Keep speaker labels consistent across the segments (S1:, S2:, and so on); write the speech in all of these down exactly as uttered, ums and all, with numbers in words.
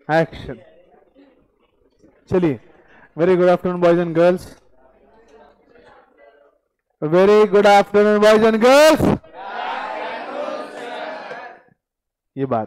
S1: Action. चलिए, very good afternoon boys and girls. Very good afternoon boys and girls. ये बात।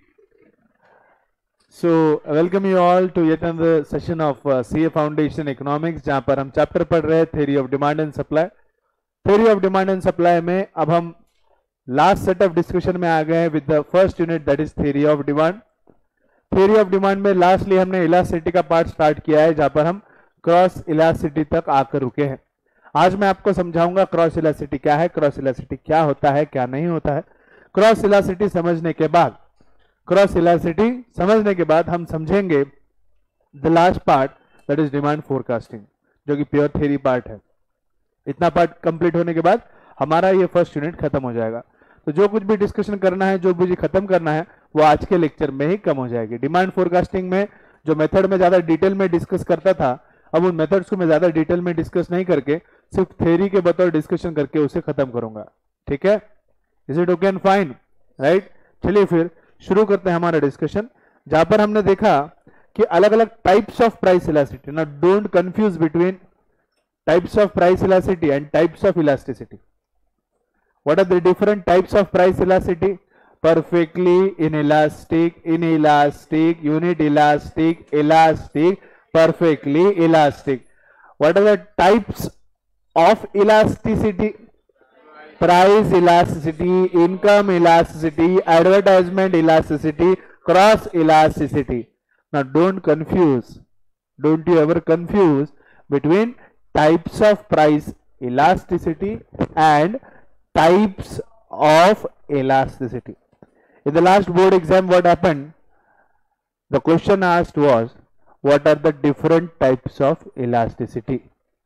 S1: So welcome you all to yet another session of CA foundation economics, जहां पर हम chapter पढ़ रहे हैं theory of demand and supply. Theory of demand and supply में अब हम लास्ट सेट ऑफ डिस्कशन में आ गए हैं with the first unit, that is theory of demand. Theory of demand में लास्टली हमने इलास्टिसिटी का पार्ट स्टार्ट किया है, जहां पर हम क्रॉस इलास्टिसिटी तक आकर रुके हैं। आज मैं आपको समझाऊंगा क्रॉस इलास्टिसिटी क्या है, क्रॉस इलास्टिसिटी क्या होता है, क्या नहीं होता है। क्रॉस इलास्टिसिटी समझने के बाद क्रॉस इलास्टिसिटी समझने के बाद हम समझेंगे the last part, that is demand forecasting, जो कि प्योर थ्योरी पार्ट है। इतना पार्ट कंप्लीट होने के बाद हमारा ये फर्स्ट यूनिट खत्म हो जाएगा। तो जो कुछ भी डिस्कशन करना है, जो भी खत्म करना है, वो आज के लेक्चर में ही कम हो जाएगी। डिमांड फोरकास्टिंग में जो मेथड में ज्यादा डिटेल में डिस्कस करता था, अब उन मेथड्स को मैं ज्यादा डिटेल में डिस्कस नहीं करके सिर्फ थ्योरी के बतौर डिस्कशन करके उसे खत्म करूंगा। ठीक है, is it okay and fine, right. चलिए फिर शुरू करते हैं हमारा डिस्कशन, जहां पर हमने देखा कि अलग अलग टाइप्स ऑफ प्राइस इलास्टिसिटी। ना don't confuse between types of price elasticity and types of elasticity. What are the different types of price elasticity? Perfectly inelastic, inelastic, unit elastic, elastic, perfectly elastic. What are the types of elasticity? Price elasticity, income elasticity, advertisement elasticity, cross elasticity. Now don't confuse, don't you ever confuse between types of price elasticity and types of elasticity. In the last board exam, what happened? The question asked was, what are the different types of elasticity?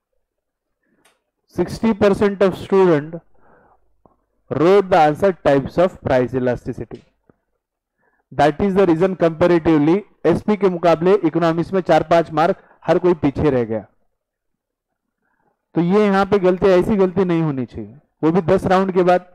S1: sixty percent of student wrote the answer types of price elasticity. That is the reason comparatively S P के मुकाबले economics में चार पांच mark हर कोई पीछे रह गया। तो ये यहाँ पे गलती, ऐसी गलती नहीं होनी चाहिए, वो भी दस राउंड के बाद।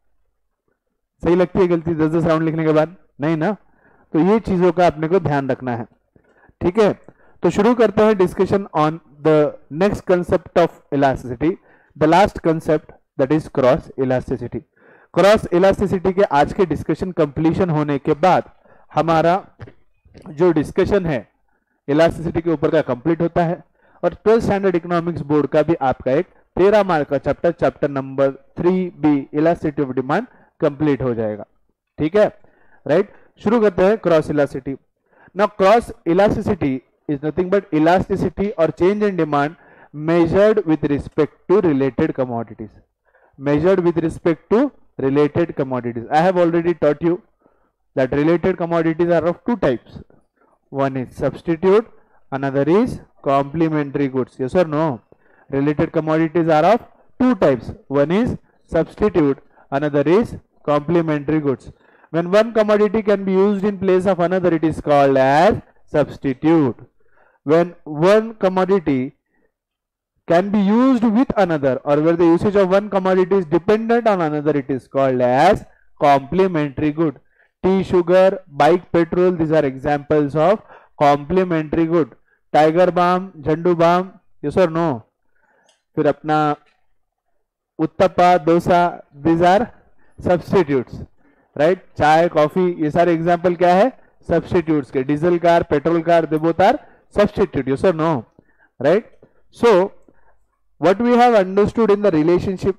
S1: सही लगती है गलती दस दस राउंड लिखने के बाद? नहीं ना। तो ये चीजों का अपने को ध्यान रखना है। ठीक है, तो शुरू करते हैं discussion on the next concept of elasticity, the last concept, that is cross elasticity. Cross elasticity के आज के डिस्कशन कंप्लीशन होने के बाद हमारा जो डिस्कशन है इलास्टिसिटी के ऊपर का कंप्लीट होता है, और ट्वेल्थ स्टैंडर्ड इकोनॉमिक्स बोर्ड का भी आपका एक तेरह मार्क का chapter, chapter number three B elasticity of demand complete हो जाएगा। ठीक है, राइट। शुरू करते हैं cross elasticity. Now cross elasticity is nothing but elasticity और change in demand measured with respect to related commodities. Measured with respect to related commodities. I have already taught you that related commodities are of two types. One is substitute, another is complementary goods. Yes or no? Related commodities are of two types. One is substitute, another is complementary goods. When one commodity can be used in place of another, it is called as substitute. When one commodity can be used with another, or where the usage of one commodity is dependent on another, it is called as complementary good. Tea, sugar, bike petrol, these are examples of complementary good. Tiger balm, Jandu balm, yes or no? फिर अपना uttapa, dosa, these are substitutes, right? चाय, coffee, ये सारे example क्या है? Substitutes के. Diesel car, petrol car, they both are substitute, yes or no? Right? So what we have understood in the relationship,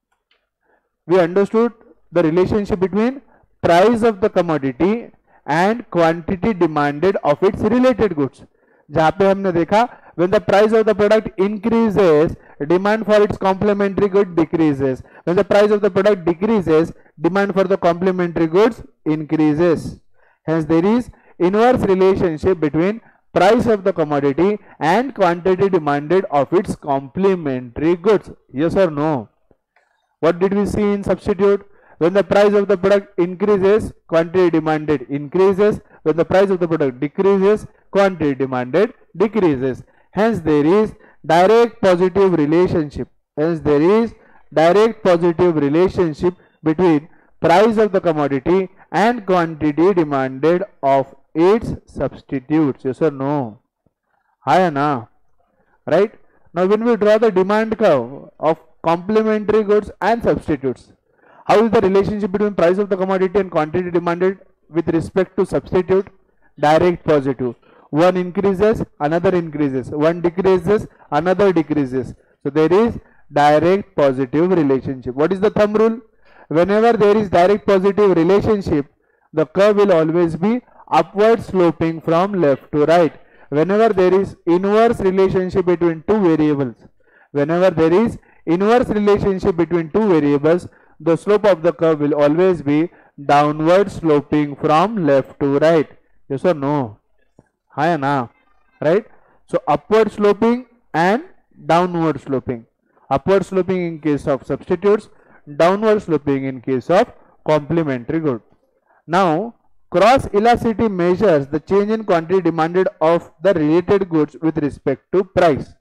S1: we understood the relationship between price of the commodity and quantity demanded of its related goods. जहां पे हमने देखा when the price of the product increases, demand for its complementary good decreases. When the price of the product decreases, demand for the complementary goods increases. Hence there is inverse relationship between price of the commodity and quantity demanded of its complementary goods. Yes or no? What did we see in substitute? When the price of the product increases, quantity demanded increases. When the price of the product decreases, quantity demanded decreases. Hence there is direct positive relationship. Hence there is direct positive relationship between price of the commodity and quantity demanded of its substitutes. Yes or no? हाँ या ना? Right? Now when we draw the demand curve of complementary goods and substitutes, how is the relationship between price of the commodity and quantity demanded with respect to substitute? Direct positive. One increases, another increases. One decreases, another decreases. So there is direct positive relationship. What is the thumb rule? Whenever there is direct positive relationship, the curve will always be upward sloping from left to right. Whenever there is inverse relationship between two variables, whenever there is inverse relationship between two variables, the slope of the curve will always be downward sloping from left to right. Yes or no? हाँ या ना? Right? So upward sloping and downward sloping. Upward sloping in case of substitutes, downward sloping in case of complementary good. Now cross elasticity measures the change in quantity demanded of the related goods with respect to price.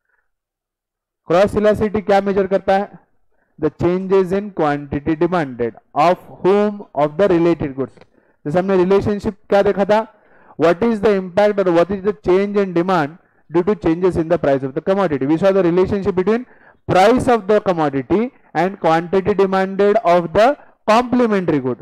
S1: Cross elasticity क्या measure करता है? The changes in quantity demanded of whom? Of the related goods. जैसे हमने relationship क्या देखा था? What is the impact or what is the change in demand due to changes in the price of the commodity? We saw the relationship between price of the commodity and quantity demanded of the complementary good.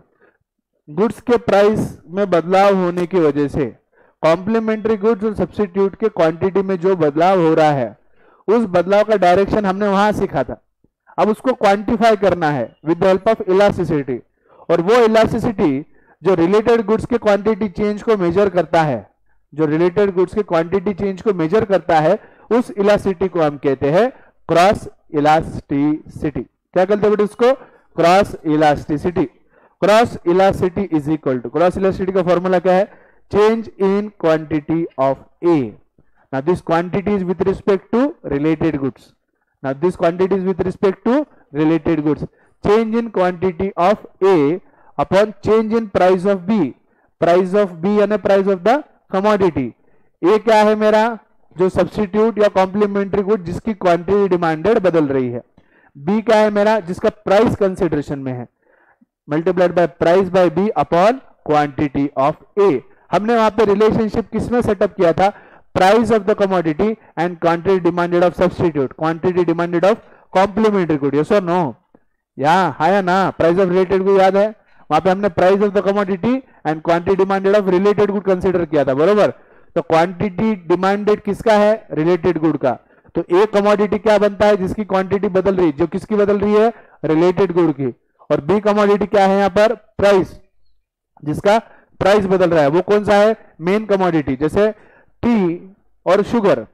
S1: Goods के price में बदलाव होने की वजह से complementary goods और substitute के quantity में जो बदलाव हो रहा है, उस बदलाव का डायरेक्शन हमने वहां सीखा था. अब उसको क्वांटिफाई करना है with the help of elasticity, और वो इलास्टिसिटी जो रिलेटेड गुड्स के क्वांटिटी चेंज को मेजर करता है, जो रिलेटेड गुड्स के क्वांटिटी चेंज को मेजर करता है, उस इलास्टिसिटी को हम कहते हैं क्रॉस इलास्टिसिटी. क्या कहते हैं उसको? Cross elasticity. Cross elasticity is equal to, cross elasticity का फॉर्मूला क्या है? Change in quantity of A. Now this quantity is with respect to related goods. Now this quantity is with respect to related goods. Change in quantity of A upon change in price of B. Price of B यानी price of the commodity. A क्या है मेरा? जो substitute या complementary good जिसकी quantity demanded बदल रही है. बी क्या है मेरा? जिसका प्राइस कंसिडरेशन में है. Multiplied by price by B upon quantity of A. हमने वहां पे रिलेशनशिप किसमें सेटअप किया था? Price of the commodity and quantity demanded of substitute, quantity demanded of complementary good. Yes और नो? या हाँ या ना? प्राइस ऑफ रिलेटेड गुड याद है? वहां पे हमने price of the commodity and quantity demanded of related good consider किया था, बरोबर? तो क्वांटिटी डिमांडेड किसका है? रिलेटेड गुड का. तो एक कमोडिटी क्या बनता है? जिसकी क्वांटिटी बदल रही है. जो किसकी बदल रही है? रिलेटेड गुड की. और बी कमोडिटी क्या है? यहां पर प्राइस, जिसका प्राइस बदल रहा है. वो कौन सा है? Main commodity. जैसे टी और शुगर,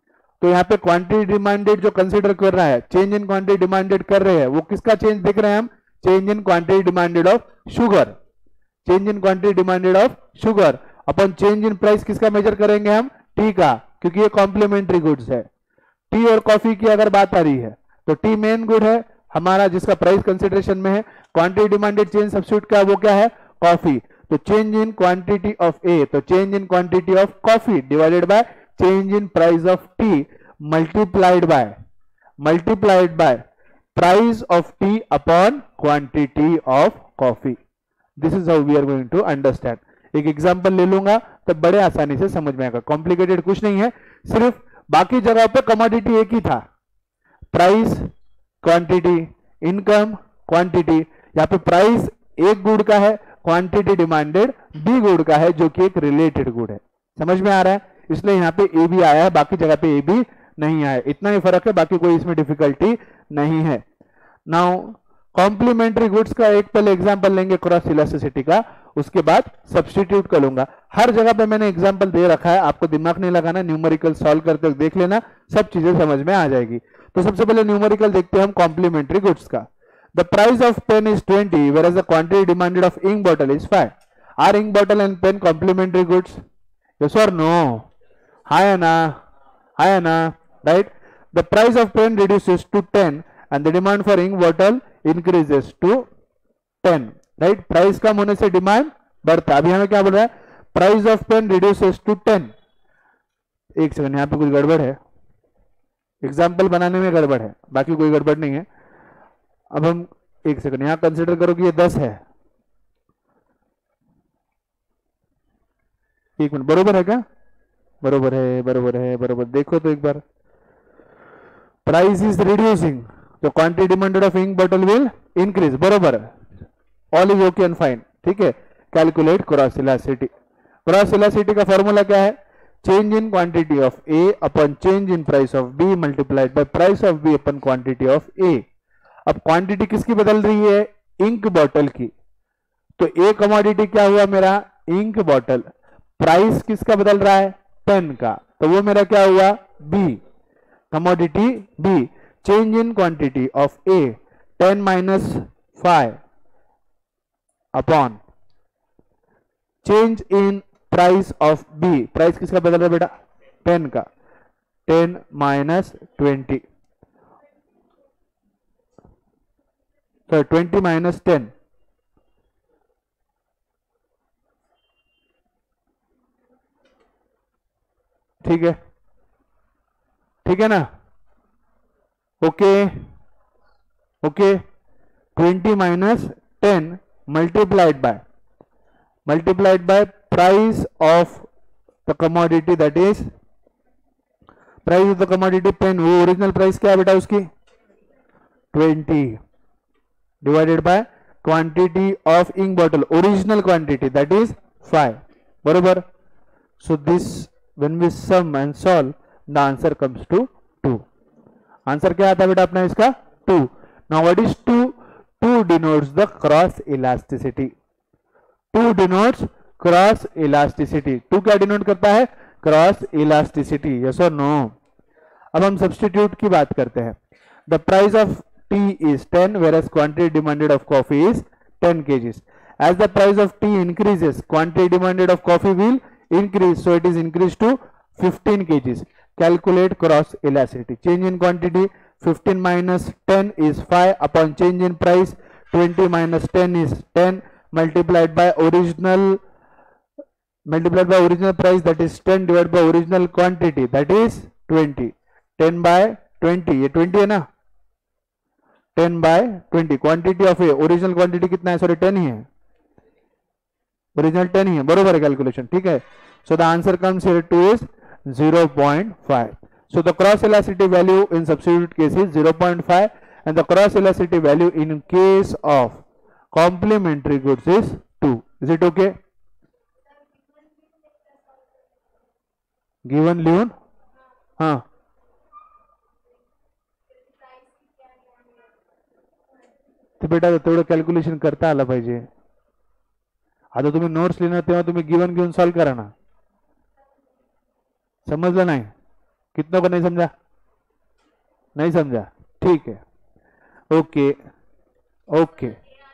S1: तो यहाँ पे क्वांटिटी डिमांडेड जो कंसीडर कर रहा है, चेंज इन क्वांटिटी डिमांडेड कर रहे हैं, वो किसका चेंज देख रहे हैं हम? Change in quantity demanded of sugar. Change in quantity demanded of sugar upon change in price किसका मेजर करेंगे हम? टी का, क्योंकि ये कॉम्प्लीमेंट्री गुड्स है. टी और कॉफी की अगर बात आ रही है तो टी मेन गुड है हमारा, जिसका प्राइस कंसिडरेशन में है. क्वांटिटी डिमांडेड चेंज सब्स्टिट्यूट का वो क्या है? कॉफी. तो change in quantity of A, तो change in quantity of coffee divided by change in price of tea multiplied by multiplied by price of tea upon quantity of coffee. This is how we are going to understand. एक example ले लूंगा तो बड़े आसानी से समझ में आएगा. कॉम्प्लिकेटेड कुछ नहीं है, सिर्फ बाकी जगह पर कमोडिटी एक ही था, प्राइस, क्वांटिटी, इनकम, क्वांटिटी. यहाँ पे प्राइस एक गुड का है, क्वांटिटी डिमांडेड बी गुड का है, जो कि एक रिलेटेड गुड है. समझ में आ रहा है? इसलिए यहाँ पे ए भी आया है, बाकी जगह पे ए भी नहीं आया. इतना ही फर्क है, बाकी कोई इसमें डिफिकल्टी नहीं है. नाउ कॉम्प्लीमेंट्री गुड्स का एक पहले एग्जांपल लेंगे क्रॉस इलास्टिसिटी का, उसके बाद सब्स्टिट्यूट का लूंगा. हर जगह पे मैंने एग्जांपल दे रखा है, आपको दिमाग नहीं लगाना, न्यूमेरिकल सॉल्व करते देख लेना, सब चीजें समझ में आ जाएगी. तो सबसे पहले न्यूमेरिकल देखते हैं हम कॉम्प्लीमेंट्री गुड्स का. The price of pen is twenty whereas the quantity demanded of ink bottle is five. Are ink bottle and pen complementary goods? Yes or no? हाँ या ना? हाँ या ना? Right? The price of pen reduces to ten and the demand for ink bottle increases to ten. Right? Price कम होने से demand बढ़ता. अभी हमें क्या बोल रहा है? Price of pen reduces to ten. एक सेकंड, यहाँ पे कुछ गड़बड़ है, एग्जाम्पल बनाने में गड़बड़ है, बाकी कोई गड़बड़ नहीं है. अब हम एक सेकंड यहां कंसीडर करो कि ये दस है, एक मिनट, बरोबर है क्या? बरोबर है, बरोबर है, बरोबर। देखो तो एक बार, प्राइस इज रिड्यूसिंग तो quantity demanded of ink bottle will increase, बरोबर। All is okay and fine, ठीक है। Calculate cross elasticity. Cross elasticity का फॉर्मूला क्या है? Change in quantity of A upon change in price of B multiplied by price of B upon quantity of A. अब quantity किसकी बदल रही है? इंक बॉटल की। तो ए कमोडिटी क्या हुआ मेरा? Ink bottle. प्राइस किसका बदल रहा है? पेन का, तो वो मेरा क्या हुआ? B, commodity B. Change in quantity of A, ten minus five upon change in price of B. Price किसका बदल रहा है बेटा? पेन का। टेन माइनस ट्वेंटी, तो ट्वेंटी माइनस टेन, ठीक है, ठीक है ना? Okay okay. Twenty minus ten multiplied by multiplied by price of the commodity, that is price of the commodity pen। वो ओरिजिनल प्राइस क्या है बेटा उसकी? Twenty divided by quantity of ink bottle, original quantity that is five, बरोबर। So this when we sum and solve the answer comes to two. Answer क्या आता है बेटा अपना इसका? Two. Now what is two? Two denotes the cross elasticity. Two denotes cross elasticity. Two क्या denote करता है? क्रॉस इलास्टिसिटी, यस और नो? अब हम सब्स्टिट्यूट की बात करते हैं। The price of tea is ten whereas quantity demanded of coffee is ten kgs. As the price of tea increases, quantity demanded of coffee will increase, so it is increased to fifteen kgs. Calculate cross elasticity. Change in quantity, fifteen minus ten is five upon change in price, twenty minus ten is ten multiplied by original multiplied by original price, that is ten divided by original quantity, that is twenty. ten by twenty, ये twenty है ना? ten by twenty, quantity of A, original quantity कितना है? Sorry ten ही है, original ten ही है, बरोबर है calculation, ठीक है। So the answer comes here to is zero point five. So the cross elasticity value in substitute case is zero point five and the cross elasticity value in case of complementary goods is two. Is it okay? Given लिहून, हाँ ते बेटा तेवढं calculation करता आलं पाहिजे। आता तुम्ही नोट्स लिहिणार तेव्हा तुम्ही गिवन घेऊन सॉल्व करा ना। समझला नहीं? कितनों को नहीं समझा? नहीं समझा, ठीक है, ओके ओके।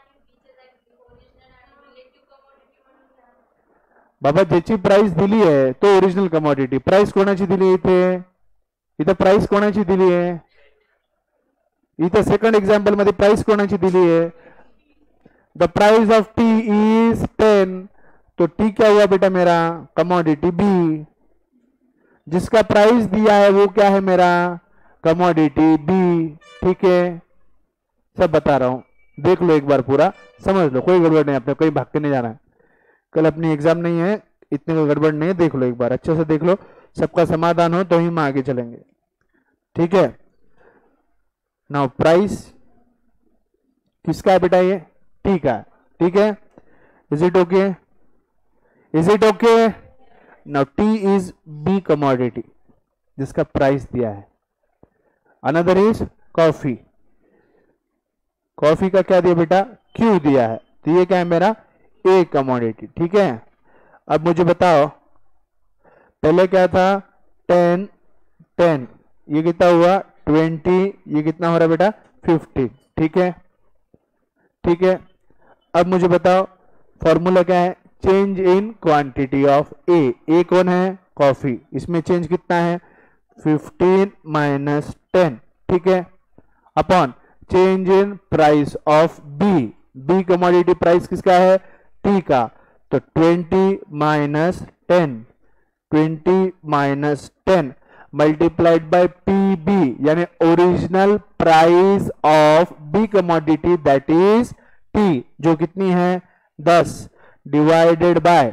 S1: बाबा ज्याची प्राइस दिली आहे तो ओरिजिनल कमोडिटी। प्राइस कोणाची दिली आहे इथे? इथे प्राइस कोणाची दिली आहे? इथे सेकंड एग्जांपल मध्ये प्राइस कोणाची दिली आहे? The price of tea is ten, तो टी क्या हुआ बेटा मेरा? Commodity B. जिसका प्राइस दिया है वो क्या है मेरा? कमोडिटी बी, ठीक है। सब बता रहा हूं, देख लो एक बार पूरा, समझ लो, कोई गड़बड़ नहीं, आपने कोई भाग के नहीं जाना है। कल अपनी एग्जाम नहीं है, इतने को गड़बड़ नहीं है, देख लो एक बार अच्छे से देख लो, सबका समाधान हो तो ही हम आगे चलेंगे, ठीक है। नाउ प्राइस किसका है बेटा? ये टी का, ठीक है। Is it okay? Is it okay? Now tea is B commodity जिसका प्राइस दिया है। Another is coffee. कॉफी का क्या दिया बेटा? क्यू दिया है, तो ये क्या है मेरा? ए कमोडिटी, ठीक है। अब मुझे बताओ पहले क्या था? टेन टेन, ये कितना हुआ? ट्वेंटी, ये कितना हो रहा है बेटा? फिफ्टी, ठीक है, ठीक है। अब मुझे बताओ फॉर्मूला क्या है? Change in quantity of A. A कौन है? कॉफी। इसमें चेंज कितना है? फिफ्टीन माइनस टेन, ठीक है, upon change in price of B. B commodity price किसका है? टी का, तो twenty minus ten, twenty minus ten multiplied by P B, यानी original price of B commodity that is tea, जो कितनी है? दस, divided by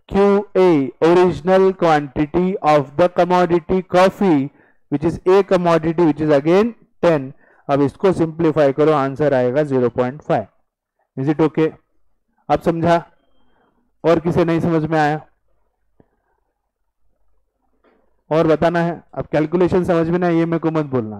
S1: Q A original quantity of the commodity coffee which is A commodity which is again ten. अब इसको simplify करो, answer आएगा zero point five. Is it okay? अब समझा? और किसे नहीं समझ में आया और बताना है. अब कैलकुलेशन समझ में ना, ये मेरे को मत बोलना.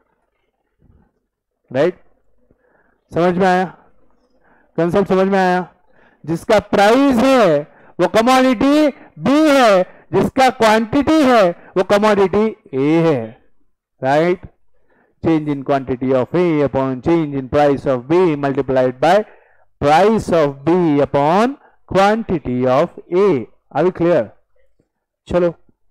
S1: राइट? समझ में आया? कंसेप्ट समझ में आया? जिसका प्राइस है वो कमोडिटी बी है, जिसका क्वांटिटी है वो कमोडिटी ए है. Right? Change in quantity of A upon change in price of B multiplied by price of B upon quantity of A. Are you clear? चलो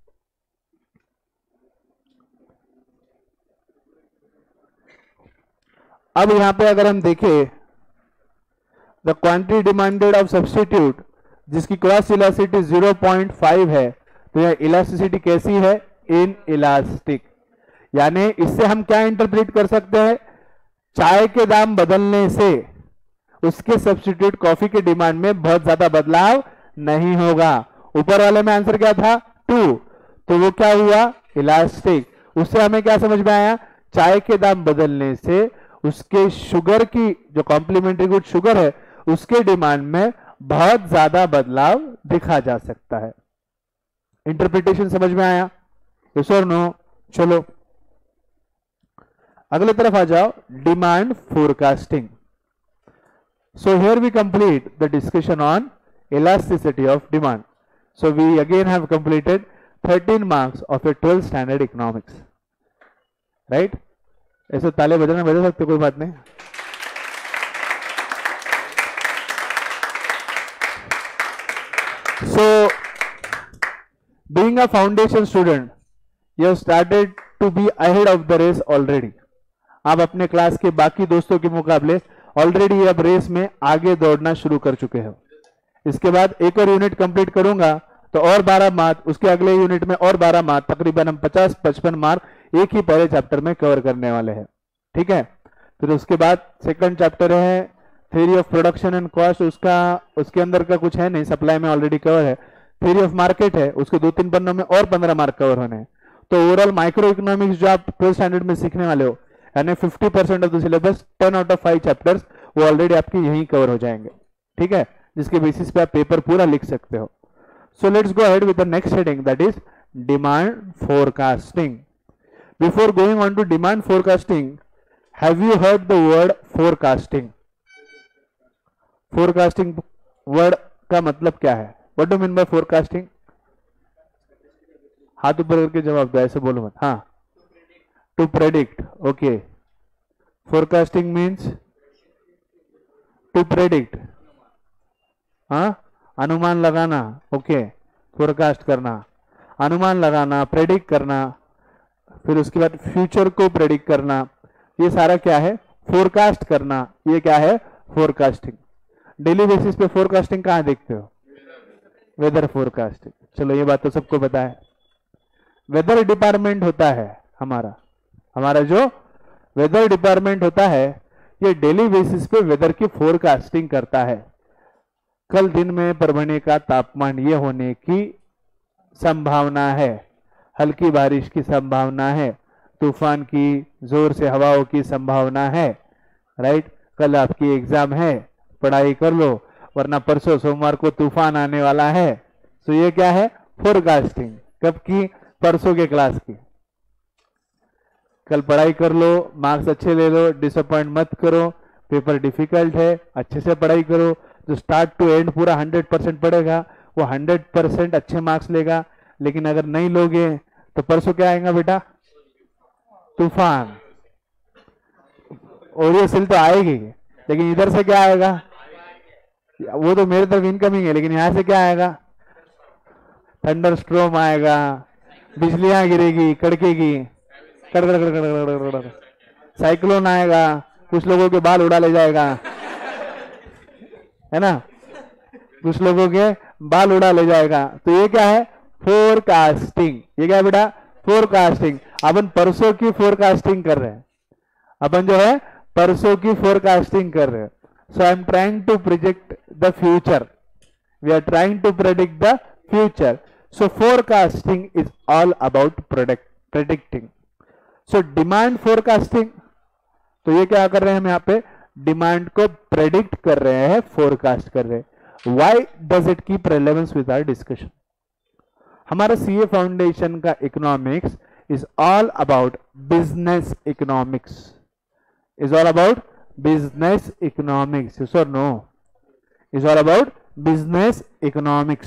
S1: अब यहां पे अगर हम देखें the quantity demanded of substitute जिसकी cross elasticity zero point five है, तो यह इलास्टिसिटी कैसी है? Inelastic. यानी इससे हम क्या इंटरप्रेट कर सकते हैं? चाय के दाम बदलने से उसके सब्स्टिट्यूट कॉफी के डिमांड में बहुत ज्यादा बदलाव नहीं होगा. ऊपर वाले में आंसर क्या था? टू. तो वो क्या हुआ? इलास्टिक. उससे हमें क्या समझ में आया? चाय के दाम बदलने से उसके शुगर की जो कॉम्प्लीमेंट्री गुड शुगर है उसके डिमांड में बहुत ज्यादा बदलाव दिखा जा सकता है. इंटरप्रिटेशन समझ में आया? यस और नो? चलो अगले तरफ आ जाओ. Demand forecasting. So here we complete the discussion on elasticity of demand. So we again have completed thirteen marks of a twelfth standard economics. Right? ऐसे ताले बजाना बजा सकते, कोई बात नहीं. So, being a foundation student, you have started to be ahead of the race already. आप अपने क्लास के बाकी दोस्तों के मुकाबले ऑलरेडी अब रेस में आगे दौड़ना शुरू कर चुके हो. इसके बाद एक और यूनिट कंप्लीट करूंगा तो और बारह मार्क, उसके अगले यूनिट में और बारह मार्क, तकरीबन हम पचास पचपन मार्क एक ही पहले चैप्टर में कवर करने वाले हैं. ठीक है? फिर उसके बाद सेकंड चैप्टर है theory of production and cost. उसका उसके अंदर का कुछ है नहीं, सप्लाई में ऑलरेडी कवर है. थ्योरी ऑफ मार्केट है, उसके दो तीन पन्नों में और पंद्रह मार्क कवर होने हैं. तो ओवरऑल माइक्रो इकोनॉमिक्स जो आप ट्वेल्थ स्टैंडर्ड में सीखने वाले हो, यानी fifty percent of the syllabus, ten out of five chapters वो ऑलरेडी आपके यहीं कवर हो जाएंगे. ठीक है? जिसके बेसिस पे आप पेपर पूरा लिख सकते हो. So let's go ahead with the next heading, that is demand forecasting. Before going on to demand forecasting, have you heard the word forecasting? Forecasting word का मतलब क्या है? What do mean by forecasting? हाथ ऊपर करके जवाब दो, ऐसे बोलो मत. हाँ, to predict. Okay. Forecasting means to predict. हाँ, अनुमान लगाना. ओके. फोरकास्ट करना, अनुमान लगाना, प्रेडिक्ट करना. फिर उसके बाद फ्यूचर को प्रेडिक्ट करना. ये सारा क्या है? फोरकास्ट करना. ये क्या है? फोरकास्टिंग. डेली बेसिस पे फोरकास्टिंग कहां देखते हो? Weather forecasting. चलो ये बात तो सबको पता है. वेदर डिपार्टमेंट होता है हमारा हमारा जो वेदर डिपार्टमेंट होता है ये डेली बेसिस पे वेदर की फोरकास्टिंग करता है. कल दिन में परभणी का तापमान ये होने की संभावना है, हल्की बारिश की संभावना है, तूफान की जोर से हवाओं की संभावना है. राइट? कल आपकी एग्जाम है, पढ़ाई कर लो, वरना परसों सोमवार को तूफान आने वाला है. तो ये क्या है? फोरकास्टिंग. कब की? परसों के क्लास की. कल पढ़ाई कर लो, मार्क्स अच्छे ले लो, डिसअपॉइंट मत करो. पेपर डिफिकल्ट है, अच्छे से पढ़ाई करो. जो स्टार्ट टू एंड पूरा हंड्रेड परसेंट पढ़ेगा वो हंड्रेड परसेंट अच्छे मार्क्स लेगा. लेकिन अगर नहीं लोगे तो परसों क्या आएगा बेटा? तूफान. ओरियो सिल तो आएगी, लेकिन इधर से क्या आएगा? वो तो मेरे तरफ इनकमिंग है, लेकिन यहां से क्या आएगा? थंडर स्ट्रोम आएगा, बिजलियां गिरेगी, कड़केगी, कड़ कड़ कड़ कड़ कड़. साइक्लोन आएगा, कुछ लोगों के बाल उड़ा ले जाएगा, है ना? कुछ लोगों के बाल उड़ा ले जाएगा. तो ये क्या है? फोरकास्टिंग. ये क्या है बेटा? फोरकास्टिंग. अपन परसों की फोरकास्टिंग कर रहे हैं. अपन जो है परसों की फोरकास्टिंग कर रहे हैं. So I am trying to project the future. We are trying to predict the future. So forecasting is all about predict predicting. So demand forecasting, तो ये क्या कर रहे हैं हम यहाँ पे डिमांड को प्रेडिक्ट कर रहे हैं, फोरकास्ट कर रहे हैं. Why does it keep relevance with our discussion? हमारा सीए फाउंडेशन का economics is all about business economics. Is all about business economics. Yes or no? Is all about business economics.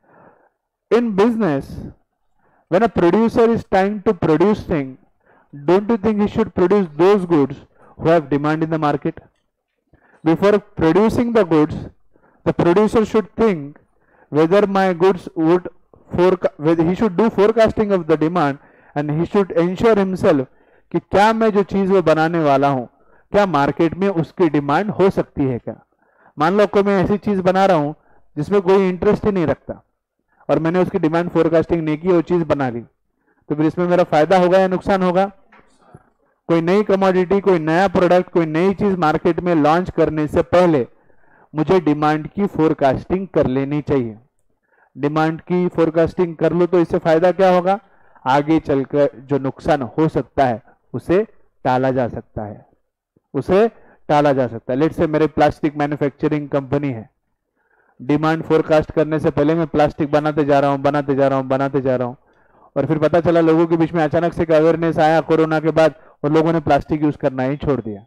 S1: In business, when a producer is trying to produce things, don't you think he should produce those goods who have demand in the market? Before producing the goods, the producer should think whether my goods would forecast, whether he should do forecasting of the demand, and he should ensure himself कि क्या मैं जो चीज वो बनाने वाला हूं क्या मार्केट में उसकी डिमांड हो सकती है क्या. मान लो कोई मैं ऐसी चीज बना रहा हूं जिसमें कोई इंटरेस्ट ही नहीं रखता और मैंने उसकी डिमांड फोरकास्टिंग नहीं की, वो चीज बना ली, तो फिर इसमें मेरा फायदा होगा या नुकसान होगा? कोई नई कमोडिटी, कोई नया प्रोडक्ट, कोई नई चीज मार्केट में लॉन्च करने से पहले मुझे डिमांड की फोरकास्टिंग कर लेनी चाहिए. डिमांड की फोरकास्टिंग कर लो तो इससे फायदा क्या होगा? आगे चलकर जो नुकसान हो सकता है उसे टाला जा सकता है, उसे टाला जा सकता है. लेट्स से मेरे प्लास्टिक मैन्युफैक्चरिंग कंपनी है, डिमांड फोरकास्ट करने से पहले मैं प्लास्टिक बनाते जा रहा हूं बनाते जा रहा हूं बनाते जा रहा हूं और फिर पता चला लोगों के बीच में अचानक से अवेयरनेस आया कोरोना के बाद और लोगों ने प्लास्टिक यूज करना ही छोड़ दिया,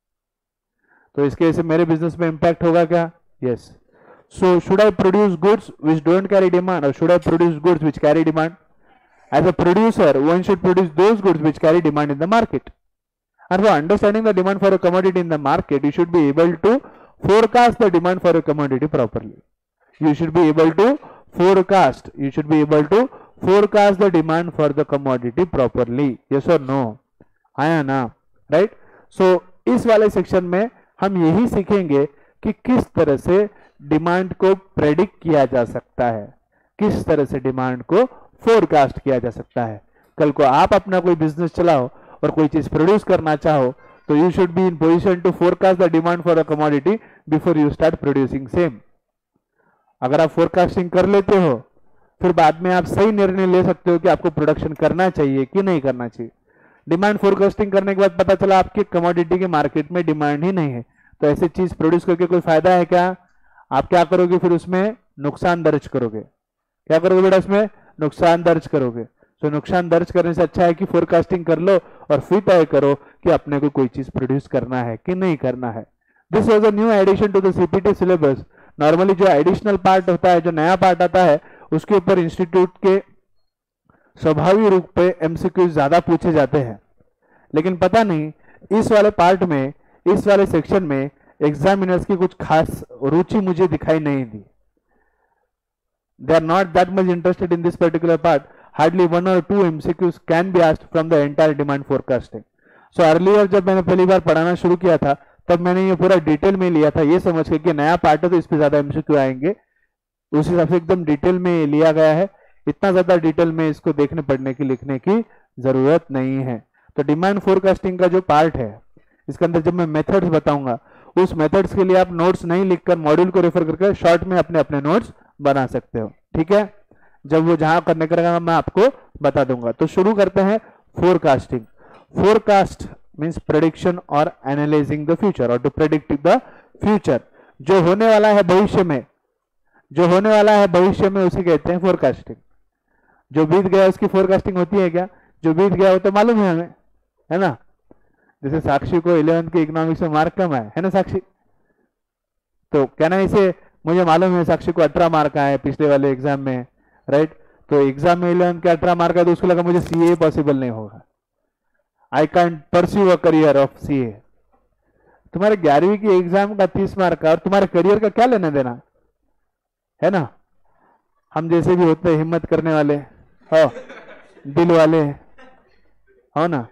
S1: तो इसके वजह से मेरे बिजनेस में इंपैक्ट होगा क्या? Yes. So should I produce goods which don't carry demand और should I produce goods which carry demand? As a producer, one should produce those goods which carry demand in the market. And for understanding the demand for a commodity in the market, you should be able to forecast the demand for a commodity properly. You should be able to forecast. You should be able to forecast the demand for the commodity properly. Yes or no? आया ना? Right? So इस वाले section में हम यही सीखेंगे कि किस तरह से डिमांड को प्रेडिक्ट किया जा सकता है, किस तरह से डिमांड को फोरकास्ट किया जा सकता है. कल को आप अपना कोई बिजनेस चलाओ और कोई चीज प्रोड्यूस करना चाहो तो you should be in position to forecast the demand for a commodity before you start producing same. अगर आप फोरकास्टिंग कर लेते हो फिर बाद में आप सही निर्णय ले सकते हो कि आपको प्रोडक्शन करना चाहिए कि नहीं करना चाहिए. डिमांड फोरकास्टिंग करने के बाद पता चला आपके कमोडिटी के मार्केट में डिमांड ही नहीं है, तो ऐसी चीज प्रोड्यूस करके कोई फायदा है क्या? आप क्या करोगे? फिर उसमें नुकसान दर्ज करोगे. क्या करोगे बेटा? उसमें नुकसान दर्ज करोगे. तो नुकसान दर्ज करने से अच्छा है कि फोरकास्टिंग कर लो और फिर तय करो कि अपने को कोई चीज प्रोड्यूस करना है कि नहीं करना है. This was a new addition to the CPT syllabus. Normally जो एडिशनल पार्ट होता है, जो नया पार्ट आता है, उसके ऊपर इंस्टीट्यूट के स्वाभाविक रूप पे एमसीक्यू ज्यादा पूछे जाते हैं, लेकिन पता नहीं इस वाले पार्ट में, इस वाले सेक्शन में एग्जामिनर्स की कुछ खास रुचि मुझे दिखाई नहीं दी. They are not that much interested in this particular part. Hardly one or two M C Qs can be asked from the entire demand forecasting. So earlier जब मैंने पहली बार पढ़ाना शुरू किया था तब मैंने ये पूरा डिटेल में लिया था, ये समझ के कि नया पार्ट है तो इस पे ज्यादा एमसीक्यू आएंगे, उस हिसाब से एकदम डिटेल में लिया गया है. इतना ज्यादा डिटेल में इसको देखने पढ़ने की लिखने की जरूरत नहीं है. तो डिमांड फोरकास्टिंग का जो पार्ट है इसके अंदर जब मैं मेथड्स बताऊंगा उस मेथड्स के लिए आप नोट्स नहीं लिखकर मॉड्यूल को रेफर करके शॉर्ट में अपने अपने नोट्स बना सकते हो. ठीक है, जब वो जहां करने करेगा मैं आपको बता दूंगा. तो शुरू करते हैं फोरकास्टिंग. फोरकास्ट मींस प्रेडिक्शन और एनालाइजिंग द फ्यूचर और टू प्रेडिक्ट द फ्यूचर. जो होने वाला है भविष्य में, जो होने वाला है भविष्य में उसे कहते हैं फोरकास्टिंग. जो बीत गया उसकी फोरकास्टिंग होती है क्या? जो बीत गया वो तो मालूम है हमें, है ना. जैसे साक्षी को इलेवेंथ के इकोनॉमिक्स में मार्क कम है, है ना साक्षी? तो कहना इसे मुझे मालूम है साक्षी को अठारह मार्क आए पिछले वाले एग्जाम में, राइट. तो एग्जाम में इलेवन के अठारह मार्क आए तो उसको लगा मुझे सीए पॉसिबल नहीं होगा, I can pursue a career of CA. तुम्हारे ग्यारहवीं की एग्जाम का तीस मार्क का और तुम्हारे करियर का क्या लेना देना, है ना. हम जैसे भी होते हैं हिम्मत करने वाले, हो दिल वाले, हो ना,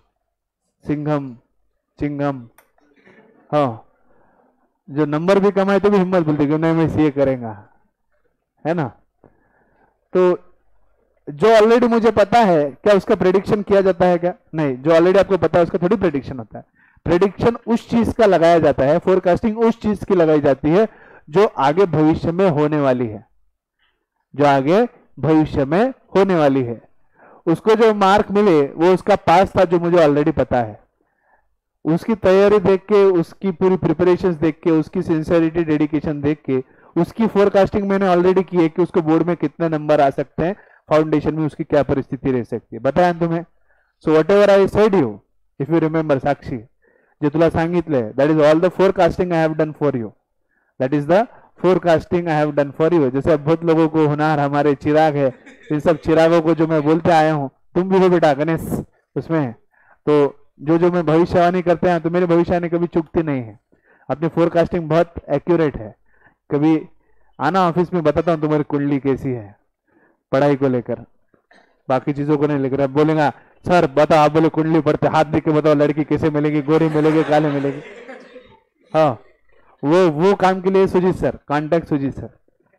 S1: सिंघम चिंगम, हो जो नंबर भी कमाए तो भी हिम्मत बोलते कि नहीं मैं सीए करेंगा, है ना. तो जो ऑलरेडी मुझे पता है क्या उसका प्रेडिक्शन किया जाता है क्या? नहीं. जो ऑलरेडी आपको पता है उसका थोड़ी प्रेडिक्शन होता है. प्रेडिक्शन उस चीज का लगाया जाता है, फोरकास्टिंग उस चीज की लगाई जाती है जो आगे भविष्य में होने वाली है, जो आगे भविष्य में होने वाली है। उसको जो मार्क मिले वो उसका पास था जो मुझे ऑलरेडी पता है। उसकी तैयारी देख के, उसकी पूरी प्रिपरेशंस देख के, उसकी सिंसियरिटी डेडिकेशन देख के, उसकी फोरकास्टिंग मैंने ऑलरेडी की है कि उसको बोर्ड में कितने नंबर आ सकते हैं, फाउंडेशन में उसकी क्या परिस्थिति रह सकती है, बताया तुम्हें। So whatever I said you, if you remember Sakshi, जे तुला सांगितलंय, that is all the forecasting I have done for you, that is the forecasting I have done for you. जैसे बहुत लोगों को हुनर, हमारे चिराग है, इन सब चिरागों को जो मैं बोलते आया हूँ, तुम भी हो बेटा गणेश उसमें, तो जो जो मैं भविष्यवाणी करते हैं तो मेरी भविष्यवाणी कभी चूकती नहीं है, अपनी फोरकास्टिंग बहुत एक्यूरेट है। कभी आना ऑफिस में, बताता हूँ तुम्हारी कुंडली कैसी है पढ़ाई को लेकर, बाकी चीजों को नहीं लेकर। अब बोलेगा सर बताओ, आप बोले कुंडली पढ़ते, हाथ देख के बताओ लड़की कैसे मिलेगी, गोरी मिलेगी, काले मिलेगी। हाँ, वो वो काम के लिए Sujit sir, contact Sujit sir,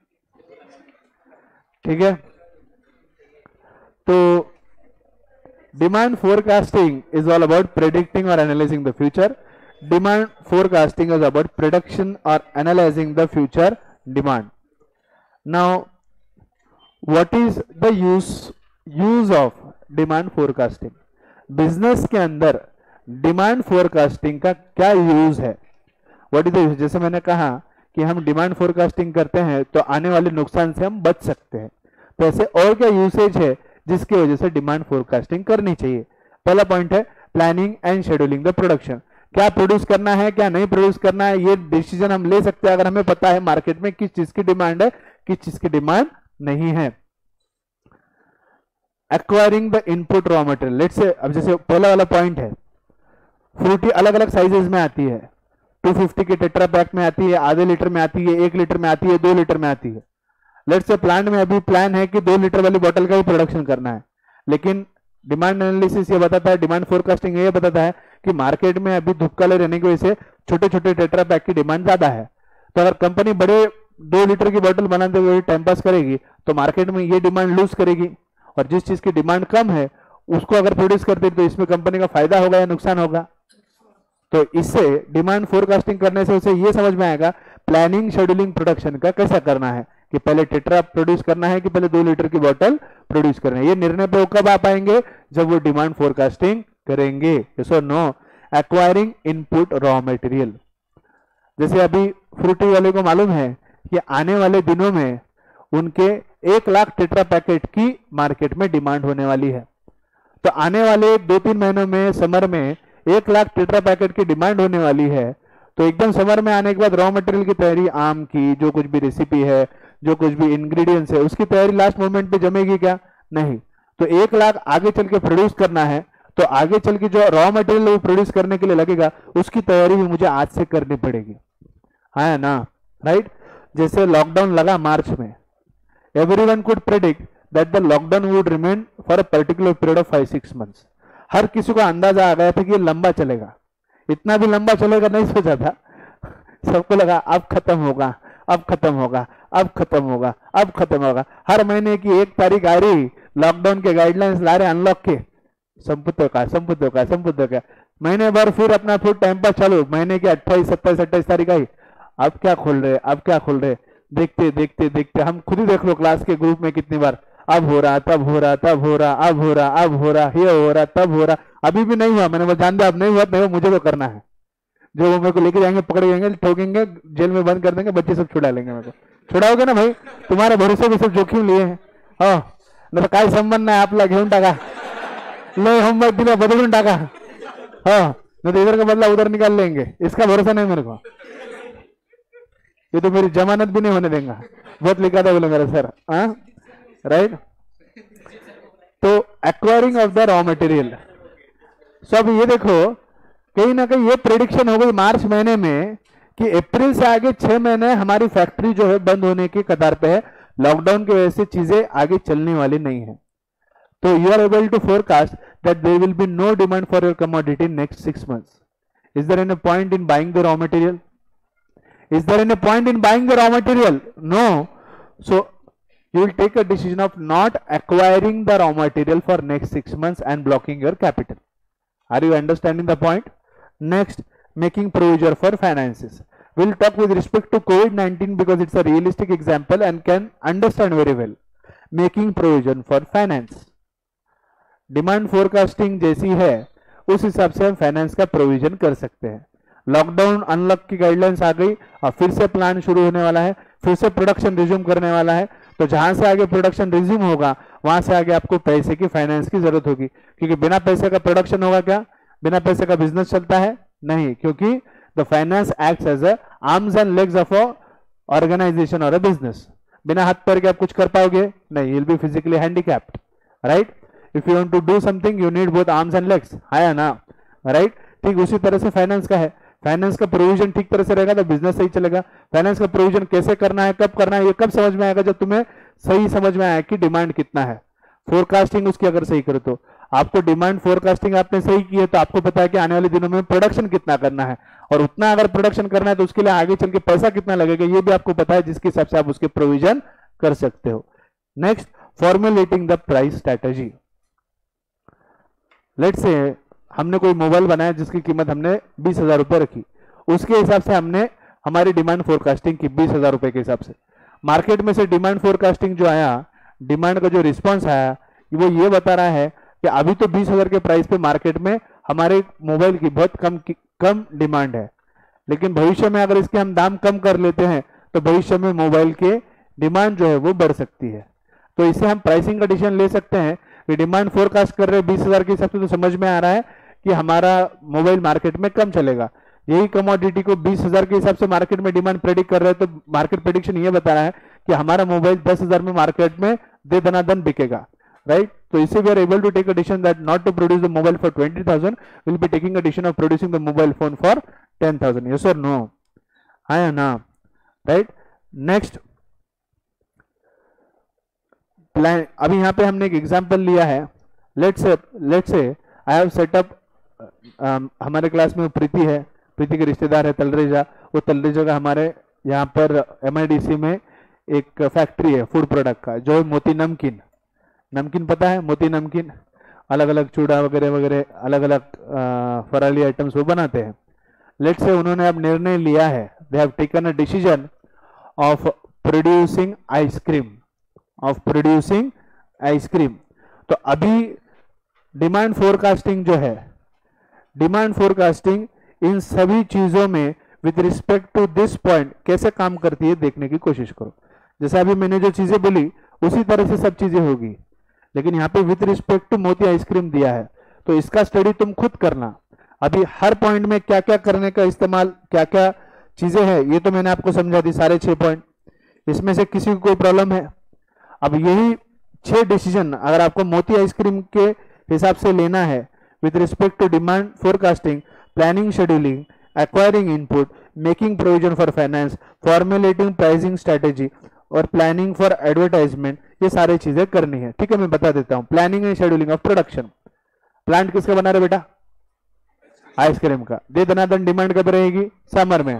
S1: ठीक है। तो demand forecasting is all about predicting और analysing the future. Demand forecasting is about production और analysing the future demand. Now what is the use use of demand forecasting? Business के अंदर demand forecasting का क्या use है? What is the use? जैसे मैंने कहा कि हम डिमांड फोरकास्टिंग करते हैं तो आने वाले नुकसान से हम बच सकते हैं, तो ऐसे और क्या यूसेज है जिसकी वजह से डिमांड फोरकास्टिंग करनी चाहिए? पहला पॉइंट है planning and scheduling the production. क्या प्रोड्यूस करना है, क्या नहीं प्रोड्यूस करना है, ये डिसीजन हम ले सकते हैं अगर हमें पता है मार्केट में किस चीज की डिमांड है, किस चीज की डिमांड नहीं है। Acquiring the input raw material, let's say अब जैसे पहला वाला पॉइंट है, फ्रूटी अलग अलग साइजेस में आती है, टू फिफ्टी के टेट्रा पैक में आती है, आधे लीटर में आती है, एक लीटर में आती है, दो लीटर में आती है। लेट्स से प्लांट में अभी प्लान है कि दो लीटर वाली बोतल का ही प्रोडक्शन करना है, लेकिन डिमांड एनालिसिस ये बताता है, डिमांड फोरकास्टिंग ये बताता है कि मार्केट में अभी धूप काले रहने की वजह से छोटे छोटे टेट्रा पैक की डिमांड ज्यादा है। तो अगर कंपनी बड़े दो लीटर की बोतल बनाते हुए टाइम पास करेगी तो मार्केट में ये डिमांड लूज करेगी, और जिस चीज की डिमांड कम है उसको अगर प्रोड्यूस करते तो इसमें कंपनी का फायदा होगा या नुकसान होगा। तो इससे डिमांड फोरकास्टिंग करने से उसे ये समझ में आएगा प्लानिंग शेड्यूलिंग प्रोडक्शन का कैसा करना है, कि पहले टेट्रा प्रोड्यूस करना है कि पहले दो लीटर की बोतल प्रोड्यूस करना है। ये निर्णय पे वो कब आ पाएंगे? जब वो डिमांड फोरकास्टिंग करेंगे। यस और no? Acquiring input raw material, जैसे अभी फ्रूटी वाले को मालूम है कि आने वाले दिनों में उनके एक लाख टेट्रा पैकेट की मार्केट में डिमांड होने वाली है, तो आने वाले दो तीन महीनों में समर में एक लाख टेट्रा पैकेट की डिमांड होने वाली है, तो एकदम समर में आने के बाद रॉ मटेरियल की तैयारी, आम की जो कुछ भी रेसिपी है, जो कुछ भी इंग्रेडिएंट्स है, उसकी तैयारी लास्ट मोमेंट पे जमेगी क्या? नहीं। तो एक लाख आगे चल के प्रोड्यूस करना है, तो आगे चल के जो रॉ मटेरियल वो प्रोड्यूस करने के लिए लगेगा उसकी तैयारी भी मुझे आज से करनी पड़ेगी, है ना? राइट। जैसे लॉकडाउन लगा मार्च में, everyone could predict that the lockdown would remain for a particular period of five six months. हर किसी को अंदाजा आ गया था कि ये लंबा चलेगा, इतना भी लंबा चलेगा नहीं सोचा था। सबको लगा अब खत्म होगा, अब खत्म होगा, अब खत्म होगा, अब खत्म होगा। हर महीने की एक तारीख आ रही, लॉकडाउन के गाइडलाइंस ला रहे अनलॉक के, संपुतो का संपुतो का संपुतो का, महीने भर फिर अपना फिर टाइम पास चालू, महीने की अट्ठाईस सत्ताईस अट्ठाईस तारीख आई, अब क्या खोल रहे, अब क्या खोल रहे, देखते देखते देखते हम खुद ही देख लो क्लास के ग्रुप में कितनी बार अब हो रहा, तब हो रहा, तब हो रहा, अब हो रहा, अब हो रहा, ये हो रहा, तब हो रहा, अभी भी नहीं हुआ। मैंने बोला जान दे अब नहीं हुआ, नहीं हुआ मुझे तो करना है। जो वो मेरे को लेके जाएंगे, पकड़ जाएंगे, ठोकेंगे, जेल में बंद कर देंगे, बच्चे सब छुड़ा लेंगे। मेरे को छुड़ाओगे ना भाई? तुम्हारे भरोसे पे सब जोखिम लिए हैं। हो न तर काय संबंध नाही आपला, घेऊन टाका, लय होमवर्क दिला बदलून टाका, हो न तो इधर का बदला उधर निकाल लेंगे। इसका भरोसा नहीं मेरे को, ये तो मेरी जमानत भी नहीं होने देंगे। बहुत लिखा था बोले मेरा सर। हाँ राइट। तो acquiring of the raw material, so अब ये देखो कहीं ना कहीं ये प्रेडिक्शन हो गई मार्च महीने में कि अप्रैल से आगे छह महीने हमारी फैक्ट्री जो है बंद होने की कतार पे है, लॉकडाउन की वजह से चीजें आगे चलने वाली नहीं है। तो you are able to forecast that there will be no demand for your commodity next six months. Is there any point in buying the raw material? Is there any point in buying the raw material? No. So you will take a decision of not acquiring the raw material for next six months and blocking your capital. Are you understanding the point? Next, making provision for finances. we'll talk with respect to COVID nineteen because it's a realistic example and can understand very well. Making provision for finance. Demand forecasting जैसी है उस हिसाब से हम finance का provision कर सकते हैं. लॉकडाउन अनलॉक की गाइडलाइंस आ गई और फिर से प्लान शुरू होने वाला है, फिर से प्रोडक्शन रिज्यूम करने वाला है. तो जहां से आगे प्रोडक्शन रिज्यूम होगा वहां से आगे आपको पैसे की फाइनेंस की जरूरत होगी, क्योंकि बिना पैसे का प्रोडक्शन होगा क्या? बिना पैसे का बिजनेस चलता है नहीं, क्योंकि the finance acts as a arms and legs of a organisation और अ बिजनेस. बिना हाथ पैर के आप कुछ कर पाओगे नहीं, you will be physically handicapped, right. If you want to do something you need both arms and legs, है ना, राइट. ठीक उसी तरह से फाइनेंस का है. फाइनेंस का प्रोविजन ठीक तरह से रहेगा तो बिजनेस सही चलेगा. फाइनेंस का प्रोविजन कैसे करना है, कब करना है, ये कब समझ में आएगा? जब तुम्हें सही समझ में आया कि डिमांड कितना है. फोरकास्टिंग उसकी अगर सही करो तो आपको डिमांड फोरकास्टिंग आपने सही की है तो आपको पता है कि आने वाले दिनों में प्रोडक्शन कितना करना है, और उतना अगर प्रोडक्शन करना है तो उसके लिए आगे चल के पैसा कितना लगेगा ये भी आपको पता है, जिसके हिसाब से आप उसके प्रोविजन कर सकते हो. Next, formulating the price strategy. Let's say हमने कोई मोबाइल बनाया जिसकी कीमत हमने बीस हजार रुपए रखी, उसके हिसाब से हमने हमारी डिमांड फोरकास्टिंग की बीस हजार रुपए के हिसाब से. मार्केट में से डिमांड फोरकास्टिंग जो आया, डिमांड का जो रिस्पांस आया वो ये बता रहा है कि अभी तो बीस हजार के प्राइस पे मार्केट में हमारे मोबाइल की बहुत कम की, कम डिमांड है, लेकिन भविष्य में अगर इसके हम दाम कम कर लेते हैं तो भविष्य में मोबाइल के डिमांड जो है वो बढ़ सकती है. तो इससे हम प्राइसिंग का डिसीजन ले सकते हैं कि डिमांड फोरकास्ट कर रहे हैं बीस हजार के हिसाब से, तो समझ में आ रहा है कि हमारा मोबाइल मार्केट में कम चलेगा. यही कमोडिटी को बीस हजार के हिसाब से मार्केट में डिमांड प्रेडिक्ट कर रहे हैं तो मार्केट प्रेडिक्शन ये बता रहा है कि हमारा मोबाइल दस हजार में मार्केट में दे दनादन बिकेगा, राइट. तो इससे we are able to take a decision that not to produce the mobile for twenty thousand, will be taking a decision of producing the mobile phone for ten thousand. Yes और no? हाँ या ना, right. Next plan. अभी यहाँ पे हमने एक example लिया है. Let's say let's say I have setup, हमारे क्लास में प्रीति है, प्रीति के रिश्तेदार है तलरेजा. वो तलरेजा का हमारे यहाँ पर एमआईडीसी में एक फैक्ट्री है फूड प्रोडक्ट का, जो है मोती नमकीन. नमकीन पता है, मोती नमकीन, अलग अलग चूड़ा वगैरह वगैरह अलग अलग फराली आइटम्स वो बनाते हैं. लेट्स से उन्होंने अब निर्णय लिया है, they have taken a decision of producing ice cream, of producing ice cream. तो अभी डिमांड फोरकास्टिंग जो है, डिमांड फोरकास्टिंग इन सभी चीजों में with respect to this point कैसे काम करती है देखने की कोशिश करो. जैसे अभी मैंने जो चीजें बोली उसी तरह से सब चीजें होगी, लेकिन यहाँ पे विद रिस्पेक्ट टू मोती आइसक्रीम दिया है तो इसका स्टडी तुम खुद करना. अभी हर पॉइंट में क्या क्या करने का इस्तेमाल, क्या क्या चीजें हैं, ये तो मैंने आपको समझा दी सारे छह पॉइंट. इसमें से किसी को कोई प्रॉब्लम है? अब यही छह डिसीजन अगर आपको मोती आइसक्रीम के हिसाब से लेना है with respect to demand forecasting, planning scheduling, acquiring input, making provision for finance, formulating pricing strategy और प्लानिंग फॉर एडवर्टाइजमेंट, ये सारी चीजें करनी है. ठीक है, मैं बता देता हूं. Planning and scheduling of production. Plant किसका बना रहे बेटा? आइसक्रीम का. दे दनादन डिमांड कब रहेगी? समर में.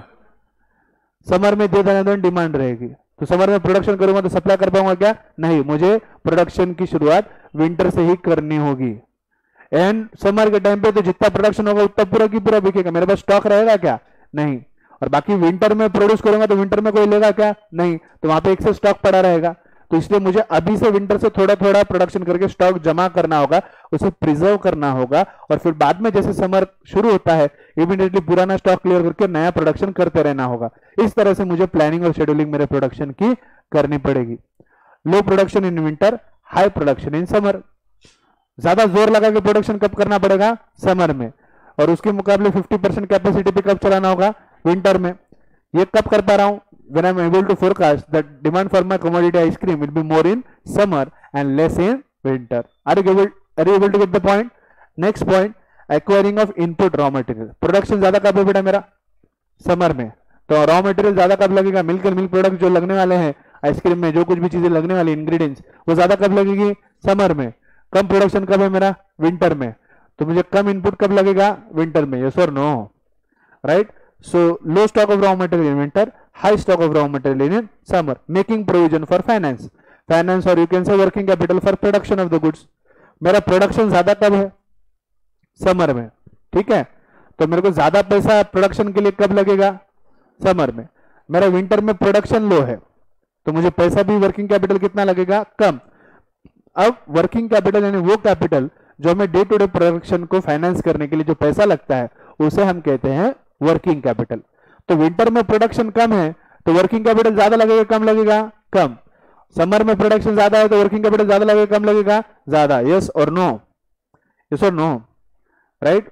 S1: समर में दे दनादन डिमांड रहेगी, तो समर में प्रोडक्शन करूंगा तो सप्लाई कर पाऊंगा क्या? नहीं, मुझे प्रोडक्शन की शुरुआत विंटर से ही करनी होगी. एंड समर के टाइम पे तो जितना प्रोडक्शन होगा उतना पूरा की पूरा बिकेगा. मेरे पास स्टॉक रहेगा क्या? नहीं. और बाकी विंटर में प्रोड्यूस करूंगा तो विंटर में कोई लेगा क्या? नहीं. तो वहां पे एक से स्टॉक पड़ा रहेगा. तो इसलिए मुझे अभी से विंटर से थोड़ा थोड़ा प्रोडक्शन करके स्टॉक जमा करना होगा, उसे प्रिजर्व करना होगा, और फिर बाद में जैसे समर शुरू होता है इमीडिएटली पुराना स्टॉक क्लियर करके नया प्रोडक्शन करते रहना होगा. इस तरह से मुझे प्लानिंग और शेड्यूलिंग मेरे प्रोडक्शन की करनी पड़ेगी. Low production in winter, high production in summer. ज्यादा जोर लगा के प्रोडक्शन कब करना पड़ेगा? समर में. और उसके मुकाबले फिफ्टी परसेंट कैपेसिटी पे कब चलाना होगा? विंटर में. ये कब कर पा रहा हूं? when I am able to forecast that demand for my commodity ice cream will be more in summer and less in winter. Are you able, are you able to get the point? Next point, acquiring of input raw material. Production ज्यादा कब है बेटा मेरा? Summer में. तो raw material ज्यादा कब लगेगा? मिल्क एंड मिल्क प्रोडक्ट जो लगने वाले हैं आइसक्रीम में, जो कुछ भी चीजें लगने वाली इंग्रेडिएंट्स, वो ज्यादा कब लगेगी? समर में. कम प्रोडक्शन कब है मेरा? विंटर में. तो मुझे कम इनपुट कब लगेगा? विंटर में. यस और no? Right. So low stock of raw material in winter, high stock of raw material in summer. Making provision for finance, finance or you can say working capital for production of the goods. मेरा production ज्यादा कब है? Summer में. ठीक है, तो मेरे को ज्यादा पैसा प्रोडक्शन के लिए कब लगेगा? समर में। मेरा विंटर में प्रोडक्शन लो है तो मुझे पैसा भी वर्किंग कैपिटल कितना लगेगा, कम। अब वर्किंग कैपिटल यानी वो कैपिटल जो हमें डे टू डे प्रोडक्शन को फाइनेंस करने के लिए जो पैसा लगता है उसे हम कहते हैं वर्किंग कैपिटल। तो विंटर में प्रोडक्शन कम है तो वर्किंग कैपिटल ज्यादा लगेगा कम लगेगा, कम। समर में प्रोडक्शन ज्यादा है तो वर्किंग कैपिटल ज्यादा लगेगा कम लगेगा, ज्यादा। यस और नो, यस और नो, राइट।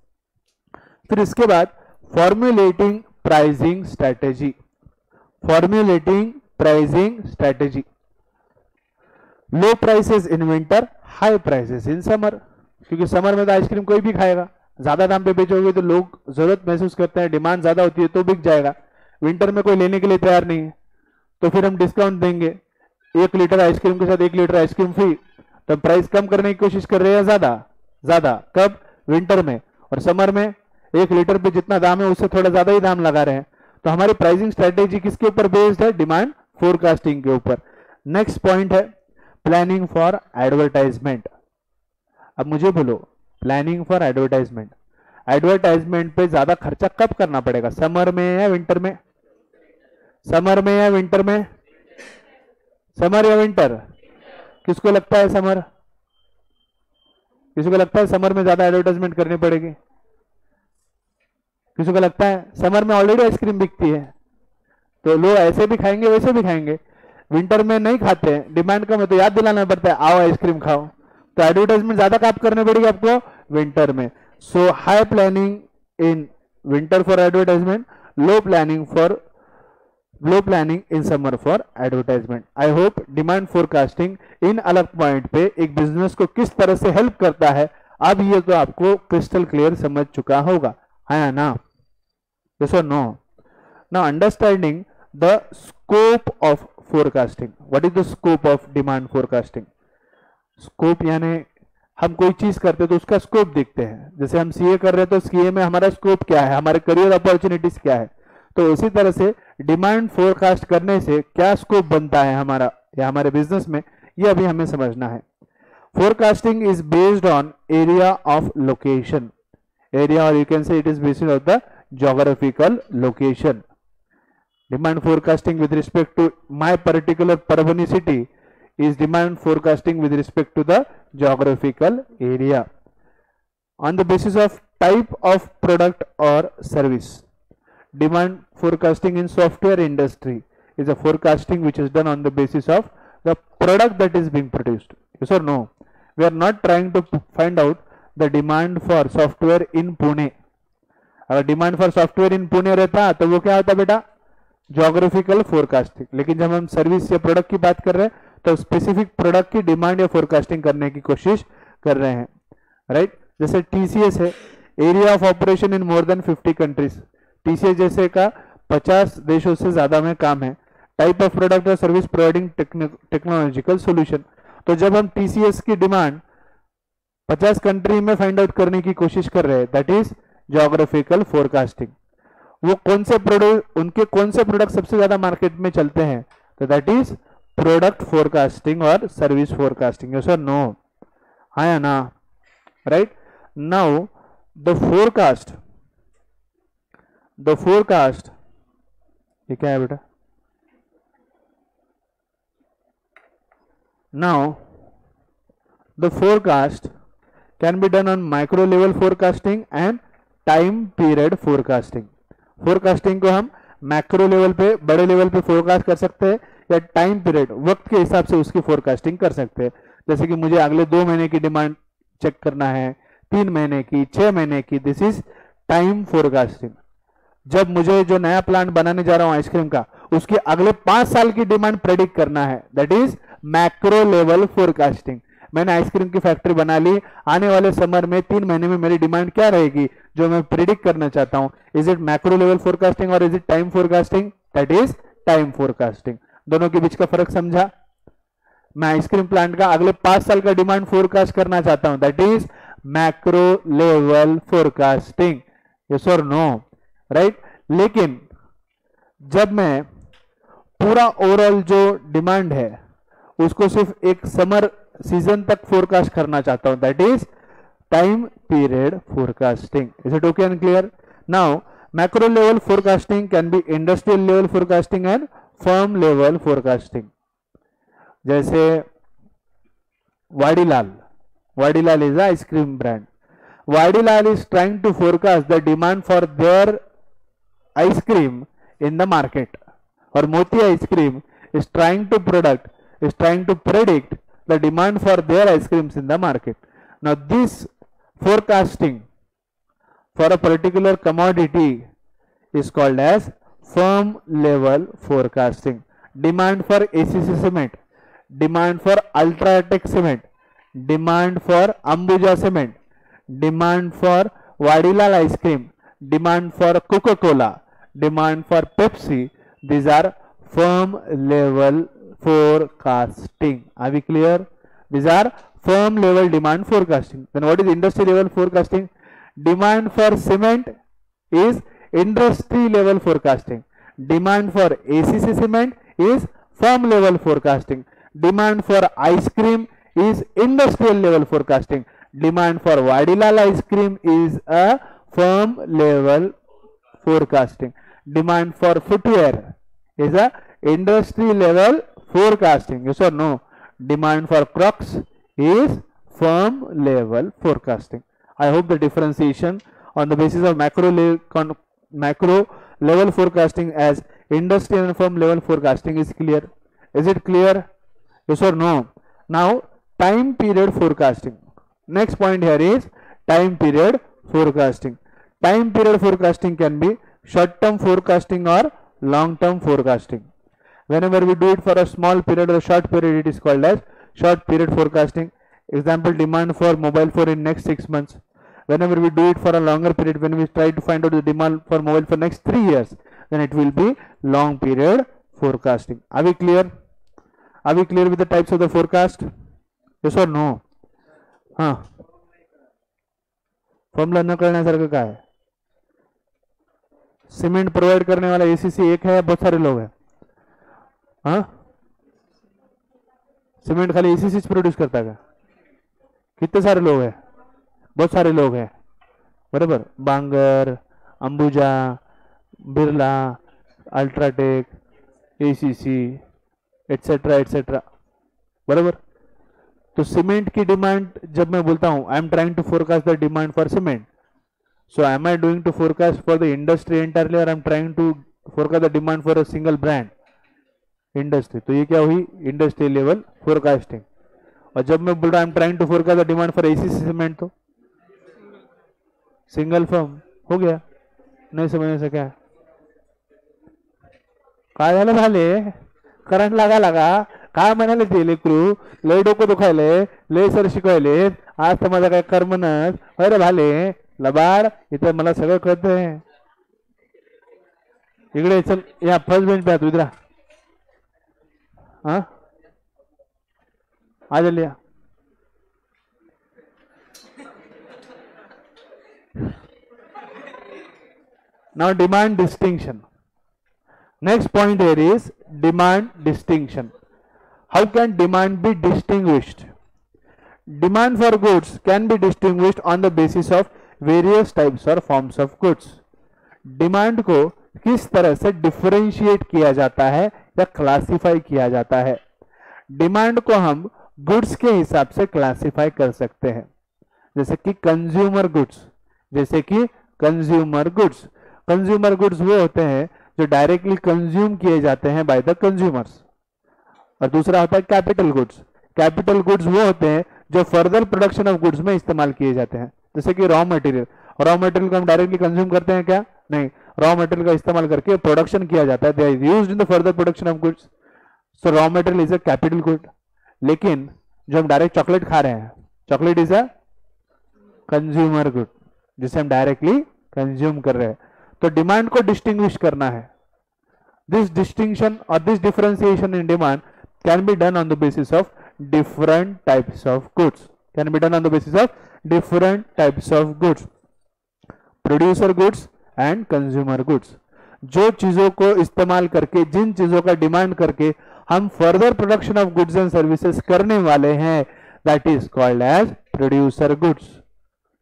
S1: फिर इसके बाद formulating pricing strategy, formulating pricing strategy. Low prices in winter, high prices in summer, क्योंकि समर में तो आइसक्रीम कोई भी खाएगा, ज्यादा दाम पे बेचोगे तो लोग जरूरत महसूस करते हैं, डिमांड ज्यादा होती है तो बिक जाएगा। विंटर में कोई लेने के लिए तैयार नहीं है तो फिर हम डिस्काउंट देंगे, एक लीटर आइसक्रीम के साथ एक लीटर आइसक्रीम फ्री, तो प्राइस कम करने की कोशिश कर रहे हैं ज्यादा ज्यादा, कब, विंटर में। और समर में एक लीटर पे जितना दाम है उससे थोड़ा ज्यादा ही दाम लगा रहे हैं। तो हमारी प्राइसिंग स्ट्रेटेजी किसके ऊपर बेस्ड है, डिमांड फोरकास्टिंग के ऊपर। नेक्स्ट पॉइंट है प्लानिंग फॉर एडवर्टाइजमेंट। अब मुझे बोलो प्लानिंग फॉर एडवर्टाइजमेंट, एडवर्टाइजमेंट पे ज्यादा खर्चा कब करना पड़ेगा, समर में या विंटर में, समर में या विंटर में, समर या विंटर, किसको लगता है समर, किसी को लगता है समर में ज्यादा एडवर्टाइजमेंट करनी पड़ेगी, किसी को लगता है समर में ऑलरेडी आइसक्रीम बिकती है तो लोग ऐसे भी खाएंगे वैसे भी खाएंगे, विंटर में नहीं खाते हैं, डिमांड कम है तो याद दिलाना पड़ता है आओ आइसक्रीम खाओ, तो एडवर्टाइजमेंट ज्यादा कब करनी पड़ेगी आपको, विंटर में। So high planning in winter for advertisement, low planning for low planning in summer for advertisement. I hope demand forecasting in अलग पॉइंट पे एक बिजनेस को किस तरह से हेल्प करता है अब ये तो आपको क्रिस्टल क्लियर समझ चुका होगा, है ना, यस और no. Now understanding the scope of forecasting, what is the scope of demand forecasting. Scope यानी हम कोई चीज करते हैं तो उसका स्कोप देखते हैं, जैसे हम सीए कर रहे हैं तो सीए में हमारा स्कोप क्या है, हमारे करियर अपॉर्चुनिटीज क्या है, तो उसी तरह से डिमांड फोरकास्ट करने से क्या स्कोप बनता है हमारा या हमारे बिजनेस में, ये अभी हमें समझना है। Forecasting is based on area of location, area और you can say it is based on the geographical location. Demand forecasting with respect to my particular Parvani city is demand forecasting with respect to the geographical area. On the basis of type of product or service, demand forecasting in software industry is a forecasting which is done on the basis of the product that is being produced. Yes or no? We are not trying to find out the demand for software in Pune. अगर demand for software in Pune रहता तो वो क्या होता बेटा, geographical forecasting. लेकिन जब हम सर्विस या प्रोडक्ट की बात कर रहे हैं तो स्पेसिफिक प्रोडक्ट की डिमांड या फोरकास्टिंग करने की कोशिश कर रहे हैं, राइट। जैसे टीसीएस है, area of operation in more than fifty countries, TCS जैसे का पचास देशों से ज्यादा में काम है। टाइप ऑफ प्रोडक्ट और सर्विस प्रोवाइडिंग टेक्नोलॉजिकल सोल्यूशन, तो जब हम टीसीएस की डिमांड पचास कंट्री में फाइंड आउट करने की कोशिश कर रहे हैं दैट इज ज्योग्राफिकल फोरकास्टिंग। वो कौन से प्रोडक्ट, उनके कौन से प्रोडक्ट सबसे ज्यादा मार्केट में चलते हैं तो दैट इज प्रोडक्ट फोरकास्टिंग और सर्विस फोरकास्टिंग, यस और नो, हाँ या ना, right. Now the forecast, the forecast ये क्या है बेटा, now the forecast can be done on micro level forecasting and time period forecasting. Forecasting को हम मैक्रो लेवल पे, बड़े लेवल पे फोरकास्ट कर सकते हैं या टाइम पीरियड, वक्त के हिसाब से उसकी फोरकास्टिंग कर सकते हैं। जैसे कि मुझे अगले दो महीने की डिमांड चेक करना है, तीन महीने की, छह महीने की, दिस इज टाइम फोरकास्टिंग। जब मुझे जो नया प्लांट बनाने जा रहा हूं आइसक्रीम का, उसके अगले पांच साल की डिमांड प्रेडिक्ट करना है, that is macro level forecasting. मैंने आइसक्रीम की फैक्ट्री बना ली, आने वाले समर में तीन महीने में मेरी डिमांड क्या रहेगी जो मैं प्रिडिक्ट करना चाहता हूं, is it macro level forecasting और is it time forecasting, that is time forecasting. दोनों के बीच का फर्क समझा। मैं आइसक्रीम प्लांट का अगले पांच साल का डिमांड फोरकास्ट करना चाहता हूं, that is macro level forecasting, yes और नो, राइट। लेकिन जब मैं पूरा ओवरऑल जो डिमांड है उसको सिर्फ एक समर सीजन तक फोरकास्ट करना चाहता हूं, that is time period forecasting. Is it okay and clear? Now Macro level forecasting can be industrial level forecasting and firm level forecasting. जैसे Vadilal, Vadilal is a ice cream brand. Vadilal is trying to forecast the demand for their ice cream in the market. Or Moti ice cream is trying to product is trying to predict the demand for their ice creams in the market. Now this forecasting for a particular commodity is called as firm level forecasting. Demand for A C C cement, demand for Ultratech cement, demand for Ambuja cement, demand for Vadilal ice cream, demand for Coca-Cola, demand for Pepsi. These are firm level forecasting. Are we clear? These are firm level demand forecasting. Then what is industry level forecasting? Demand for cement is industry level forecasting. Demand for A C C cement is firm level forecasting. Demand for ice cream is industrial level forecasting. Demand for Vadilal ice cream is a firm level forecasting. Demand for footwear is a industry level forecasting. Yes or no? Demand for Crocs is firm level forecasting. I hope the differentiation on the basis of macro level, macro level forecasting as industrial and firm level forecasting is clear. Is it clear? Yes or no? Now time period forecasting. Next point here is time period forecasting. Time period forecasting can be short term forecasting or long term forecasting. Whenever we do it for a small period or a short period, it is called as short period forecasting. Example, demand for mobile phone in next six months. Whenever we do it for a longer period, when we try to find out the demand for mobile for next three years, then it will be long period forecasting. Are we clear? Are we clear with the types of the forecast? Yes or no? हाँ, formula न करण्यासारखं काय है? Cement provide करने वाला ACC एक है या बहुत सारे लोग हैं? हाँ, सीमेंट खाली एसीसी प्रोड्यूस करता है? कितने सारे लोग हैं? बहुत सारे लोग हैं, बराबर. Bangar, Ambuja, Birla, UltraTech, ACC, etcetera etcetera, बराबर. तो सीमेंट की डिमांड जब मैं बोलता हूं I am trying to forecast the demand for cement, so am I doing to forecast for the industry entirely और I am trying to forecast the demand for a single brand industry. तो ये क्या हुई? Industry level forecasting. और जब मैं बोल रहा I am trying to forecast the demand for ACC cement तो सिंगल फर्म हो गया. नहीं समझने से क्या काय झालं? झाले करंट लागा लागा काय म्हणाले ते लेकरू, लय डोकं दुखायले, लय सर शिकवायले, आज तर माझा काय कर्मनच. अरे भाले लबाड, इथं मला सगळं कळतंय. इकडे चल, या फर्स्ट बेंच पे तू इधर. हाँ आ लिया. Now demand distinction. Next point here is demand distinction. How can demand be distinguished? Demand for goods can be distinguished on the basis of various types or forms of goods. Demand को किस तरह से differentiate किया जाता है या classify किया जाता है? डिमांड को हम गुड्स के हिसाब से क्लासिफाई कर सकते हैं, जैसे कि कंज्यूमर गुड्स. जैसे कि कंज्यूमर गुड्स कंज्यूमर गुड्स वो होते हैं जो डायरेक्टली कंज्यूम किए जाते हैं बाय द कंज्यूमर्स. और दूसरा होता है कैपिटल गुड्स. कैपिटल गुड्स वो होते हैं जो फर्दर प्रोडक्शन ऑफ गुड्स में इस्तेमाल किए जाते हैं, जैसे कि रॉ मटेरियल. रॉ मटेरियल को हम डायरेक्टली कंज्यूम करते हैं क्या? नहीं. रॉ मटेरियल का इस्तेमाल करके प्रोडक्शन किया जाता है. They are used in the further production of goods. So raw material is a capital good. लेकिन जो हम डायरेक्ट चॉकलेट खा रहे हैं, chocolate is a consumer good, जिसे हम डायरेक्टली कंज्यूम कर रहे हैं. तो डिमांड को डिस्टिंग्विश करना है. दिस डिस्टिंक्शन और this differentiation in demand can be done on the basis of different types of goods. Can be done on the basis of different types of goods. Producer goods and consumer goods. जो चीजों को इस्तेमाल करके, जिन चीजों का demand करके हम further production of goods and services करने वाले हैं, that is called as producer goods.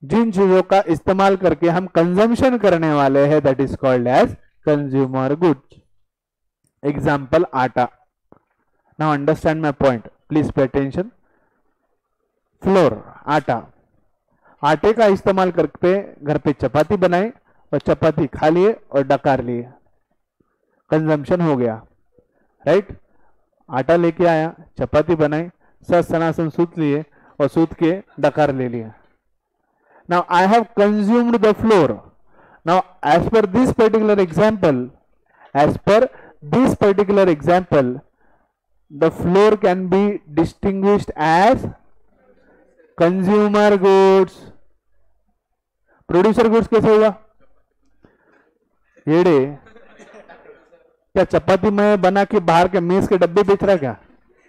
S1: जिन चीजों का इस्तेमाल करके हम कंजम्पशन करने वाले हैं, that is called as consumer goods. Example आटा. Now understand my point, please pay attention. Flour, आटा. आटे का इस्तेमाल करके घर पे चपाती बनाए और चपाती खा लिए और डकार लिए, कंजम्पशन हो गया, राइट. आटा लेके आया, चपाती बनाई, सस सनासन सूत लिए और सूत के डकार ले लिया. Now I have consumed the flour. Now as per this particular example, as per this particular example, the flour can be distinguished as consumer goods. Producer goods कैसे हुआ? येड़े, क्या चपाती में बना के बाहर के मेज के डब्बे बेच रहा है क्या?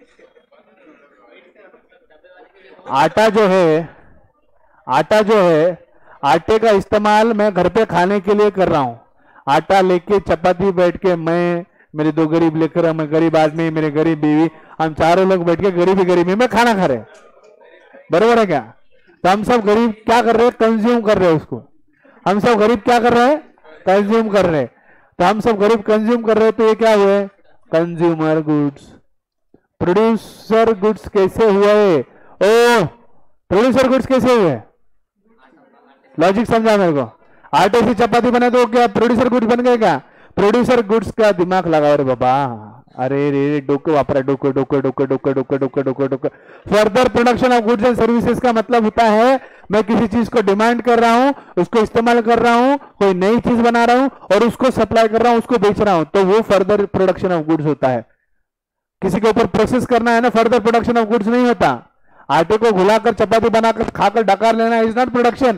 S1: आटा जो है, आटा जो है, आटे का इस्तेमाल मैं घर पे खाने के लिए कर रहा हूं. आटा लेके चपाती बैठ के मैं, मेरे दो गरीब लेकर, मैं गरीब आदमी, मेरे गरीब बीवी, हम चारों लोग बैठ के गरीबी गरीबी में खाना खा रहे. बरोबर है क्या? तो हम सब गरीब क्या कर रहे हैं? कंज्यूम कर रहे हैं उसको. हम सब गरीब क्या कर रहे हैं? कंज्यूम कर रहे हैं. तो हम सब गरीब कंज्यूम कर रहे हैं, तो ये क्या हुए? Consumer goods. प्रोड्यूसर गुड्स कैसे हुए? ओ, प्रोड्यूसर गुड्स कैसे हुए? लॉजिक समझा मेरे को. आटे से चपाती बने तो क्या प्रोड्यूसर गुड्स बन गए क्या? प्रोड्यूसर गुड्स का दिमाग लगाओ रे बाबा. अरे रे, डोके वापरा, डोके डोके डोके डोके डोके डोके डोके डोके. Further production of goods and services का मतलब होता है मैं किसी चीज को डिमांड कर रहा हूं, उसको इस्तेमाल कर रहा हूं, कोई नई चीज बना रहा हूं और उसको सप्लाई कर रहा हूं, उसको बेच रहा हूं, तो वो फर्दर प्रोडक्शन ऑफ गुड्स होता है. किसी के ऊपर प्रोसेस करना है ना, फर्दर प्रोडक्शन ऑफ गुड्स नहीं होता. आटे को घुलाकर चपाती बनाकर खाकर डकार लेना इज नॉट प्रोडक्शन.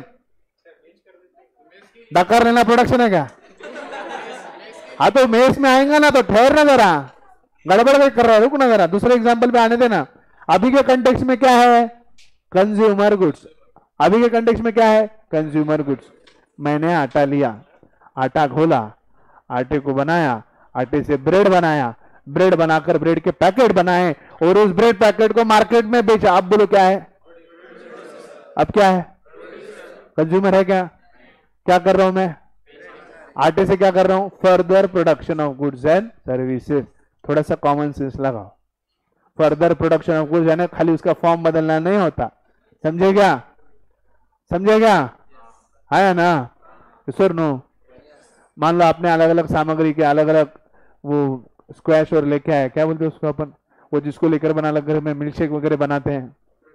S1: डकार लेना प्रोडक्शन है क्या? हाँ तो मेस में आएगा ना, तो ठहर ना जरा, गड़बड़ कर रहा है, रुक ना जरा, दूसरे एग्जांपल पे आने देना. अभी के कंटेक्स्ट में क्या है? Consumer goods. अभी के कंटेक्स्ट में क्या है? Consumer goods. मैंने आटा लिया, आटा घोला, आटे को बनाया, आटे से ब्रेड बनाया, ब्रेड बनाकर ब्रेड के पैकेट बनाए और उस ब्रेड पैकेट को मार्केट में बेचा. अब बोलो क्या है? अब क्या है? कंज्यूमर है क्या? क्या कर रहा हूं मैं? आटे से क्या कर रहा हूं? Further production of goods and services. थोड़ा सा कॉमन सेंस लगाओ. फर्दर प्रोडक्शन ऑफ गुड्स यानी खाली उसका फॉर्म बदलना नहीं होता. समझे क्या? समझे क्या? आया ना? Sir no. मान लो आपने अलग अलग सामग्री के अलग अलग वो स्क्वैश और लेके आया, क्या बोलते हैं उसको अपन, वो जिसको लेकर बना अलग घर में मिल्क शेक वगैरह बनाते हैं,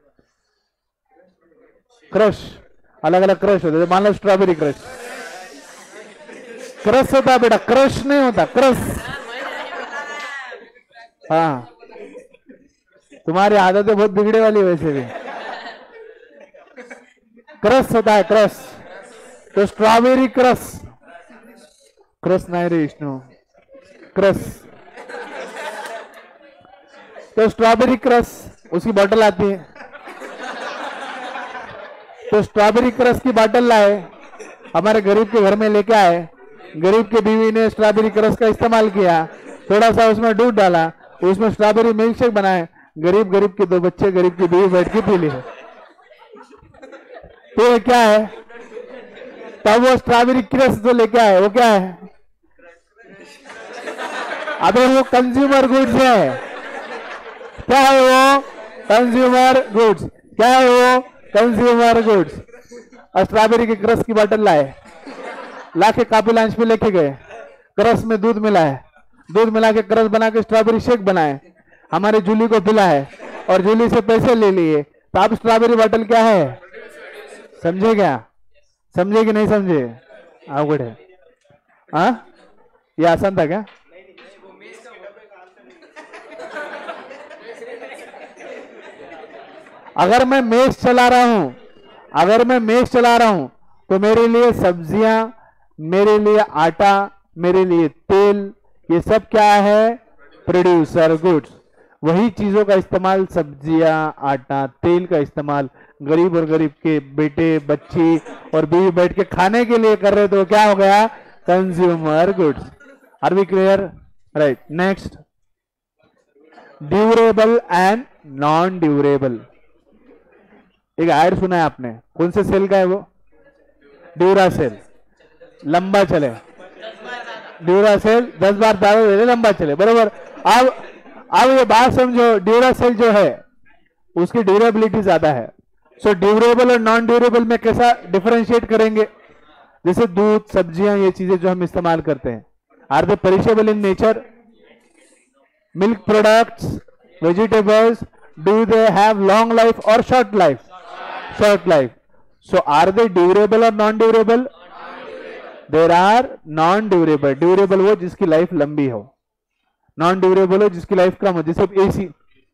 S1: क्रश. अलग अलग क्रश होते हैं. मान लो स्ट्रॉबेरी क्रश. क्रश होता है बेटा, क्रश नहीं होता, क्रश. हाँ, तुम्हारी आदतें बहुत बिगड़े वाली वैसे भी. क्रश होता है, क्रश. तो स्ट्रॉबेरी क्रश, क्रश नहीं रे विष्णु, क्रश. तो स्ट्रॉबेरी क्रश उसकी बोतल आती है. तो स्ट्रॉबेरी क्रश की बोतल लाए, हमारे गरीब के घर में लेके आए. गरीब के बीवी ने स्ट्रॉबेरी क्रश का इस्तेमाल किया, थोड़ा सा उसमें दूध डाला, उसमें स्ट्रॉबेरी मिल्क शेक बनाए. गरीब गरीब के दो बच्चे, गरीब की बीवी बैठ के पी ली है. तो ये क्या है? तब वो स्ट्रॉबेरी क्रश जो लेके आए वो क्या है? अबे वो कंज्यूमर गुड्स है. क्या है वो? Consumer goods. क्या है वो? Consumer goods. और स्ट्रॉबेरी के क्रश की बोतल लाए, लाके काफी लंच पे लेके गए, क्रश में दूध मिला है, दूध मिला के क्रश बना के स्ट्रॉबेरी शेक बनाए, हमारे जूली को पिलाए और जूली से पैसे ले लिए. तो अब स्ट्रॉबेरी बोतल क्या है? समझे क्या? समझे कि नहीं समझे? आवड़ है. हाँ, ये आसान था क्या? अगर मैं मेस चला रहा हूं, अगर मैं मेस चला रहा हूं तो मेरे लिए सब्जियां, मेरे लिए आटा, मेरे लिए तेल, ये सब क्या है? Producer goods. वही चीजों का इस्तेमाल, सब्जियां, आटा, तेल का इस्तेमाल गरीब और गरीब के बेटे, बच्ची और बीवी बैठ के खाने के लिए कर रहे, तो क्या हो गया? Consumer goods. Are we clear? Right. Next, durable and non durable. एक आयर सुना है आपने, कौन से सेल का है वो? ड्यूरा सेल, लंबा चले। ड्यूरा सेल दस बार दारू दे दे, लंबा चले, बरोबर। अब अब ये बात समझो, ड्यूरा सेल जो है उसकी ड्यूरेबिलिटी ज्यादा है। सो ड्यूरेबल और नॉन ड्यूरेबल में कैसा डिफरेंशिएट करेंगे? जैसे दूध, सब्जियां, ये चीजें जो हम इस्तेमाल करते हैं, are they perishable in nature? Milk products, vegetables, do they have long life और short life? Short life. So are they durable और non durable? There are non durable. Durable वो जिसकी लाइफ लंबी हो, नॉन ड्यूरेबल हो जिसकी life कम हो। जैसे एसी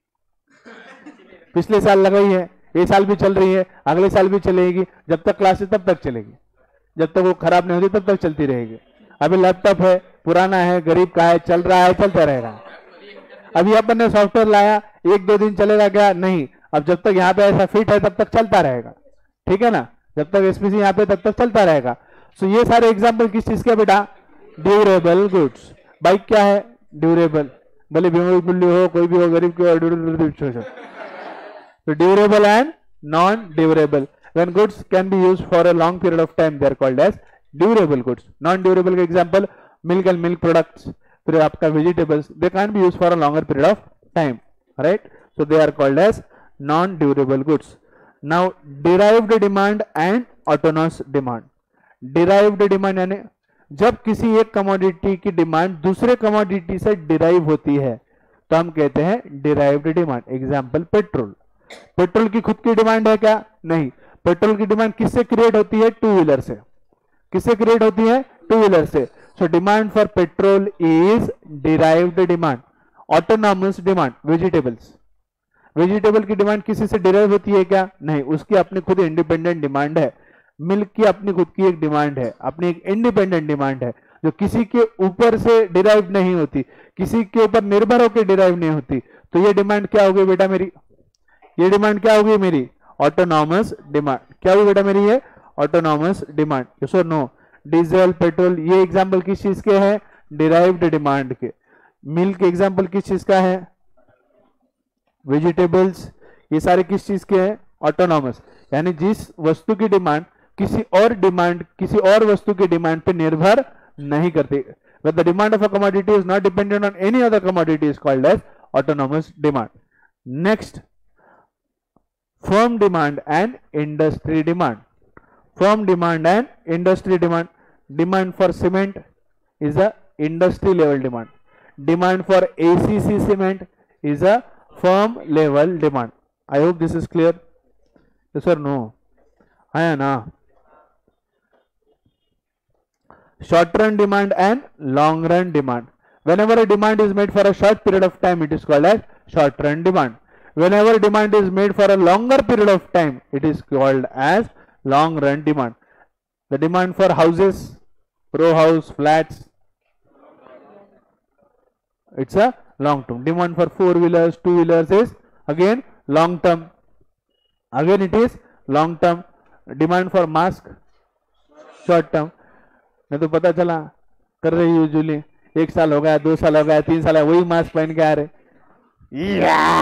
S1: पिछले साल लगाई है, ये साल भी चल रही है, अगले साल भी चलेगी, जब तक क्लास है तब तक चलेगी, जब तक वो खराब नहीं होती तब तक चलती रहेगी। अभी लैपटॉप है, पुराना है, गरीब का है, चल रहा है, चलता रहेगा। अभी अपन ने सॉफ्टवेयर लाया, एक दो दिन चलेगा क्या? नहीं, अब जब तक यहाँ पे ऐसा फिट है तब तक चलता रहेगा, ठीक है ना, जब तक एसपीसी यहाँ पे तब तक चलता रहेगा। सो ये सारे एग्जाम्पल किस चीज के बेटा? Durable goods. बाइक क्या है? ड्यूरेबल, भले बीमारी हो, कोई भी हो, गरीब के। So durable and non-durable. When goods can be used for a long period of time, they are called as durable goods. Non-durable का example milk and milk products. फिर आपका vegetables, they can't be used for a longer period of time, right? So they are called as non-durable goods. Now derived demand and autonomous demand. Derived demand यानी जब किसी एक commodity की demand दूसरे commodity से derive होती है तो हम कहते हैं derived demand. Example petrol. Petrol की खुद की डिमांड है क्या? नहीं। पेट्रोल की डिमांड किससे क्रिएट होती है? टू व्हीलर से। किससे क्रिएट होती है? टू व्हीलर से। So demand for petrol is derived demand. Autonomous demand, vegetables, vegetable की डिमांड किसी से डिराइव होती है क्या? नहीं, उसकी अपनी खुद इंडिपेंडेंट डिमांड है। मिल्क की अपनी खुद की एक डिमांड है, अपनी एक इंडिपेंडेंट डिमांड है जो किसी के ऊपर से डिराइव नहीं होती, किसी के ऊपर निर्भर होकर डिराइव नहीं होती। तो ये डिमांड क्या होगी बेटा मेरी? ये डिमांड क्या होगी मेरी? Autonomous demand. क्या होगी बेटा मेरी? ये ऑटोनॉमस डिमांड। यस और नो? डीजल, पेट्रोल, ये एग्जांपल किस चीज के हैं? डिराइव्ड डिमांड के। मिल्क एग्जांपल किस चीज का है? वेजिटेबल्स, ये सारे किस चीज के हैं? ऑटोनॉमस। यानी जिस वस्तु की डिमांड किसी और डिमांड किसी और वस्तु की डिमांड पे निर्भर नहीं करती। When the demand of a commodity is not dependent on any other commodity is called as autonomous demand. Next, firm demand and industry demand. Firm demand and industry demand. Demand for cement is a industry level demand. Demand for A C C cement is a firm level demand. I hope this is clear. Yes or no? है ना? Short run demand and long run demand. Whenever a demand is made for a short period of time, it is called as short run demand. Whenever demand is made for a longer period of time, it is called as long run demand. The demand for houses, row house, flats, it's a long term. Demand for four wheelers, two wheelers is again long term. Again it is long term. Demand for mask, short term. नहीं तो पता चला कर रही usually एक साल हो गया, दो साल हो गया, तीन साल है, वही मास्क पहन के आ रहे।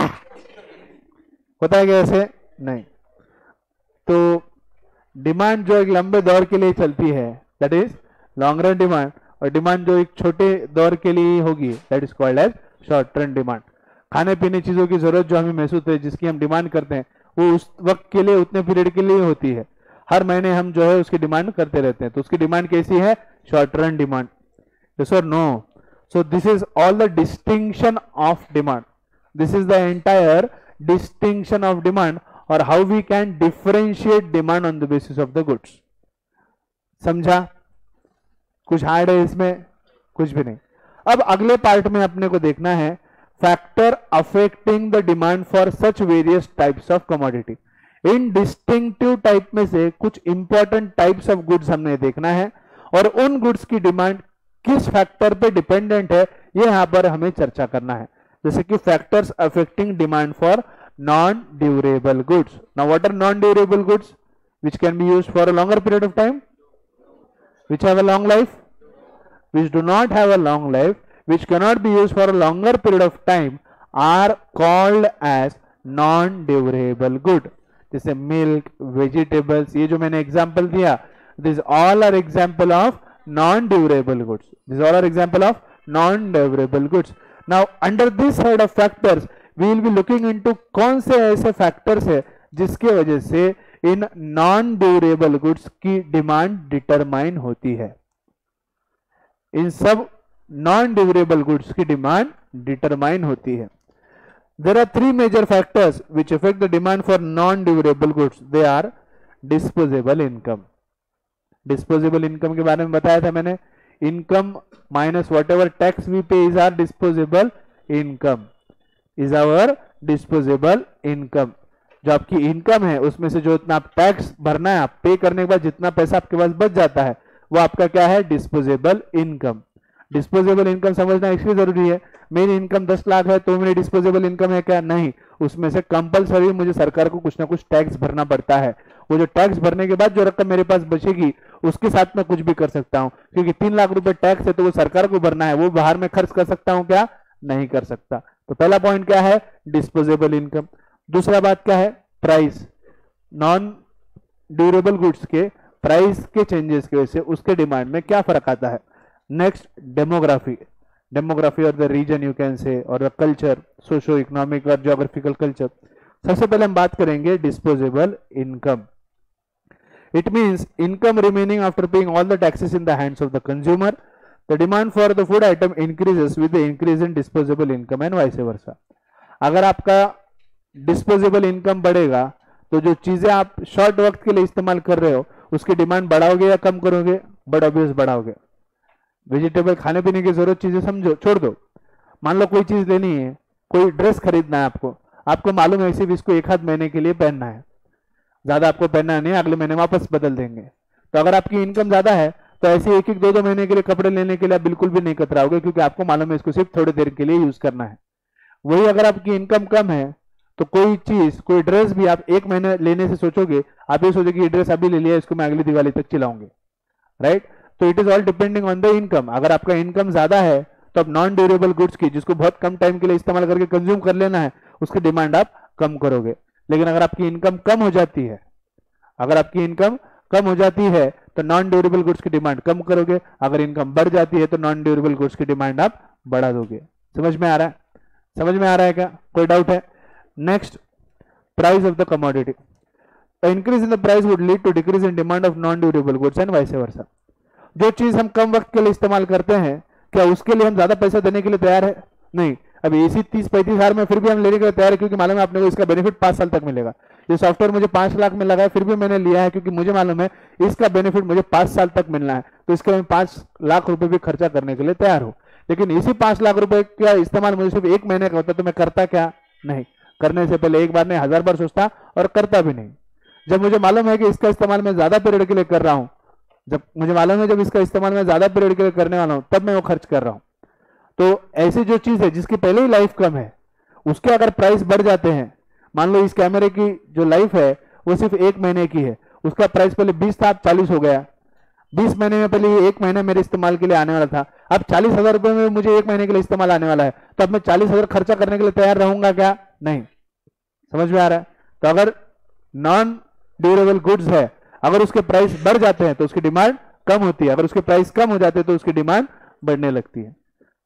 S1: होता है कैसे? नहीं। तो डिमांड जो एक लंबे दौर के लिए चलती है that is long run demand, और डिमांड जो एक छोटे दौर के लिए होगी that is called as short run demand. खाने पीने चीजों की जरूरत जो हमें महसूस है, जिसकी हम डिमांड करते हैं, वो उस वक्त के लिए, उतने पीरियड के लिए होती है। हर महीने हम जो है उसकी डिमांड करते रहते हैं, तो उसकी डिमांड कैसी है? Short run demand. यस और no? So this is all the distinction of demand. This is the entire distinction of demand और how we can differentiate demand on the basis of the goods. समझा? कुछ hard है इसमें? कुछ भी नहीं. अब अगले पार्ट में अपने को देखना है factor affecting the demand for such various types of commodity. इन डिस्टिंक्टिव टाइप में से कुछ इंपॉर्टेंट टाइप्स ऑफ गुड्स हमने देखना है और उन गुड्स की डिमांड किस फैक्टर पे डिपेंडेंट है ये यहां पर हमें चर्चा करना है. जैसे कि factors affecting demand for non durable goods. Now what are non durable goods which can be used for a longer period of time, which have a long life, which do not have a long life, which cannot be used for a longer period of time are called as non-durable good. जैसे milk, vegetables, ये जो मैंने example दिया, this all are example of non durable goods, this all are example of non durable goods. Now under this head of factors we will be looking into कौन से ऐसे factors है जिसके वजह से इन नॉन ड्यूरेबल गुड्स की demand determine होती है। इन सब नॉन ड्यूरेबल गुड्स की डिमांड डिटरमाइन होती है। There are three major factors which affect the demand for non-durable goods. They are disposable income. Disposable income के बारे में बताया था मैंने, income minus whatever tax we pay is our disposable income. Is our disposable income. जो आपकी income है उसमें से जो इतना आप टैक्स भरना है, आप पे करने के बाद जितना पैसा आपके पास बच जाता है वो आपका क्या है, डिस्पोजेबल इनकम। डिस्पोजेबल इनकम समझना इसलिए जरूरी है, मेरी इनकम दस लाख है तो मेरी डिस्पोजेबल इनकम है क्या, नहीं, उसमें से कंपलसरी मुझे सरकार को कुछ ना कुछ टैक्स भरना पड़ता है। वो जो टैक्स भरने के बाद जो रकम मेरे पास बचेगी उसके साथ मैं कुछ भी कर सकता हूं, क्योंकि तीन लाख रुपए टैक्स है तो वो सरकार को भरना है, वो बाहर में खर्च कर सकता हूं क्या, नहीं कर सकता। तो पहला पॉइंट क्या है, डिस्पोजेबल इनकम। दूसरा बात क्या है, प्राइस। नॉन ड्यूरेबल गुड्स के प्राइस के चेंजेस की वजह से उसके डिमांड में क्या फर्क आता है। Next, demography. डेमोग्राफी और the reason you can say, और द कल्चर, सोशो इकोनॉमिक और ज्योग्राफिकल कल्चर। सबसे पहले हम बात करेंगे disposable income. It means income remaining after paying all the taxes in the hands of the consumer. The demand for the food item increases with the increase in disposable income and vice versa. अगर आपका disposable income बढ़ेगा तो जो चीजें आप short वक्त के लिए इस्तेमाल कर रहे हो उसकी डिमांड बढ़ाओगे या कम करोगे, बड़ा ऑब्वियस बढ़ाओगे। वेजिटेबल, खाने पीने की जरूरत चीजें समझो, छोड़ दो। मान लो कोई चीज लेनी है, कोई ड्रेस खरीदना है आपको, आपको मालूम है सिर्फ इसको एक आध महीने के लिए पहनना है, ज्यादा आपको पहनना नहीं, अगले महीने वापस बदल देंगे। तो अगर आपकी इनकम ज्यादा है तो ऐसे एक एक दो दो महीने के लिए कपड़े लेने के लिए आप बिल्कुल भी नहीं कतराओगे, क्योंकि आपको मालूम है इसको सिर्फ थोड़ी देर के लिए यूज करना है। वही अगर आपकी इनकम कम है तो कोई चीज, कोई ड्रेस भी आप एक महीने लेने से सोचोगे, आप ये सोचोगे ये ड्रेस अभी ले लिया, इसको मैं अगली दिवाली तक चलाऊंगे, राइट। तो it is all depending on the income. अगर आपका इनकम ज्यादा है तो आप नॉन ड्यूरेबल गुड्स की, जिसको बहुत कम टाइम के लिए इस्तेमाल करके कंज्यूम कर लेना है, उसकी डिमांड आप कम करोगे। लेकिन अगर आपकी इनकम कम हो जाती है, अगर आपकी इनकम कम हो जाती है तो नॉन ड्यूरेबल गुड्स की डिमांड कम करोगे, अगर इनकम बढ़ जाती है तो नॉन ड्यूरेबल गुड्स की डिमांड आप बढ़ा दोगे। समझ में आ रहा है, समझ में आ रहा है क्या, कोई डाउट है। Next, price of the commodity. Increase in the price would lead to decrease in demand of non durable goods and vice versa. जो चीज हम कम वक्त के लिए इस्तेमाल करते हैं, क्या उसके लिए हम ज्यादा पैसा देने के लिए तैयार है, नहीं। अब एसी तीस पैंतीस हजार में फिर भी हम लेने के लिए तैयार है, क्योंकि मालूम है आपने को इसका बेनिफिट पांच साल तक मिलेगा। ये सॉफ्टवेयर मुझे पांच लाख में लगा है, फिर भी मैंने लिया है क्योंकि मुझे मालूम है इसका बेनिफिट मुझे पांच साल तक मिलना है, तो इसके लिए मैं पांच लाख रुपए भी खर्चा करने के लिए तैयार हूं। लेकिन इसी पांच लाख रुपए का इस्तेमाल मुझे सिर्फ एक महीने का होता तो मैं करता क्या, नहीं। करने से पहले एक बार नहीं हजार बार सोचता और करता भी नहीं। जब मुझे मालूम है कि इसका इस्तेमाल मैं ज्यादा पीरियड के लिए कर रहा हूं, जब मुझे मालूम है जब इसका इस्तेमाल मैं ज्यादा पीरियड के लिए करने वाला हूं, तब मैं वो खर्च कर रहा हूं। तो ऐसी जो चीज है जिसकी पहले ही लाइफ कम है, उसके अगर प्राइस बढ़ जाते हैं, मान लो इस कैमरे की जो लाइफ है वो सिर्फ एक महीने की है, उसका प्राइस पहले बीस था, अब चालीस हो गया। बीस महीने में पहले ये एक महीना मेरे इस्तेमाल के लिए आने वाला था, अब चालीस हजार रुपए में मुझे एक महीने के लिए इस्तेमाल आने वाला है, तो अब मैं चालीस हजार खर्चा करने के लिए तैयार रहूंगा क्या, नहीं। समझ में आ रहा है। तो अगर नॉन ड्यूरेबल गुड्स है, अगर उसके प्राइस बढ़ जाते हैं तो उसकी डिमांड कम होती है, अगर उसके प्राइस कम हो जाते हैं तो उसकी डिमांड बढ़ने लगती है।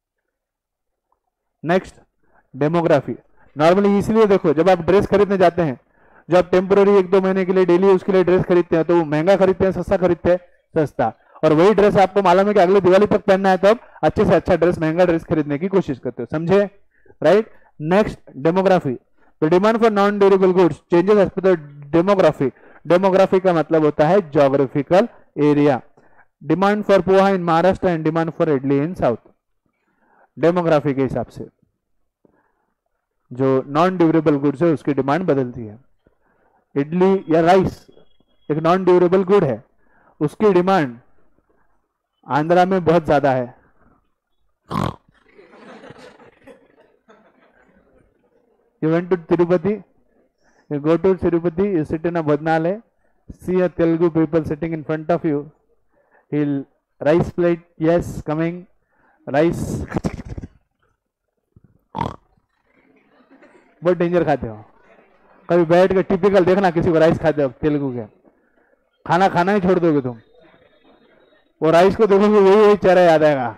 S1: Next, demography. नॉर्मली इसलिए देखो, जब आप ड्रेस खरीदने जाते हैं, जब आप टेम्पोररी एक दो महीने के लिए डेली उसके लिए ड्रेस खरीदते हैं, तो वो महंगा खरीदते हैं सस्ता खरीदते हैं, सस्ता। और वही ड्रेस आपको मालूम है कि अगली दिवाली तक पहनना है, तो आप अच्छे से अच्छा ड्रेस, महंगा ड्रेस खरीदने की कोशिश करते हो, समझे, right. Next, demography. The demand for non-durable goods changes as per the demography. Demography का मतलब होता है geographical area. Demand for poha in Maharashtra and demand for idli in South. Demography के हिसाब से जो नॉन ड्यूरेबल गुड्स है उसकी डिमांड बदलती है। इडली या राइस एक नॉन ड्यूरेबल गुड है, उसकी डिमांड आंध्रा में बहुत ज्यादा है। You went to Tirupati, you go to Tirupati, you sit in a Bhojnalaya, see a Telugu people sitting in front of you, he'll rice plate, yes, coming, rice, बहुत danger खाते हो, कभी बैठ के टिपिकल देखना, किसी को राइस खाते हो तेलुगु के, खाना खाना ही छोड़ दोगे तुम, वो राइस को देखोगे वही वही चेहरा याद आएगा।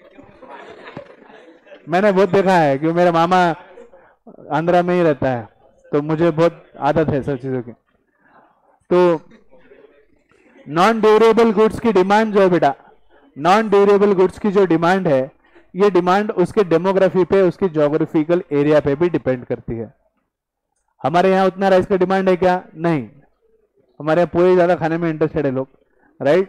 S1: मैंने बहुत देखा है कि मेरा मामा आंध्रा में ही रहता है, तो मुझे बहुत आदत है सब चीजों की। तो नॉन ड्यूरेबल गुड्स की डिमांड जो है बेटा, नॉन ड्यूरेबल गुड्स की जो डिमांड है, ये डिमांड उसके डेमोग्राफी पे, उसकी ज्योग्राफिकल एरिया पे भी डिपेंड करती है। हमारे यहाँ उतना राइस का डिमांड है क्या? नहीं, हमारे यहाँ पोहे ज्यादा खाने में इंटरेस्टेड है लोग, right.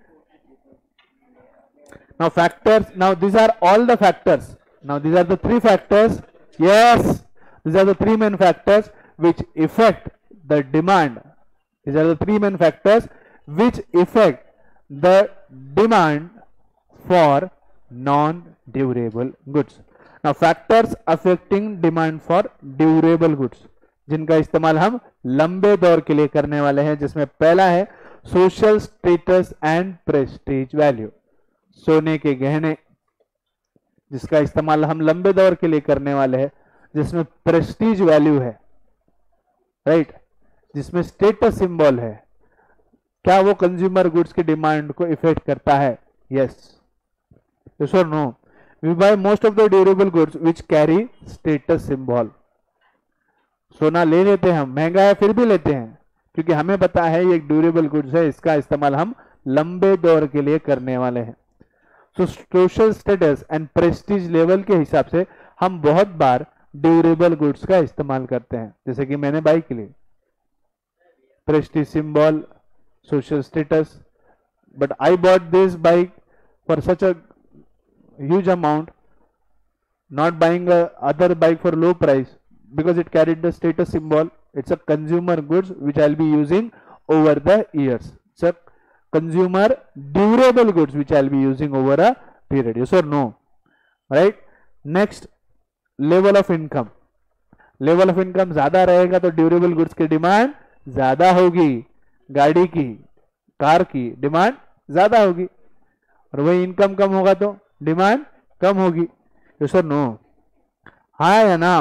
S1: Now factors, now these are all the factors, now these are the three factors, yes these are the three main factors which affect the demand. These are the three main factors which affect the demand for non-durable goods. Now factors affecting demand for durable goods, जिनका इस्तेमाल हम लंबे दौर के लिए करने वाले हैं, जिसमें पहला है social status and prestige value, सोने के गहने, जिसका इस्तेमाल हम लंबे दौर के लिए करने वाले हैं, जिसमें प्रेस्टीज वैल्यू है, राइट right? जिसमें स्टेटस सिंबल है। क्या वो कंज्यूमर गुड्स की डिमांड को इफेक्ट करता है? यस, यस और no. We buy most of the durable goods which carry status symbol. सोना ले लेते हैं हम, महंगा है फिर भी लेते हैं, क्योंकि हमें पता है ये एक ड्यूरेबल गुड्स है, इसका इस्तेमाल हम लंबे दौर के लिए करने वाले हैं। So social status and prestige level के हिसाब से हम बहुत बार ड्यूरेबल गुड्स का इस्तेमाल करते हैं, जैसे कि मैंने बाइक ली, prestige symbol, social status, but I bought this bike for such a huge amount, not buying other bike for low price because it carried the status symbol. It's a consumer goods which I'll be using over the years. It's a consumer durable goods which I'll be using over a period. Yes or no? Right? Next, level of income. Level of income ज्यादा रहेगा तो durable goods की demand ज्यादा होगी, गाड़ी की, car की demand ज्यादा होगी, और वही इनकम कम होगा तो डिमांड कम होगी। Yes or no? हाँ या ना?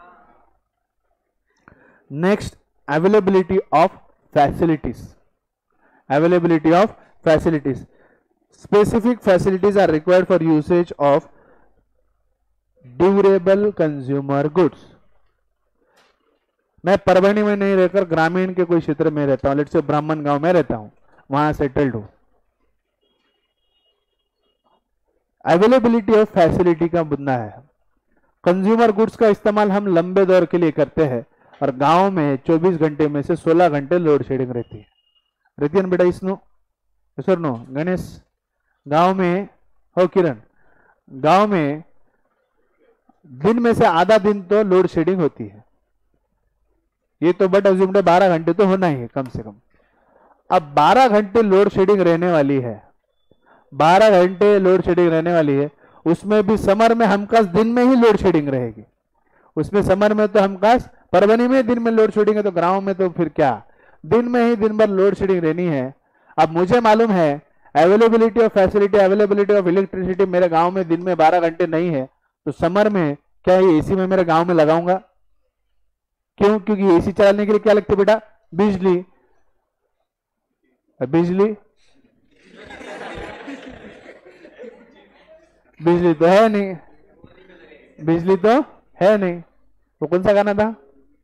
S1: Next, availability of facilities. Availability of facilities. Specific facilities are required for usage of durable consumer goods. मैं परभणी में नहीं रहकर ग्रामीण के कोई क्षेत्र में रहता हूं, लेट्स से ब्राह्मण गांव में रहता हूं, वहां सेटल्ड हूं। अवेलेबिलिटी ऑफ फैसिलिटी का मुद्दा है। कंज्यूमर गुड्स का इस्तेमाल हम लंबे दौर के लिए करते हैं, और गांव में चौबीस घंटे में से सोलह घंटे लोड शेडिंग रहती है, रहती है ना बेटा? इसनो सर नो गणेश, गांव में हो किरण, गांव में दिन में से आधा दिन तो लोड शेडिंग होती है, ये तो बट अज्यूम्ड बारह घंटे तो होना ही है कम से कम। अब बारह घंटे लोड शेडिंग रहने वाली है, बारह घंटे लोड शेडिंग रहने वाली है, उसमें भी समर में हमका दिन में ही लोड शेडिंग रहेगी, उसमें समर में तो हमका परभणी में दिन में लोड शेडिंग है, तो गांव में तो फिर क्या, दिन में ही दिन भर लोड शेडिंग रहनी है। अब मुझे मालूम है availability of facility, availability of electricity मेरे गांव में दिन में बारह घंटे नहीं है, तो समर में क्या ये एसी में मेरे गांव में लगाऊंगा? क्यों? क्योंकि एसी चलाने के लिए क्या लगता है बेटा? बिजली। बिजली बिजली तो है नहीं, बिजली तो है नहीं। वो कौन सा गाना था?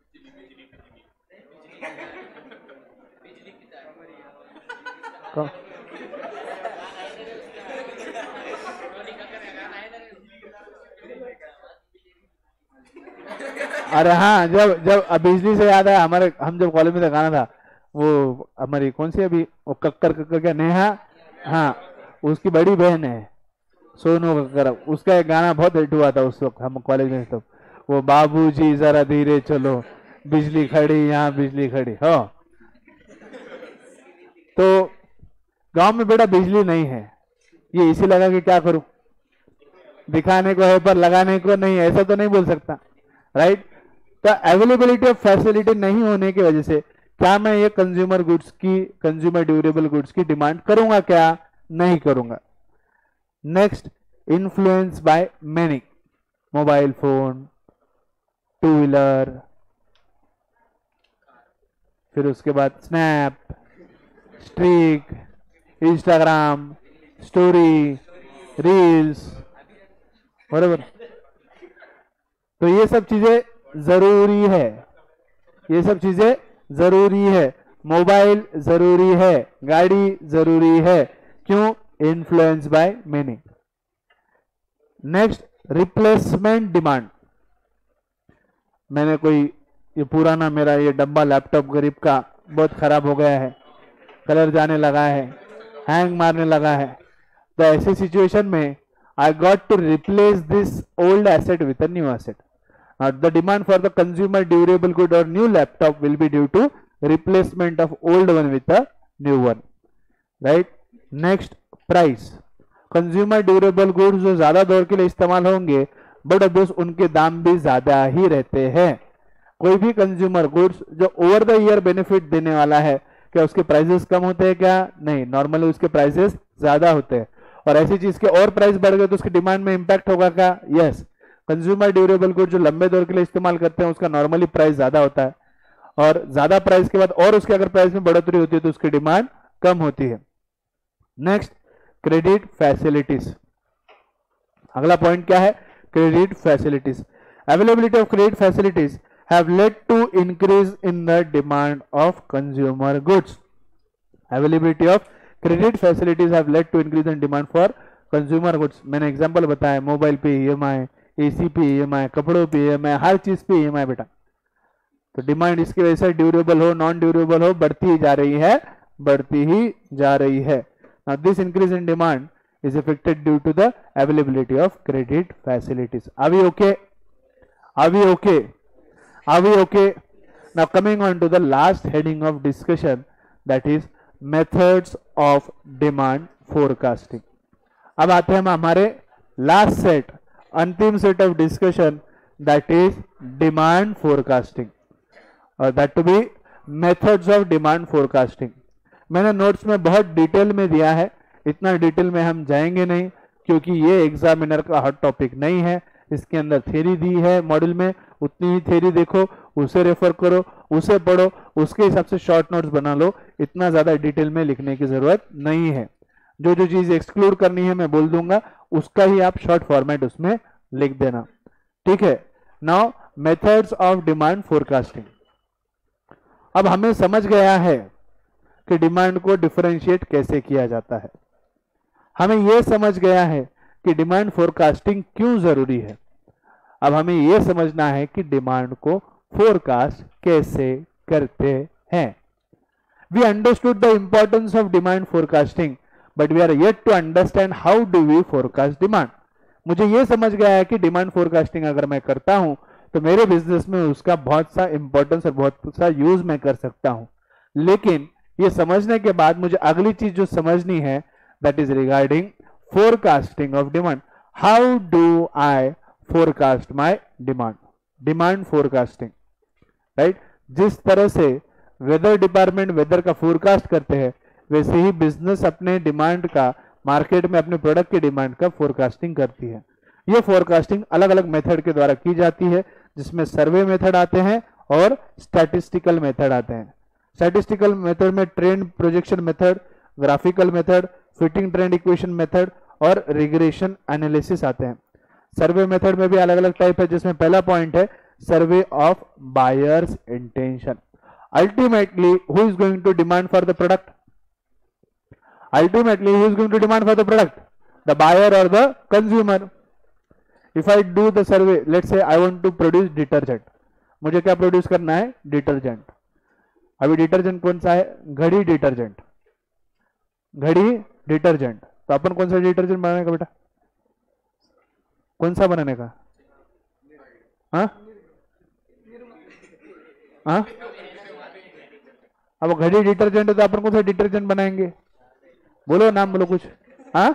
S1: अरे हाँ, जब जब बिजली से याद है, हमारे हम जब कॉलेज में था गाना था, वो हमारी कौन सी अभी वो कक्कर कक्कर क्या नेहा, हाँ उसकी बड़ी बहन है सोनू कक्कर, उसका एक गाना बहुत हिट हुआ था उस वक्त हम कॉलेज में, तब वो बाबूजी जरा धीरे चलो, बिजली खड़ी यहाँ बिजली खड़ी हो। तो गांव में बेटा बिजली नहीं है, ये एसी लगा के क्या करूं? दिखाने को है पर लगाने को नहीं, ऐसा तो नहीं बोल सकता, राइट? तो अवेलेबिलिटी ऑफ फैसिलिटी नहीं होने की वजह से क्या मैं ये कंज्यूमर गुड्स की, कंज्यूमर ड्यूरेबल गुड्स की डिमांड करूंगा? क्या नहीं करूंगा। Next, influence by many, mobile phone, two wheeler, फिर उसके बाद snap, streak, Instagram, story, reels, बराबर। तो ये सब चीजें जरूरी है, ये सब चीजें जरूरी है। मोबाइल जरूरी है, गाड़ी जरूरी है, क्यों? Influence by meaning. Next, replacement demand. मैंने कोई ये पुराना मेरा ये डब्बा लैपटॉप गरीब का बहुत खराब हो गया है, कलर जाने लगा है, हैंग मारने लगा है, तो ऐसी सिचुएशन में I got to replace this old asset with a new asset. Now, the demand for the consumer durable good or new laptop will be due to replacement of old one with a new one, right? Next, price. Consumer durable goods जो ज्यादा दौर के लिए इस्तेमाल होंगे, but obvious उनके दाम भी ज्यादा ही रहते हैं। कोई भी कंज्यूमर गुड्स जो ओवर द ईयर बेनिफिट देने वाला है, क्या उसके प्राइसेस कम होते हैं? क्या नहीं, नॉर्मली उसके प्राइसेस ज्यादा होते हैं। और ऐसी चीज के और प्राइस बढ़ गए तो उसकी डिमांड में इंपैक्ट होगा क्या? यस। कंज्यूमर ड्यूरेबल गुड जो लंबे दौर के लिए इस्तेमाल करते हैं उसका नॉर्मली प्राइस ज्यादा होता है, और ज्यादा प्राइस के बाद और उसके अगर प्राइस में बढ़ोतरी होती है तो उसकी डिमांड कम होती है। Next, credit facilities. अगला पॉइंट क्या है? Credit facilities. Availability of credit facilities have led to increase in the demand of consumer goods. Availability of credit facilities have led to increase in demand for consumer goods. मैंने example बताया, mobile पे EMI, AC पे EMI, कपड़ों पे EMI, हर चीज पे EMI बेटा। तो डिमांड इसकी वजह से ड्यूरेबल हो नॉन ड्यूरेबल हो बढ़ती ही जा रही है, बढ़ती ही जा रही है। Now this increase in demand is affected due to the availability of credit facilities. Are we okay? Are we okay? Are we okay? Now coming on to the last heading of discussion, that is methods of demand forecasting. अब आते हैं हम हमारे last set, अंतिम set of discussion, that is demand forecasting, और that too be methods of demand forecasting. मैंने notes में बहुत डिटेल में दिया है, इतना डिटेल में हम जाएंगे नहीं क्योंकि ये एग्जामिनर का हॉट टॉपिक नहीं है। इसके अंदर थ्योरी दी है मॉड्यूल में, उतनी ही थ्योरी देखो, उसे रेफर करो, उसे पढ़ो, उसके हिसाब से शॉर्ट नोट्स बना लो। इतना ज्यादा डिटेल में लिखने की जरूरत नहीं है। जो जो चीज एक्सक्लूड करनी है मैं बोल दूंगा, उसका ही आप शॉर्ट फॉर्मेट उसमें लिख देना, ठीक है। Now methods of demand forecasting. अब हमें समझ गया है कि डिमांड को डिफरेंशिएट कैसे किया जाता है, हमें यह समझ गया है कि डिमांड फोरकास्टिंग क्यों जरूरी है। अब हमें यह समझना है कि डिमांड को फोरकास्ट कैसे करते हैं। We understood the importance of demand forecasting, but we are yet to understand how do we forecast demand. मुझे यह समझ गया है कि डिमांड फोरकास्टिंग अगर मैं करता हूं तो मेरे बिजनेस में उसका बहुत सा इंपॉर्टेंस और बहुत सा यूज मैं कर सकता हूं। लेकिन ये समझने के बाद मुझे अगली चीज जो समझनी है, that is regarding forecasting of demand. How do I forecast my demand? Demand forecasting, right? जिस तरह से वेदर डिपार्टमेंट वेदर का फोरकास्ट करते हैं, वैसे ही बिजनेस अपने डिमांड का, मार्केट में अपने प्रोडक्ट की डिमांड का फोरकास्टिंग करती है। यह फोरकास्टिंग अलग अलग मेथड के द्वारा की जाती है, जिसमें सर्वे मेथड आते हैं और स्टैटिस्टिकल मेथड आते हैं। स्टैटिस्टिकल मेथड में trend projection method, graphical method, fitting trend equation method और रिग्रेशन एनालिसिस आते हैं। सर्वे मेथड में भी अलग अलग टाइप है, जिसमें पहला पॉइंट है survey of buyers intention. Ultimately who is going to demand for the product? Ultimately who is going to demand for the product? The buyer और the consumer. If I do the survey, let's say I want to produce detergent, मुझे क्या produce करना है? Detergent. अभी detergent कौन सा है? घड़ी डिटर्जेंट, घड़ी डिटर्जेंट। तो अपन कौन सा डिटर्जेंट बनाने का बेटा? कौन सा बनाने का? हाँ हाँ, अब घड़ी डिटर्जेंट है तो अपन कौन सा डिटर्जेंट बनाएंगे? बोलो नाम, बोलो कुछ। हाँ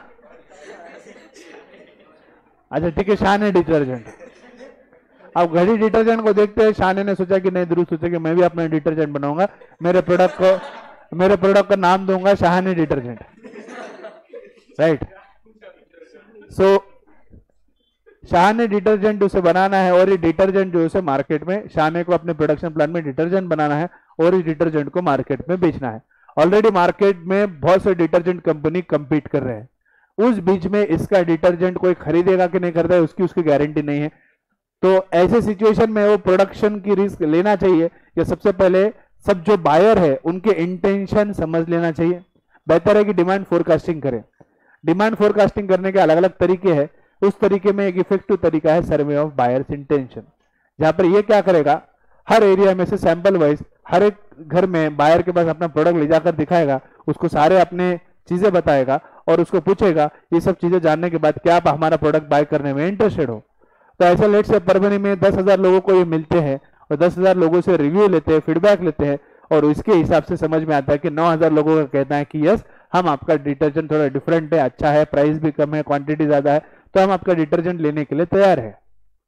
S1: अच्छा ठीक है, शान डिटर्जेंट। अब घड़ी डिटर्जेंट को देखते हैं, शान ने सोचा कि नहीं, दुरुस्त सोचा कि मैं भी अपना डिटर्जेंट बनाऊंगा, मेरे प्रोडक्ट को मेरे प्रोडक्ट का नाम दूंगा Shahani detergent, right. So Shahani detergent उसे बनाना है, और ये डिटर्जेंट जो उसे मार्केट में शाहाने को अपने प्रोडक्शन प्लान में डिटर्जेंट बनाना है, और इस डिटर्जेंट को मार्केट में बेचना है। ऑलरेडी मार्केट में बहुत से डिटर्जेंट कंपनी compete कर रहे हैं, उस बीच में इसका डिटर्जेंट कोई खरीदेगा कि नहीं खरीदेगा उसकी उसकी गारंटी नहीं है। तो ऐसे सिचुएशन में वो प्रोडक्शन की रिस्क लेना चाहिए या सबसे पहले सब जो बायर है उनके इंटेंशन समझ लेना चाहिए। बेहतर है कि डिमांड फोरकास्टिंग करें। डिमांड फोरकास्टिंग करने के अलग अलग तरीके हैं, उस तरीके में एक इफेक्टिव तरीका है सर्वे ऑफ बायर्स इंटेंशन, जहां पर ये क्या करेगा, हर एरिया में से सैंपल वाइज हर एक घर में बायर के पास अपना प्रोडक्ट ले जाकर दिखाएगा, उसको सारे अपने चीजें बताएगा और उसको पूछेगा ये सब चीजें जानने के बाद क्या आप हमारा प्रोडक्ट बाय करने में इंटरेस्टेड हो। तो ऐसा लेट से परभनी में दस हजार लोगों को ये मिलते हैं और दस हजार लोगों से रिव्यू लेते हैं, फीडबैक लेते हैं और इसके हिसाब से समझ में आता है कि नौ हजार लोगों का कहना है कि यस हम आपका डिटर्जेंट थोड़ा डिफरेंट है, अच्छा है, प्राइस भी कम है, क्वांटिटी ज्यादा है, तो हम आपका डिटर्जेंट लेने के लिए तैयार है।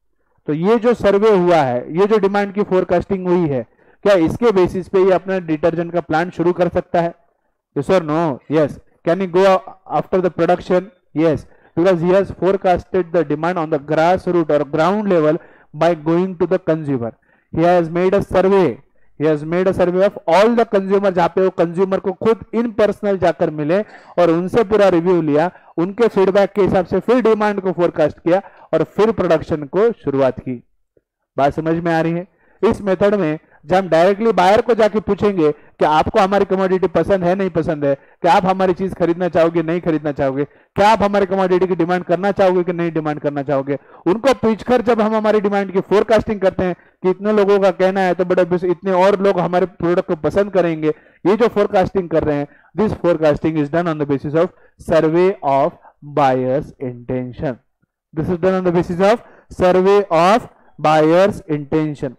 S1: तो ये जो सर्वे हुआ है, ये जो डिमांड की फोरकास्टिंग हुई है, क्या इसके बेसिस पे ये अपना डिटर्जेंट का प्लांट शुरू कर सकता है? यस और no? Yes. Can you go after the production? Yes, because he has forecasted the demand on the grassroots or ground level by going to the consumer. He has made a survey. He has made a survey of all the consumer, जहाँ पे वो consumer को खुद इन personal जाकर मिले और उनसे पूरा रिव्यू लिया, उनके फीडबैक के हिसाब से फिर डिमांड को फोरकास्ट किया और फिर प्रोडक्शन को शुरुआत की। बात समझ में आ रही है? इस मेथड में जब हम डायरेक्टली बायर को जाके पूछेंगे कि आपको हमारी कमोडिटी पसंद है नहीं पसंद है, क्या आप हमारी चीज खरीदना चाहोगे नहीं खरीदना चाहोगे, क्या आप हमारे कमोडिटी की डिमांड करना चाहोगे कि नहीं डिमांड करना चाहोगे, उनको पूछकर जब हम हमारी डिमांड की फोरकास्टिंग करते हैं कि इतने लोगों का कहना है तो बड़े इतने और लोग हमारे प्रोडक्ट को पसंद करेंगे, ये जो फोरकास्टिंग कर रहे हैं, this forecasting is done on the basis of survey of buyers intention. This is done on the basis of survey of buyers intention.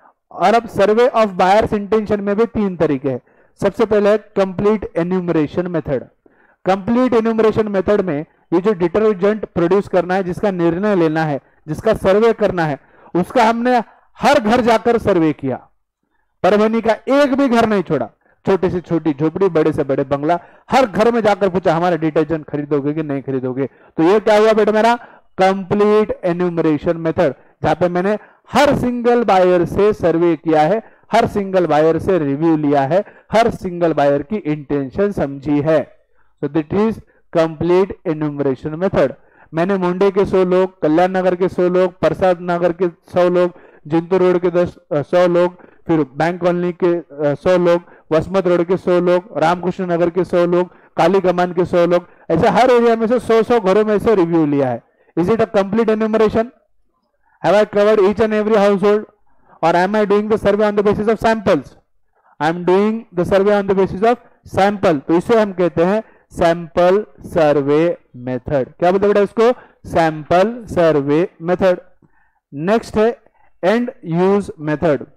S1: और अब सर्वे ऑफ बायर्स इंटेंशन में भी तीन तरीके हैं। सबसे पहले complete enumeration method. Complete enumeration method में ये जो डिटर्जेंट प्रोड्यूस करना है, जिसका निर्णय लेना है, जिसका सर्वे करना है, उसका हमने हर घर जाकर सर्वे किया। परभनी का एक भी घर नहीं छोड़ा, छोटी से छोटी झोपड़ी, बड़े से बड़े बंगला, हर घर में जाकर पूछा हमारा डिटर्जेंट खरीदोगे कि नहीं खरीदोगे। तो ये क्या हुआ बेटा मेरा कंप्लीट एन्यूमरेशन मेथड, जहां पे मैंने हर सिंगल बायर से सर्वे किया है, हर सिंगल बायर से रिव्यू लिया है, हर सिंगल बायर की इंटेंशन समझी है। So that is complete enumeration method. मैंने मुंडे के सौ लोग, कल्याण नगर के सौ लोग, प्रसाद नगर के सौ लोग, जिंतूर रोड के दस सौ लोग, फिर बैंक कॉलोनी के सौ लोग, वसमत रोड के सौ लोग, रामकृष्ण नगर के सौ लोग, काली कमान के सौ लोग, ऐसे हर एरिया में से सौ सौ घरों में से रिव्यू लिया है। Is it a complete enumeration? Have I covered each and every household, or am I doing the survey on the basis of samples? I am doing the survey on the basis of sample. तो इसे हम कहते हैं sample survey method. क्या बोलते बेटा इसको? Sample survey method. Next है end use method.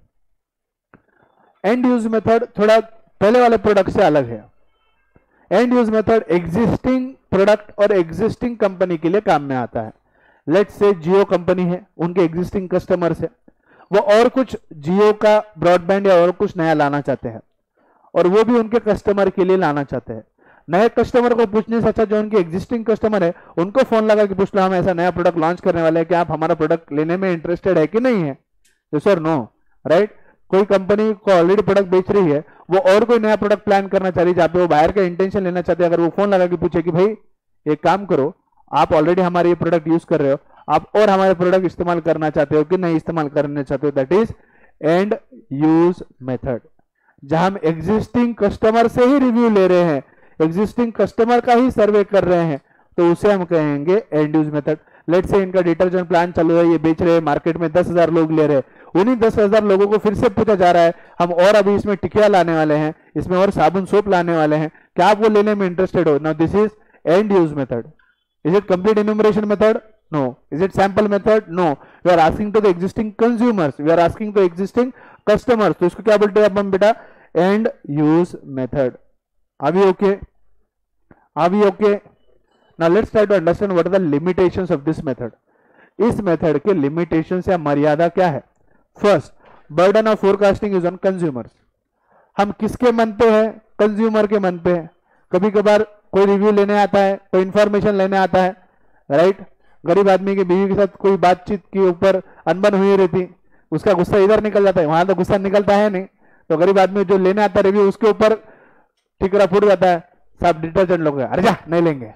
S1: End use method थोड़ा पहले वाले प्रोडक्ट से अलग है। End use method existing product और एग्जिस्टिंग कंपनी के लिए काम में आता है। लेट्स से जियो कंपनी है, उनके एग्जिस्टिंग कस्टमर्स है, वो और कुछ जियो का ब्रॉडबैंड या और कुछ नया लाना चाहते हैं और वो भी उनके कस्टमर के लिए लाना चाहते हैं। नए कस्टमर को पूछने से अच्छा जो उनके एग्जिस्टिंग कस्टमर है उनको फोन लगा के पूछ लो हम ऐसा नया प्रोडक्ट लॉन्च करने वाले हैं, क्या आप हमारा प्रोडक्ट लेने में इंटरेस्टेड है कि नहीं है? यस और नो? राइट। कोई कंपनी को ऑलरेडी प्रोडक्ट बेच रही है, वो और कोई नया प्रोडक्ट प्लान करना चाह रही है जहाँ पे वो बायर का इंटेंशन लेना चाहते हैं, अगर वो फोन लगा के पूछे कि भाई एक काम करो, आप ऑलरेडी हमारे ये प्रोडक्ट यूज कर रहे हो, आप और हमारे प्रोडक्ट इस्तेमाल करना चाहते हो कि नहीं इस्तेमाल करना चाहते हो, that is end use method. जहां हम एग्जिस्टिंग कस्टमर से ही रिव्यू ले रहे हैं, एग्जिस्टिंग कस्टमर का ही सर्वे कर रहे हैं, तो उसे हम कहेंगे एंड यूज मेथड। लेट से इनका डिटर्जेंट प्लान चालू है, ये बेच रहे हैं, मार्केट में दस हजार लोग ले रहे हैं, उन्हीं दस हजार लोगों को फिर से पूछा जा रहा है हम और अभी इसमें टिकिया लाने वाले हैं, इसमें और साबुन सोप लाने वाले हैं, क्या आप वो लेने में इंटरेस्टेड हो? Now this is end use method. Is it complete enumeration method? No. Is it sample method? No. We are asking to the existing consumers. We are asking to existing customers. तो इसको क्या बोलते हैं अपन बेटा? And use method. Are we okay? Are we okay? Now let's try to understand what are the limitations of this method. इस method के limitations या मर्यादा क्या है? First, burden of forecasting is on consumers. हम किसके मन पे है? कंज्यूमर के मन पे है। कभी कभार कोई रिव्यू लेने आता है, कोई इंफॉर्मेशन लेने आता है, राइट। गरीब आदमी की बीवी के साथ कोई बातचीत के ऊपर अनबन हुई रहती, उसका गुस्सा इधर निकल जाता है, वहां तो गुस्सा निकलता है नहीं, तो गरीब आदमी जो लेने आता है रिव्यू उसके ऊपर ठिकरा फूट जाता है, साहब डिटर्जेंट लोग अरे जा नहीं लेंगे।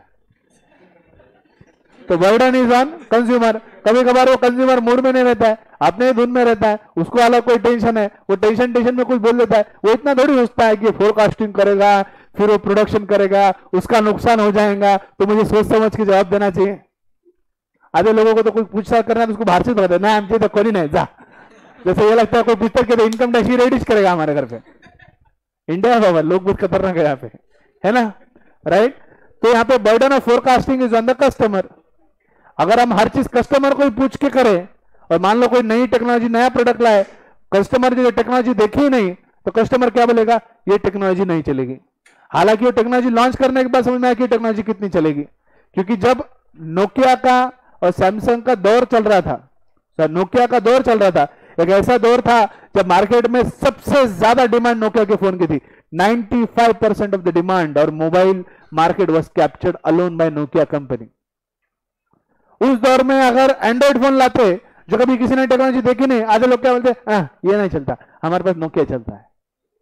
S1: तो बर्डन इज ऑन कंज्यूमर। कभी कभार वो कंज्यूमर मूड में नहीं रहता है, अपने धुन में रहता है, उसको अलग कोई टेंशन है, वो टेंशन टेंशन में कुछ बोल देता है, वो इतना थोड़ी सोचता है कि फोरकास्टिंग करेगा फिर वो प्रोडक्शन करेगा, उसका नुकसान हो जाएगा, तो मुझे सोच समझ के जवाब देना चाहिए। आधे लोगों को तो कोई पूछताछ करना है तो उसको बाहर से बता ना आमचे तो कोई नहीं जा, जैसे ये लगता है कोई पूछताछ के तो इनकम टैक्स ही रेडिश करेगा हमारे घर पे। इंडिया बाबा लोग बहुत खतरनाक है यहाँ पे, है ना, राइट। तो यहाँ पे burden of forecasting is on the customer. अगर हम हर चीज कस्टमर को ही पूछ के करें और मान लो कोई नई टेक्नोलॉजी नया प्रोडक्ट लाए, कस्टमर जो टेक्नोलॉजी देखी ही नहीं, तो कस्टमर क्या बोलेगा, ये टेक्नोलॉजी नहीं चलेगी। हालांकि वो टेक्नोलॉजी लॉन्च करने के बाद समझ में आया कि टेक्नोलॉजी कितनी चलेगी, क्योंकि जब नोकिया का और सैमसंग का दौर चल रहा था, सर नोकिया का दौर चल रहा था, एक ऐसा दौर था जब मार्केट में सबसे ज्यादा डिमांड नोकिया के फोन की थी, पचानवे परसेंट ऑफ द डिमांड, और mobile market was captured alone by Nokia company. उस दौर में अगर एंड्रॉइड फोन लाते जो कभी किसी ने टेक्नोलॉजी देखी नहीं, आधे लोग क्या बोलते, ये नहीं चलता, हमारे पास नोकिया चलता है।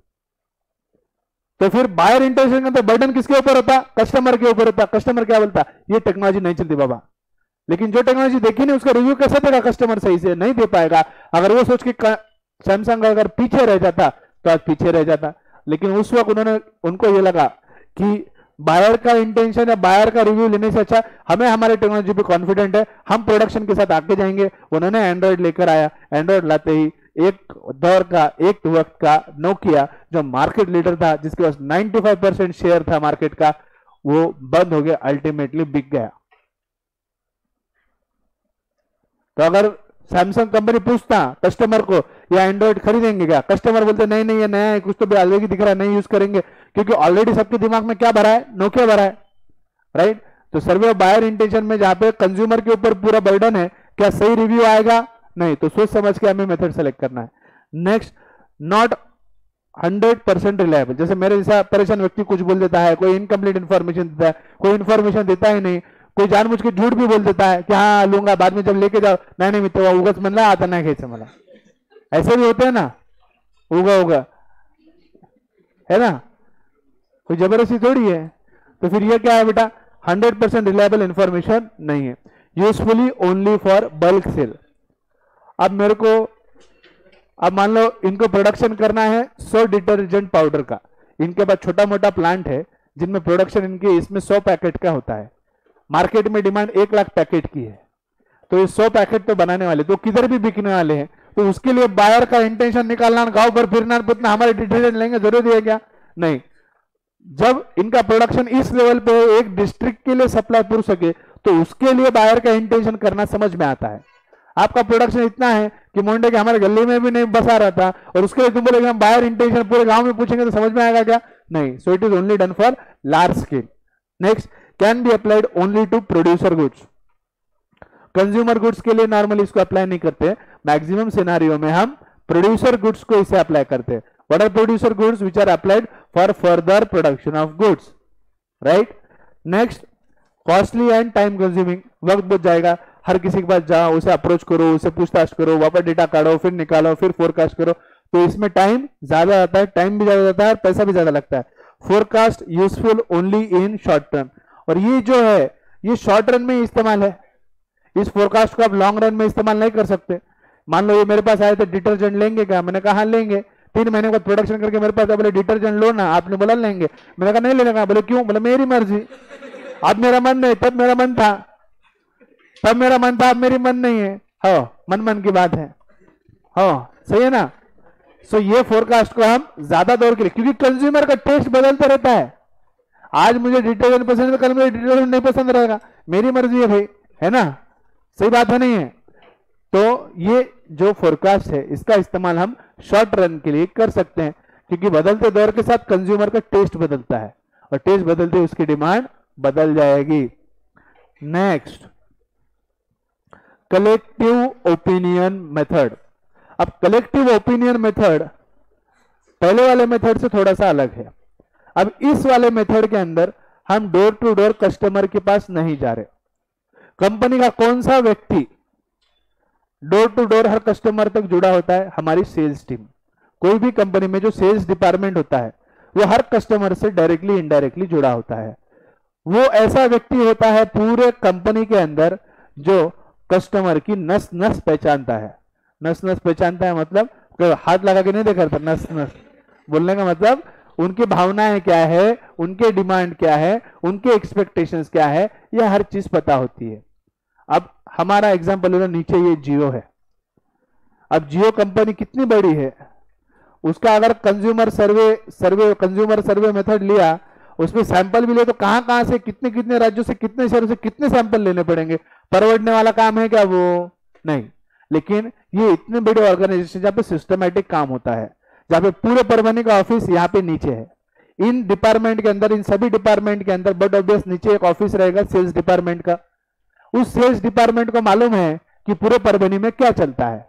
S1: तो फिर बायर इंटेंशन का तो बर्डन किसके ऊपर होता, कस्टमर के ऊपर होता। कस्टमर क्या बोलता, ये टेक्नोलॉजी नहीं चलती बाबा, लेकिन जो टेक्नोलॉजी देखी नहीं उसका रिव्यू कैसे देगा कस्टमर, सही से नहीं दे पाएगा। अगर वो सोच के सैमसंग अगर पीछे रह जाता तो आज पीछे रह जाता, लेकिन उस वक्त उन्होंने उनको ये लगा कि बायर का इंटेंशन या बायर का रिव्यू लेने से अच्छा हमें हमारे टेक्नोलॉजी पे कॉन्फिडेंट है, हम प्रोडक्शन के साथ आगे जाएंगे। उन्होंने एंड्रॉइड लेकर आया, एंड्रॉइड लाते ही एक दौर का एक वक्त का नोकिया जो मार्केट लीडर था, जिसके पास पचानवे परसेंट शेयर था मार्केट का, वो बंद हो गया, अल्टीमेटली बिक गया। तो अगर सैमसंग कंपनी पूछता कस्टमर को या एंड्रॉइड खरीदेंगे क्या, कस्टमर बोलते नहीं नहीं ये नया है, कुछ तो अलग ही दिख रहा है, नहीं यूज करेंगे, क्योंकि ऑलरेडी सबके दिमाग में क्या भरा है, नोकिया भरा है, राइट। तो सर्वे ऑफ बायर इंटेंशन में जहां पे कंज्यूमर के ऊपर पूरा बर्डन है, क्या सही रिव्यू आएगा, नहीं, तो सोच समझ के हमें मेथड सेलेक्ट करना है। Next, not hundred percent reliable. जैसे मेरे जैसा परेशान व्यक्ति कुछ बोल देता है, कोई इनकम्प्लीट इन्फॉर्मेशन देता है, कोई इन्फॉर्मेशन देता ही नहीं, कोई जानबूझ के झूठ भी बोल देता है कि हाँ लूंगा, बाद में जब लेके जाओ नहीं नहीं मित्र उगच म्हणला आता नहीं घ्यायचं मला, ऐसे भी होते हैं ना, उगा उगा, है ना, कोई जबरदस्ती थोड़ी है। तो फिर ये क्या है बेटा, हंड्रेड परसेंट रिलायबल इंफॉर्मेशन नहीं है। Usefully only for bulk sale. अब मेरे को अब मान लो इनको प्रोडक्शन करना है सौ डिटर्जेंट पाउडर का, इनके पास छोटा मोटा प्लांट है जिनमें प्रोडक्शन इनके इसमें सौ पैकेट का होता है, मार्केट में डिमांड एक लाख पैकेट की है, तो ये सौ पैकेट तो बनाने वाले तो किधर भी बिकने वाले हैं, तो उसके लिए बायर का इंटेंशन निकालना, गांव भर फिरना, पुतना हमारे डिटर्जेंट लेंगे जरूरी है क्या, नहीं। जब इनका प्रोडक्शन इस लेवल पे एक डिस्ट्रिक्ट के लिए सप्लाई पूर सके तो उसके लिए बायर का इंटेंशन करना समझ में आता है। आपका प्रोडक्शन इतना है कि मुंडे के हमारे गली में भी नहीं बसा रहा था और उसके लिए तुम बोलेगे हम बायर इंटेंशन पूरे गांव में पूछेंगे तो समझ में आएगा क्या, नहीं। So it is only done for large scale. Next, can be applied only to producer goods. Consumer goods के लिए नॉर्मली इसको अप्लाई नहीं करते, मैक्सिमम सिनारियो में हम प्रोड्यूसर गुड्स को इसे अप्लाई करते हैं। What are producer goods which are applied for further production of goods, right. Next, costly and time consuming, वक्त बहुत जाएगा, हर किसी के पास जाओ, उसे अप्रोच करो, उसे पूछताछ करो, वापस डेटा काढो, फिर निकालो, फिर फोरकास्ट करो, तो इसमें टाइम ज्यादा जाता है, टाइम भी ज्यादा जाता है और पैसा भी ज्यादा लगता है। Forecast useful only in short term, और ये जो है ये शॉर्ट रन में इस्तेमाल है, इस फोरकास्ट को आप लॉन्ग रन में इस्तेमाल नहीं कर सकते। मान लो ये मेरे पास आए थे डिटर्जेंट लेंगे क्या, मैंने कहा लेंगे, तीन महीने बाद प्रोडक्शन करके मेरे पास बोले डिटर्जेंट लो ना, आपने बोला लेंगे, मैंने कहा नहीं लेने का, बोले क्यों, बोले मेरी मर्जी, अब मेरा मन नहीं, तब मेरा मन था, तब मेरा मन था, अब मेरी मन नहीं है, हो मन मन की बात है, हो सही है ना। सो so, ये फोरकास्ट को हम ज्यादा दौर के लिए, क्योंकि कंज्यूमर का टेस्ट बदलता रहता है, आज मुझे डिटर्जेंट पसंद है, कल मुझे डिटर्जेंट नहीं पसंद रहेगा, मेरी मर्जी है भाई, है ना, सही बात है नहीं है। तो ये जो फोरकास्ट है इसका इस्तेमाल हम शॉर्ट रन के लिए कर सकते हैं, क्योंकि बदलते दौर के साथ कंज्यूमर का टेस्ट बदलता है और टेस्ट बदलते उसकी डिमांड बदल जाएगी। Next, collective opinion method. अब कलेक्टिव ओपिनियन मेथड पहले वाले मेथड से थोड़ा सा अलग है। अब इस वाले मेथड के अंदर हम डोर टू डोर कस्टमर के पास नहीं जा रहे, कंपनी का कौन सा व्यक्ति डोर टू डोर हर कस्टमर तक जुड़ा होता है, हमारी सेल्स टीम। कोई भी कंपनी में जो सेल्स डिपार्टमेंट होता है वो हर कस्टमर से डायरेक्टली इनडायरेक्टली जुड़ा होता है। वो ऐसा व्यक्ति होता है पूरे कंपनी के अंदर जो कस्टमर की नस नस पहचानता है। नस नस पहचानता है मतलब हाथ लगा के नहीं देखा था, नस नस बोलने का मतलब उनकी भावनाएं क्या है, उनके डिमांड क्या है, उनके एक्सपेक्टेशंस क्या है, यह हर चीज पता होती है। अब हमारा एग्जांपल ले लो, नीचे ये जियो है। अब जियो कंपनी कितनी बड़ी है, उसका अगर consumer survey survey consumer survey method लिया, उसमें सैंपल भी ले तो कहां कहां से कितने कितने राज्यों से कितने शहरों से कितने सैंपल लेने पड़ेंगे। परवड़ने वाला काम है क्या वो? नहीं। लेकिन ये इतने बड़े ऑर्गेनाइजेशन जहाँ पे सिस्टमैटिक काम होता है, जहाँ पे पूरे परवाने का ऑफिस यहाँ पे नीचे है, इन डिपार्टमेंट के अंदर, इन सभी डिपार्टमेंट के अंदर बट ऑब्वियस नीचे एक ऑफिस रहेगा सेल्स डिपार्टमेंट का। उस सेल्स डिपार्टमेंट को मालूम है कि पूरे परभनी में क्या चलता है,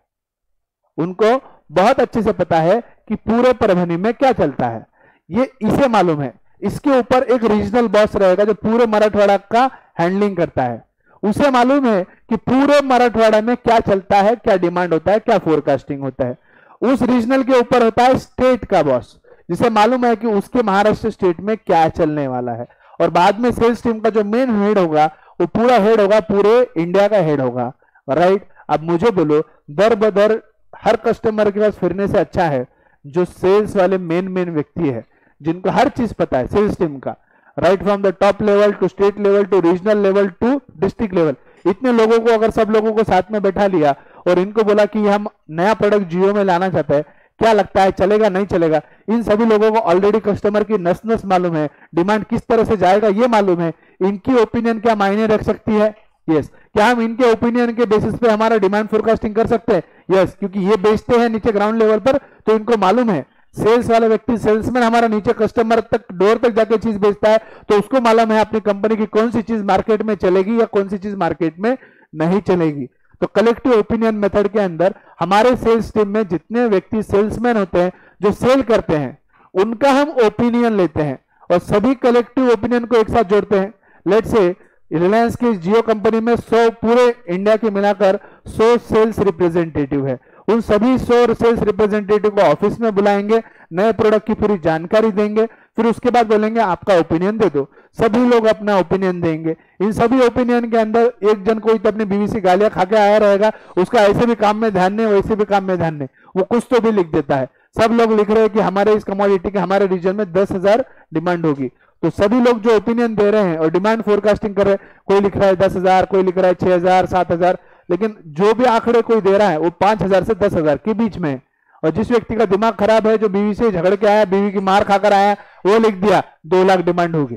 S1: उनको बहुत अच्छे से पता है कि पूरे परभनी में क्या चलता है, ये इसे मालूम है। इसके ऊपर एक रीजनल बॉस रहेगा जो पूरे मराठवाड़ा का हैंडलिंग करता है, उसे मालूम है कि पूरे मराठवाड़ा में क्या चलता है, क्या डिमांड होता है, क्या फोरकास्टिंग होता है। उस रीजनल के ऊपर होता है स्टेट का बॉस, जिसे मालूम है कि उसके महाराष्ट्र स्टेट में क्या चलने वाला है। और बाद में सेल्स टीम का जो मेन हेड होगा वो पूरा हेड होगा, पूरे इंडिया का हेड होगा, राइट। अब मुझे बोलो, दर बदर हर कस्टमर के पास फिरने से अच्छा है जो सेल्स वाले मेन मेन व्यक्ति है, जिनको हर चीज पता है सेल्स टीम का, right from the top level to state level to regional level to district level. इतने लोगों को अगर सब लोगों को साथ में बैठा लिया और इनको बोला कि हम नया प्रोडक्ट जियो में लाना चाहते हैं, क्या लगता है चलेगा नहीं चलेगा? इन सभी लोगों को ऑलरेडी कस्टमर की नस नस मालूम है, डिमांड किस तरह से जाएगा ये मालूम है, इनकी ओपिनियन क्या मायने रख सकती है, यस। क्या हम इनके ओपिनियन के बेसिस पे हमारा डिमांड फोरकास्टिंग कर सकते हैं? यस, क्योंकि ये बेचते हैं नीचे ग्राउंड लेवल पर, तो इनको मालूम है। सेल्स वाला व्यक्ति, सेल्समैन हमारा नीचे कस्टमर तक डोर तक जाके चीज बेचता है, तो उसको मालूम है अपनी कंपनी की कौन सी चीज मार्केट में चलेगी या कौन सी चीज मार्केट में नहीं चलेगी। तो कलेक्टिव ओपिनियन मेथड के अंदर हमारे सेल्स टीम में जितने व्यक्ति सेल्समैन होते हैं जो सेल करते हैं, उनका हम ओपिनियन लेते हैं और सभी कलेक्टिव ओपिनियन को एक साथ जोड़ते हैं। लेट्स से रिलायंस की जियो कंपनी में सौ पूरे इंडिया के मिलाकर सौ सेल्स रिप्रेजेंटेटिव है, उन सभी सौ सेल्स रिप्रेजेंटेटिव को ऑफिस में बुलाएंगे, नए प्रोडक्ट की पूरी जानकारी देंगे, फिर उसके बाद बोलेंगे आपका ओपिनियन दे दो। सभी लोग अपना ओपिनियन देंगे। इन सभी ओपिनियन के अंदर एक जन कोई तो अपनी बीवी से गालियां खा के आया रहेगा, उसका ऐसे भी काम में ध्यान नहीं, वैसे भी काम में ध्यान नहीं, वो कुछ तो भी लिख देता है। सब लोग लिख रहे हैं कि हमारे इस कमोडिटी के हमारे रीजन में दस हजार डिमांड होगी, तो सभी लोग जो ओपिनियन दे रहे हैं और डिमांड फोरकास्टिंग कर रहे हैं, कोई लिख रहा है दस हजार, कोई लिख रहा है छह हजार, सात हजार, लेकिन जो भी आंकड़े कोई दे रहा है वो पांच हजार से दस हजार के बीच में है। और जिस व्यक्ति का दिमाग खराब है, जो बीवी से झगड़ के आया, बीवी की मार खाकर आया, वो लिख दिया दो लाख डिमांड होगी।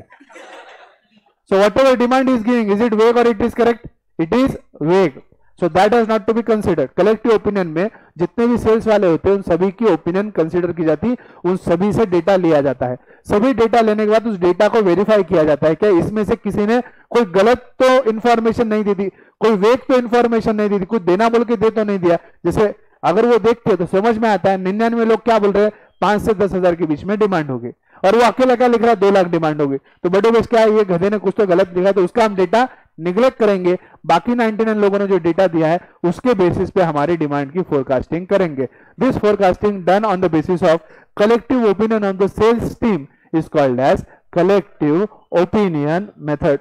S1: So whatever demand is giving, is it vague और it is correct? It is vague, so that has not to be considered. Collective opinion में जितने भी सेल्स वाले होते हैं उन सभी की ओपिनियन कंसिडर की जाती, उन सभी से डेटा लिया जाता है। सभी डेटा लेने के बाद उस डेटा को वेरीफाई किया जाता है, क्या इसमें से किसी ने कोई गलत तो इंफॉर्मेशन नहीं दी थी, कोई वेग तो इंफॉर्मेशन नहीं दी थी, कुछ देना बोल के दे तो नहीं दिया। जैसे अगर वो देखते तो समझ में आता है निन्यानवे लोग क्या बोल रहे हैं, पांच से दस हजार के बीच में डिमांड होगी, और वो अकेला क्या लिख रहा है दो लाख डिमांड होगी, तो बड़े बेस क्या है, ये गधे ने कुछ तो गलत लिखा, तो उसका हम डेटा निगलेक्ट करेंगे। बाकी निन्यानवे लोगों ने जो डेटा दिया है उसके बेसिस पे हमारी डिमांड की फोरकास्टिंग करेंगे। This forecasting done on the basis of collective opinion on the sales team is called as collective opinion method.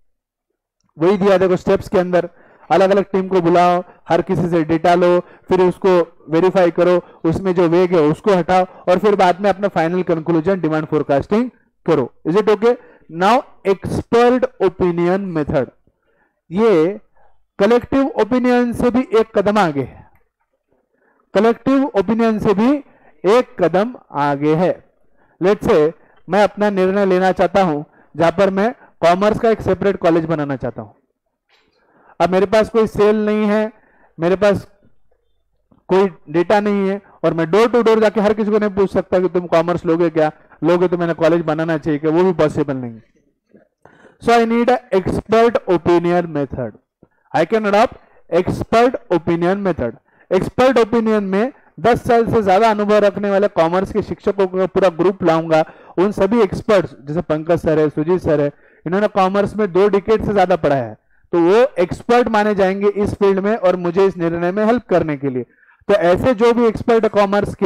S1: वही दिया देखो स्टेप्स के अंदर, अलग अलग टीम को बुलाओ, हर किसी से डेटा लो, फिर उसको वेरीफाई करो, उसमें जो वेग है उसको हटाओ, और फिर बाद में अपना फाइनल कंक्लूजन डिमांड फोरकास्टिंग करो। Is it okay? Now expert opinion method, ये कलेक्टिव ओपिनियन से भी एक कदम आगे है, कलेक्टिव ओपिनियन से भी एक कदम आगे है। लेट्स से मैं अपना निर्णय लेना चाहता हूं जहां पर मैं कॉमर्स का एक सेपरेट कॉलेज बनाना चाहता हूं। अब मेरे पास कोई सेल नहीं है, मेरे पास कोई डेटा नहीं है, और मैं डोर टू डोर जाके हर किसी को नहीं पूछ सकता कि तुम कॉमर्स लोगे क्या, लोगे तो मैंने कॉलेज बनाना चाहिए क्या, वो भी पॉसिबल नहीं। So I need a expert opinion method. I can adopt expert opinion method. Expert opinion में दस साल से ज्यादा अनुभव रखने वाले कॉमर्स के शिक्षकों का पूरा ग्रुप लाऊंगा। उन सभी एक्सपर्ट्स, जैसे पंकज सर है, सुजीत सर है, इन्होंने कॉमर्स में दो डिकेड से ज्यादा पढ़ा है, तो वो एक्सपर्ट माने जाएंगे इस फील्ड में और मुझे इस निर्णय में हेल्प करने के लिए। तो ऐसे जो भी एक्सपर्ट कॉमर्स के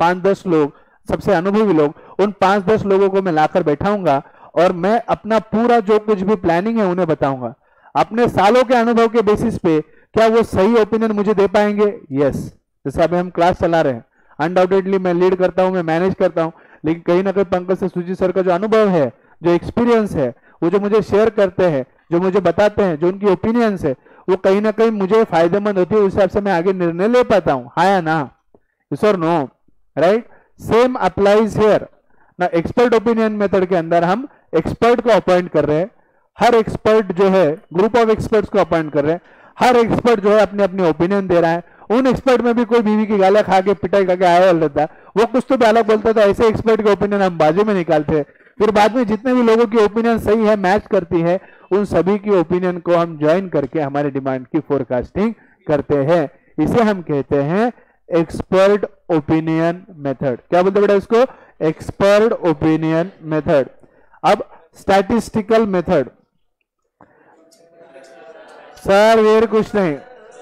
S1: पांच दस लोग सबसे अनुभवी लोग, उन पांच दस लोगों को मैं लाकर बैठाऊंगा और मैं अपना पूरा जो कुछ भी प्लानिंग है उन्हें बताऊंगा। अपने सालों के अनुभव के बेसिस पे क्या वो सही ओपिनियन मुझे दे पाएंगे? यस। जैसे अभी हम क्लास चला रहे हैं, अनडाउटेडली मैं लीड करता हूं, मैं मैनेज करता हूं, लेकिन कहीं ना कहीं पंकज से सुजीत सर का जो अनुभव है, जो एक्सपीरियंस है, वो जो मुझे शेयर करते हैं, जो मुझे बताते हैं, जो उनकी ओपिनियंस है, वो कहीं ना कहीं मुझे फायदेमंद होती है। उस हिसाब से मैं आगे निर्णय ले पाता हूं। हाँ या ना? यस और no? Right? Same applies here ना। एक्सपर्ट ओपिनियन मेथड के अंदर हम एक्सपर्ट को अपॉइंट कर रहे हैं। हर एक्सपर्ट जो है, ग्रुप ऑफ एक्सपर्ट्स को अपॉइंट कर रहे हैं। हर एक्सपर्ट जो है अपने अपने ओपिनियन दे रहा है। उन एक्सपर्ट में भी कोई बीवी की गालियां खा के पिटाई करके आया रहता है, वो कुछ तो भी अलग बोलता था। ऐसे एक्सपर्ट के ओपिनियन हम बाजू में निकालते हैं। फिर बाद में जितने भी लोगों की ओपिनियन सही है, मैच करती है, उन सभी की ओपिनियन को हम ज्वाइन करके हमारे डिमांड की फोरकास्टिंग करते हैं। इसे हम कहते हैं एक्सपर्ट ओपिनियन मेथड। क्या बोलते बेटा इसको? Expert opinion method. अब स्टैटिस्टिकल मेथड। सर वेर कुछ नहीं।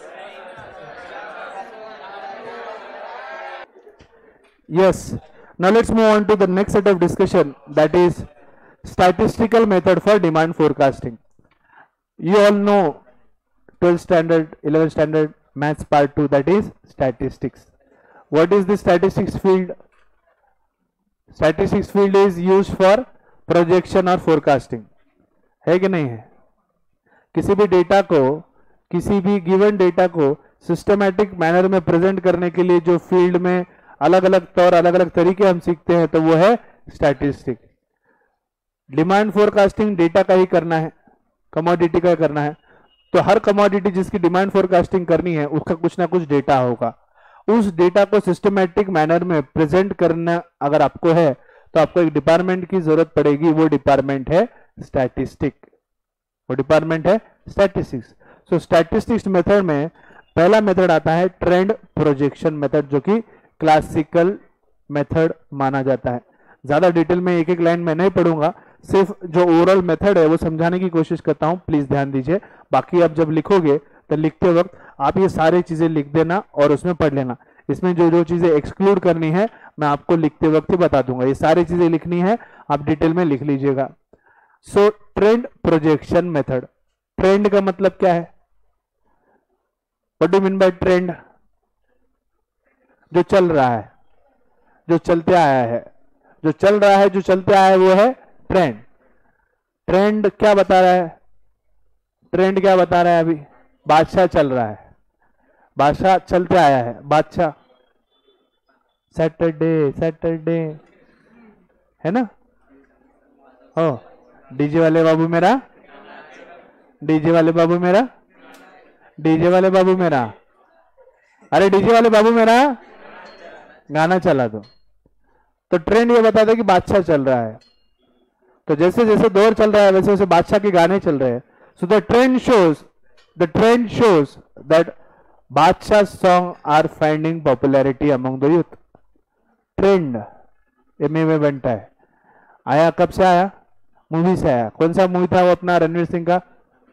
S1: Yes. Now let's move on to the next set of discussion, that is statistical method for demand forecasting. You all know twelfth standard, eleventh standard maths part two, that is statistics. What is the statistics field? Statistics field is used for projection or forecasting. है कि नहीं है? किसी भी data को, किसी भी given data को सिस्टमैटिक मैनर में प्रेजेंट करने के लिए जो फील्ड में अलग अलग तौर, अलग अलग तरीके हम सीखते हैं, तो वो है स्टैटिस्टिक। डिमांड फोरकास्टिंग डेटा का ही करना है, कमोडिटी का करना है। तो हर कमोडिटी जिसकी डिमांड फोरकास्टिंग करनी है, उसका कुछ ना कुछ डेटा होगा। उस डेटा को सिस्टमैटिक मैनर में प्रेजेंट करना अगर आपको है, तो आपको एक डिपार्टमेंट की जरूरत पड़ेगी। वो डिपार्टमेंट है स्टैटिस्टिक। वो डिपार्टमेंट है स्टैटिस्टिक्स। सो स्टैटिस्टिक्स मेथड में पहला मेथड आता है ट्रेंड प्रोजेक्शन मेथड, जो कि क्लासिकल मेथड माना जाता है। ज्यादा डिटेल में एक एक लाइन में नहीं पढ़ूंगा, सिर्फ जो ओवरऑल मेथड है वो समझाने की कोशिश करता हूं। प्लीज ध्यान दीजिए। बाकी आप जब लिखोगे तो लिखते वक्त आप ये सारी चीजें लिख देना और उसमें पढ़ लेना। इसमें जो जो चीजें एक्सक्लूड करनी है मैं आपको लिखते वक्त ही बता दूंगा। ये सारी चीजें लिखनी है, आप डिटेल में लिख लीजिएगा। So trend projection method. Trend का मतलब क्या है? What do mean by trend? जो चल रहा है, जो चलते आया है, जो चल रहा है, जो चलते आया है, वो है ट्रेंड। ट्रेंड क्या बता रहा है? ट्रेंड क्या बता रहा है? अभी बादशाह चल रहा है, बादशाह चलते आया है। बादशाह सैटरडे सैटरडे है ना? ओ डीजे वाले बाबू मेरा, डीजे वाले बाबू मेरा, डीजे वाले बाबू मेरा, अरे डीजे वाले बाबू मेरा गाना चला दो। तो ट्रेंड ये बताता है कि बादशाह चल रहा है। तो जैसे जैसे दौर चल रहा है वैसे वैसे बादशाह के गाने चल रहे हैं। So the trend shows the trend shows that Badshah song are finding popularity among the youth. Trend M A में बनता है। आया कब से आया? मूवी से आया। कौन सा मूवी था वो अपना रणवीर सिंह का?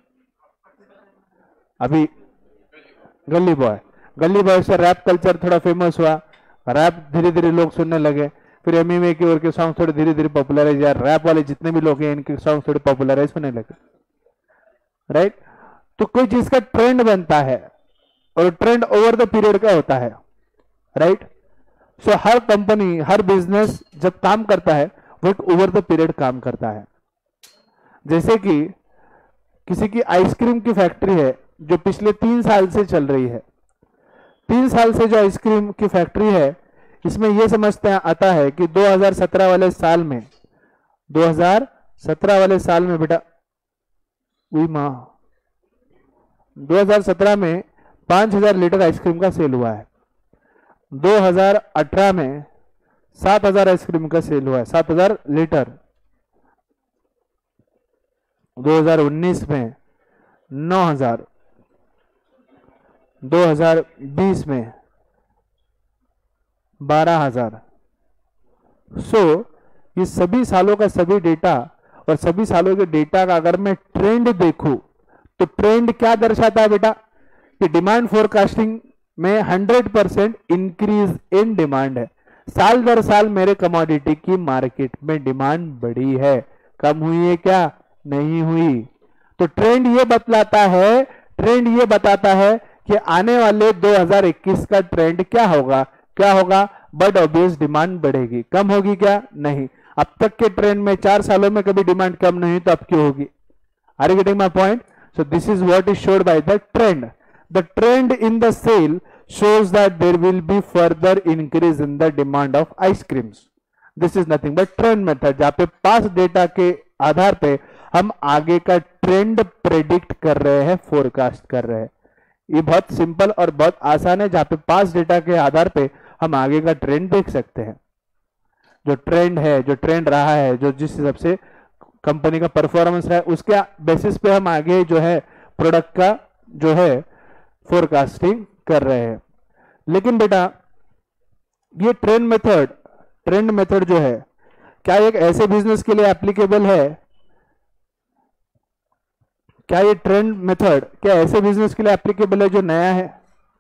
S1: अभी गली बॉय। गली बॉय से रैप कल्चर थोड़ा फेमस हुआ, रैप धीरे धीरे लोग सुनने लगे। फिर एमएमए की ओर के सॉन्ग थोड़े धीरे धीरे पॉपुलराइज, यार रैप वाले जितने भी लोग हैं इनके सॉन्ग थोड़े पॉपुलराइज होने लगे। राइट? तो कोई चीज का ट्रेंड बनता है और ट्रेंड ओवर द पीरियड का होता है। राइट? सो हर कंपनी, हर बिजनेस जब काम करता है वो एक ओवर द पीरियड काम करता है। जैसे कि किसी की आइसक्रीम की फैक्ट्री है जो पिछले तीन साल से चल रही है। तीन साल से जो आइसक्रीम की फैक्ट्री है, इसमें यह समझते आता है कि दो हज़ार सत्रह वाले साल में दो हज़ार सत्रह वाले साल में बेटा हुई मां दो हज़ार सत्रह में पांच हज़ार लीटर आइसक्रीम का सेल हुआ है। दो हज़ार अठारह में सात हज़ार आइसक्रीम का सेल हुआ है, सात हज़ार लीटर। दो हज़ार उन्नीस में नौ हज़ार, दो हज़ार बीस में बारह हज़ार। सो ये सभी सालों का सभी डेटा और सभी सालों के डेटा का अगर मैं ट्रेंड देखूं तो ट्रेंड क्या दर्शाता है बेटा? कि डिमांड फोरकास्टिंग में hundred percent increase in demand है। साल दर साल मेरे कमोडिटी की मार्केट में डिमांड बढ़ी है, कम हुई है क्या? नहीं हुई। तो ट्रेंड ये बतलाता है, ट्रेंड ये बताता है कि आने वाले दो हज़ार इक्कीस का ट्रेंड क्या होगा? क्या होगा? बट ऑब्वियस डिमांड बढ़ेगी, कम होगी क्या? नहीं। अब तक के ट्रेंड में चार सालों में कभी डिमांड कम नहीं, तो अब क्यों होगी? Are you getting my point? So this is what is showed by the trend. The trend in the sale shows that there will be further increase in the demand of ice creams. This is nothing but trend method, जहां पे पास data के आधार पे हम आगे का trend predict कर रहे हैं, फोरकास्ट कर रहे हैं. ये बहुत सिंपल और बहुत आसान है, जहां पे पास डेटा के आधार पे हम आगे का ट्रेंड देख सकते हैं. जो ट्रेंड है, जो ट्रेंड रहा है, जो जिस हिसाब से कंपनी का परफॉर्मेंस है, उसके बेसिस पे हम आगे जो है प्रोडक्ट का जो है फोरकास्टिंग कर रहे हैं. लेकिन बेटा ये ट्रेंड मेथड, ट्रेंड मेथड जो है, क्या एक ऐसे बिजनेस के लिए एप्लीकेबल है? क्या ये ट्रेंड मेथड क्या ऐसे बिजनेस के लिए एप्लीकेबल है जो नया है?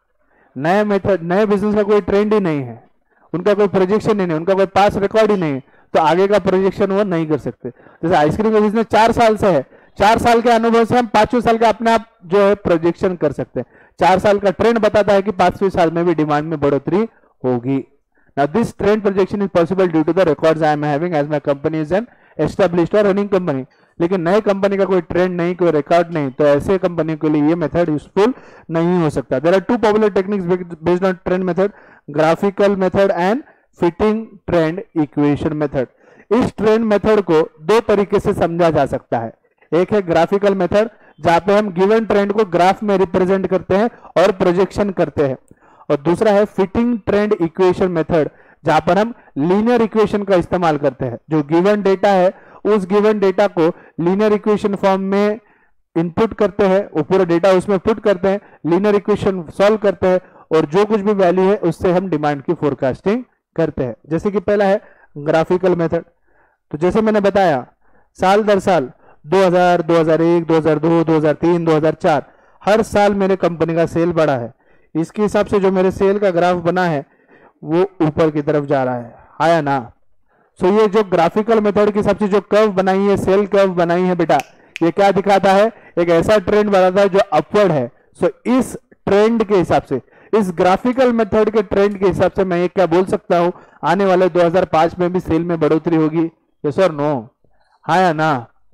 S1: नया मेथड, नए बिजनेस का कोई ट्रेंड ही नहीं है, उनका कोई प्रोजेक्शन ही नहीं, उनका कोई पास रिकॉर्ड ही नहीं, तो आगे का प्रोजेक्शन वो नहीं कर सकते. जैसे आइसक्रीम का बिजनेस चार साल से है, चार साल के अनुभव से हम पांचवें साल का अपने आप जो है प्रोजेक्शन कर सकते हैं. चार साल का ट्रेंड बताता है कि पांचवें साल में भी डिमांड में बढ़ोतरी होगी. Now this trend projection is possible due to the records I am having as my company is an established or running company. लेकिन नए कंपनी का कोई ट्रेंड नहीं, कोई रिकॉर्ड नहीं, तो ऐसे कंपनी के लिए ये मेथड यूजफुल नहीं हो सकता. There are two popular techniques based on trend method, graphical method and fitting trend equation method. इस ट्रेंड मेथड को दो तरीके से समझा जा सकता है. एक है ग्राफिकल मेथड, जहां पे हम गिवन ट्रेंड को ग्राफ में रिप्रेजेंट करते हैं और प्रोजेक्शन करते हैं, और दूसरा है फिटिंग ट्रेंड इक्वेशन मेथड, जहां पर हम लीनियर इक्वेशन का इस्तेमाल करते हैं. जो गिवन डेटा है, उस गिवन डेटा को लीनियर इक्वेशन फॉर्म में इनपुट करते हैं, वो पूरा डेटा उसमें पुट करते हैं, लीनियर इक्वेशन सॉल्व करते हैं, और जो कुछ भी वैल्यू है उससे हम डिमांड की फोरकास्टिंग करते हैं. जैसे कि पहला है ग्राफिकल मेथड. तो जैसे मैंने बताया, साल दर साल दो हज़ार, दो हज़ार एक, दो हज़ार दो, दो हज़ार तीन, दो हज़ार चार, हर साल मेरे कंपनी का सेल बढ़ा है. इसके हिसाब से जो मेरे सेल का ग्राफ बना है वो ऊपर की तरफ जा रहा है, आया ना? सो so ये जो ग्राफिकल मेथड के हिसाब से जो कर्व बनाई है, सेल कर्व बनाई है बेटा, ये क्या दिखाता है? एक ऐसा ट्रेंड बनाता है जो अपवर्ड है. सो so इस ट्रेंड के हिसाब से, इस ग्राफिकल मेथड के ट्रेंड के हिसाब से मैं ये क्या बोल सकता हूं? आने वाले दो हज़ार पाँच में भी सेल में बढ़ोतरी होगी. यस और नो? आया ना?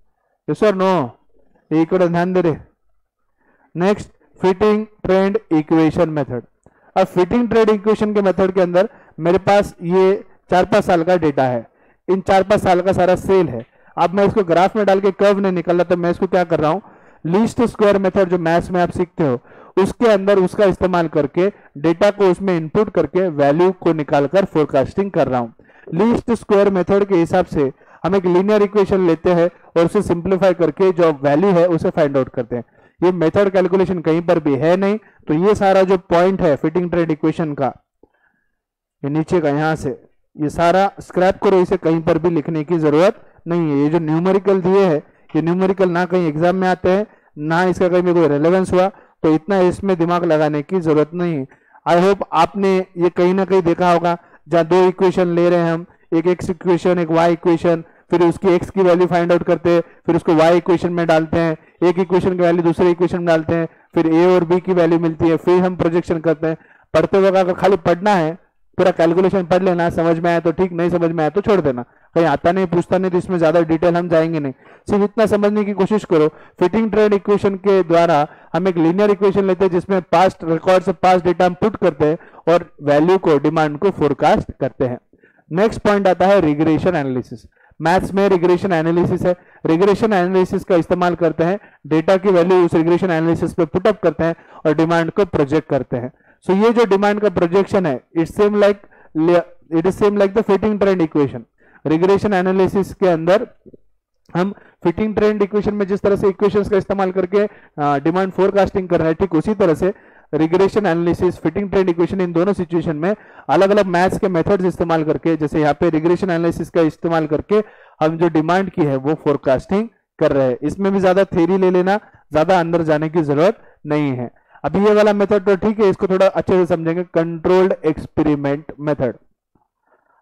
S1: यस और नो? एक और ध्यान दे रहे. Next, fitting trend equation method. अब फिटिंग ट्रेंड इक्वेशन के मेथड के अंदर मेरे पास ये चार पांच साल का डेटा है, इन चार पांच साल का सारा सेल है. अब मैं इसको ग्राफ में डाल के कर्व नहीं निकल रहा, तो मैं इसको क्या कर रहा हूं? लीस्ट स्क्वायर मेथड जो मैथ्स में आप सीखते हो, उसके अंदर उसका इस्तेमाल करके डेटा को उसमें इनपुट करके वैल्यू को निकालकर फोरकास्टिंग कर रहा हूं. लीस्ट स्क्वायर मेथड के हिसाब से हम एक लीनियर इक्वेशन लेते हैं और उसे सिंप्लीफाई करके जो वैल्यू है उसे फाइंड आउट करते हैं. ये मेथड कैलकुलेशन कहीं पर भी है नहीं, तो ये सारा जो पॉइंट है फिटिंग ट्रेंड इक्वेशन का, ये नीचे का, यहां से ये सारा स्क्रैप करो, इसे कहीं पर भी लिखने की जरूरत नहीं है. ये जो न्यूमेरिकल दिए है, ये न्यूमेरिकल ना कहीं एग्जाम में आते हैं, ना इसका कहीं में कोई रेलेवेंस हुआ, तो इतना इसमें दिमाग लगाने की जरूरत नहीं है. आई होप आपने ये कहीं ना कहीं देखा होगा, जहां दो इक्वेशन ले रहे हैं हम, एक एक्स इक्वेशन, एक वाई इक्वेशन, फिर उसकी एक्स की वैल्यू फाइंड आउट करते हैं, फिर उसको वाई इक्वेशन में डालते हैं, एक इक्वेशन की वैल्यू दूसरे इक्वेशन में डालते हैं, फिर ए और बी की वैल्यू मिलती है, फिर हम प्रोजेक्शन करते हैं. पढ़ते वक्त अगर खाली पढ़ना है, पूरा कैलकुलेशन पढ़ लेना, समझ में आया तो ठीक, नहीं समझ में आया तो छोड़ देना. कहीं आता नहीं, पूछता नहीं, तो इसमें ज्यादा डिटेल हम जाएंगे नहीं. सिर्फ इतना समझने की कोशिश करो. फिटिंग ट्रेंड इक्वेशन के द्वारा हम एक लीनियर इक्वेशन लेते हैं जिसमें पास्ट रिकॉर्ड से पास्ट डेटा हम पुट करते हैं और वैल्यू को, डिमांड को फोरकास्ट करते हैं. नेक्स्ट पॉइंट आता है रिग्रेशन एनालिसिस. मैथ्स में रिग्रेशन एनालिसिस है. रिग्रेशन एनालिसिस का इस्तेमाल करते हैं, डेटा की वैल्यू उस रिग्रेशन एनालिसिस पे पुटअप करते हैं और डिमांड को प्रोजेक्ट करते हैं. सो so, ये जो डिमांड का प्रोजेक्शन है, it same like it is same like the fitting trend equation. Regression analysis के अंदर हम फिटिंग ट्रेंड इक्वेशन में जिस तरह से इक्वेशंस का इस्तेमाल करके डिमांड फोरकास्टिंग कर रहे हैं, ठीक उसी तरह से regression analysis, fitting trend equation, इन दोनों सिचुएशन में अलग अलग मैथ्स के मेथड्स इस्तेमाल करके, जैसे यहाँ पे रिग्रेशन एनालिसिस का इस्तेमाल करके हम जो डिमांड की है वो फोरकास्टिंग कर रहे हैं. इसमें भी ज्यादा थ्योरी ले लेना, ज्यादा अंदर जाने की जरूरत नहीं है. अभी ये वाला मेथड तो ठीक है, इसको थोड़ा अच्छे से समझेंगे. Controlled experiment method.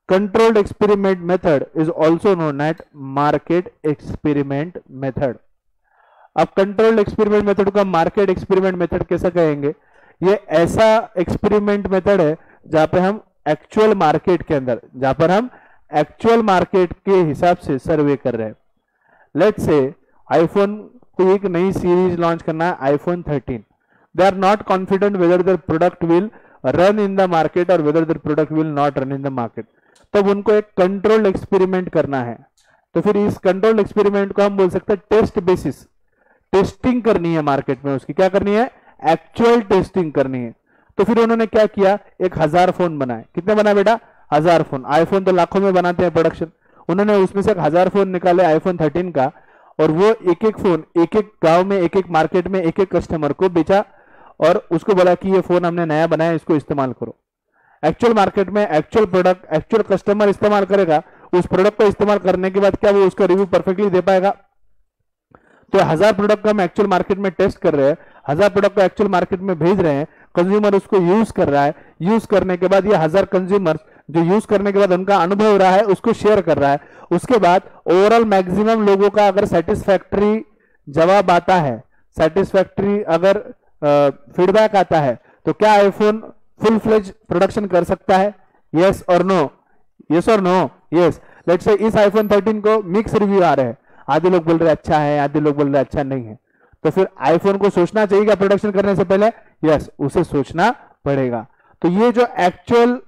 S1: Controlled experiment method is also known at market experiment method. अब कंट्रोल्ड एक्सपेरिमेंट मेथड को हम मार्केट एक्सपेरिमेंट मेथड कैसे कहेंगे? ये ऐसा एक्सपेरिमेंट मेथड है जहां पे हम एक्चुअल मार्केट के अंदर जहां पर हम एक्चुअल मार्केट के हिसाब से सर्वे कर रहे हैं। लेट्स से आईफोन को एक नई सीरीज लॉन्च करना है, iPhone thirteen. They are not confident whether their product will run in the market और whether their product will not run in the market. तब उनको एक कंट्रोल्ड एक्सपेरिमेंट करना है। तो फिर इस कंट्रोल्ड एक्सपेरिमेंट को हम बोल सकते हैं टेस्ट बेसिस। टेस्टिंग करनी है मार्केट में, उसकी क्या करनी है? एक्चुअल टेस्टिंग करनी है। तो फिर उन्होंने क्या किया? एक हजार फोन बनाए। कितने बनाए बेटा? हजार फोन। आईफोन तो लाखों में बनाते हैं प्रोडक्शन। उन्होंने उसमें से एक हजार फोन निकाले आईफोन थर्टीन का, और वो एक एक फोन एक एक गांव में एक एक मार्केट में एक एक कस्टमर को बेचा और उसको बोला कि ये फोन हमने नया बनाया, इसको इस्तेमाल करो। एक्चुअल मार्केट में एक्चुअल प्रोडक्ट एक्चुअल कस्टमर इस्तेमाल करेगा। उस प्रोडक्ट को इस्तेमाल करने के बाद क्या वो उसका रिव्यू परफेक्टली दे पाएगा? तो हजार प्रोडक्ट को हम एक्चुअल मार्केट में टेस्ट कर रहे हैं, हजार प्रोडक्ट को एक्चुअल मार्केट में भेज रहे हैं, कंज्यूमर उसको यूज कर रहा है। यूज करने के बाद ये हजार कंज्यूमर जो यूज करने के बाद उनका अनुभव रहा है उसको शेयर कर रहा है। उसके बाद ओवरऑल मैक्सिमम लोगों का अगर सेटिस्फैक्टरी जवाब आता है, सेटिस्फैक्टरी अगर फीडबैक आता है, तो क्या आईफोन फुल फ्लेज प्रोडक्शन कर सकता है? यस और नो? यस और नो? यस। लेट्स से इस आईफोन थर्टीन को मिक्स रिव्यू आ रहे हैं, आधे लोग बोल रहे अच्छा है, आधे लोग बोल रहे अच्छा नहीं है। तो फिर आईफोन को सोचना चाहिए क्या प्रोडक्शन करने से पहले? यस, उसे सोचना पड़ेगा। तो ये जो एक्चुअल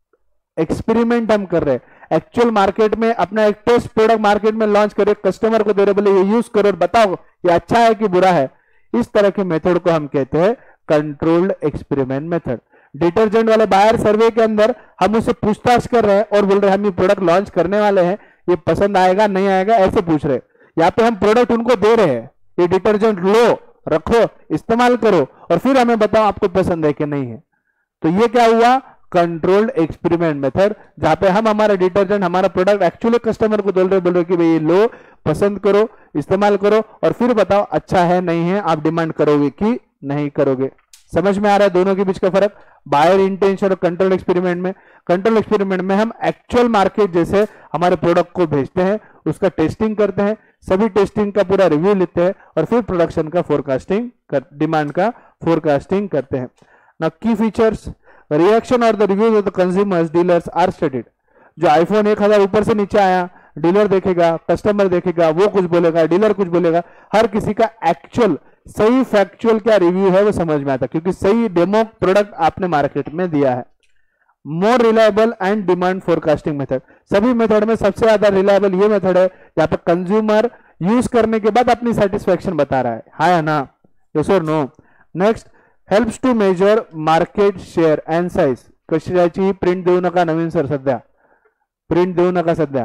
S1: एक्सपेरिमेंट हम कर रहे हैं, एक्चुअल मार्केट में अपना एक टेस्ट प्रोडक्ट मार्केट में लॉन्च करे, कस्टमर को दे रहे, बोले ये यूज करो और बताओ ये अच्छा है कि बुरा है, इस तरह के मेथड को हम कहते हैं कंट्रोल्ड एक्सपेरिमेंट मेथड। डिटर्जेंट वाले बायर सर्वे के अंदर हम उससे पूछताछ कर रहे हैं और बोल रहे हैं हम ये प्रोडक्ट लॉन्च करने वाले हैं, ये पसंद आएगा नहीं आएगा, ऐसे पूछ रहे हैं। यहाँ पे हम प्रोडक्ट उनको दे रहे हैं, ये डिटर्जेंट लो, रखो, इस्तेमाल करो और फिर हमें बताओ आपको पसंद है कि नहीं है। तो ये क्या हुआ? कंट्रोल्ड एक्सपेरिमेंट मेथड, जहां पे हम हमारा डिटर्जेंट हमारा प्रोडक्ट एक्चुअली कस्टमर को बोल रहे बोल रहे कि भाई लो, पसंद करो, इस्तेमाल करो और फिर बताओ अच्छा है नहीं है, आप डिमांड करोगे कि नहीं करोगे। समझ में आ रहा है दोनों के बीच का फर्क? बायर इंटेंशन और कंट्रोल एक्सपेरिमेंट में, कंट्रोल एक्सपेरिमेंट में हम एक्चुअल मार्केट जैसे हमारे प्रोडक्ट को भेजते हैं, उसका टेस्टिंग करते हैं, सभी टेस्टिंग का पूरा रिव्यू लेते हैं और फिर प्रोडक्शन का फोरकास्टिंग कर, डिमांड का फोरकास्टिंग करते हैं। नाउ की फीचर्स, रिएक्शन और the reviews of the consumers dealers are studied. जो आईफोन एक हजार ऊपर से नीचे आया, डीलर देखेगा, कस्टमर देखेगा, वो कुछ बोलेगा, डीलर कुछ बोलेगा, हर किसी का एक्चुअल सही फैक्चुअल क्या रिव्यू है वो समझ में आता, क्योंकि सही डेमो प्रोडक्ट आपने मार्केट में दिया है। More reliable and demand forecasting method, सभी मेथड में सबसे ज्यादा रिलायबल ये मेथड है जहां पर कंज्यूमर यूज करने के बाद अपनी सेटिस्फेक्शन बता रहा है, हाँ या ना, यस और no. Next, helps to measure market share and size. कशाची प्रिंट देऊ नका नवीन सर, सध्या प्रिंट देऊ नका सध्या।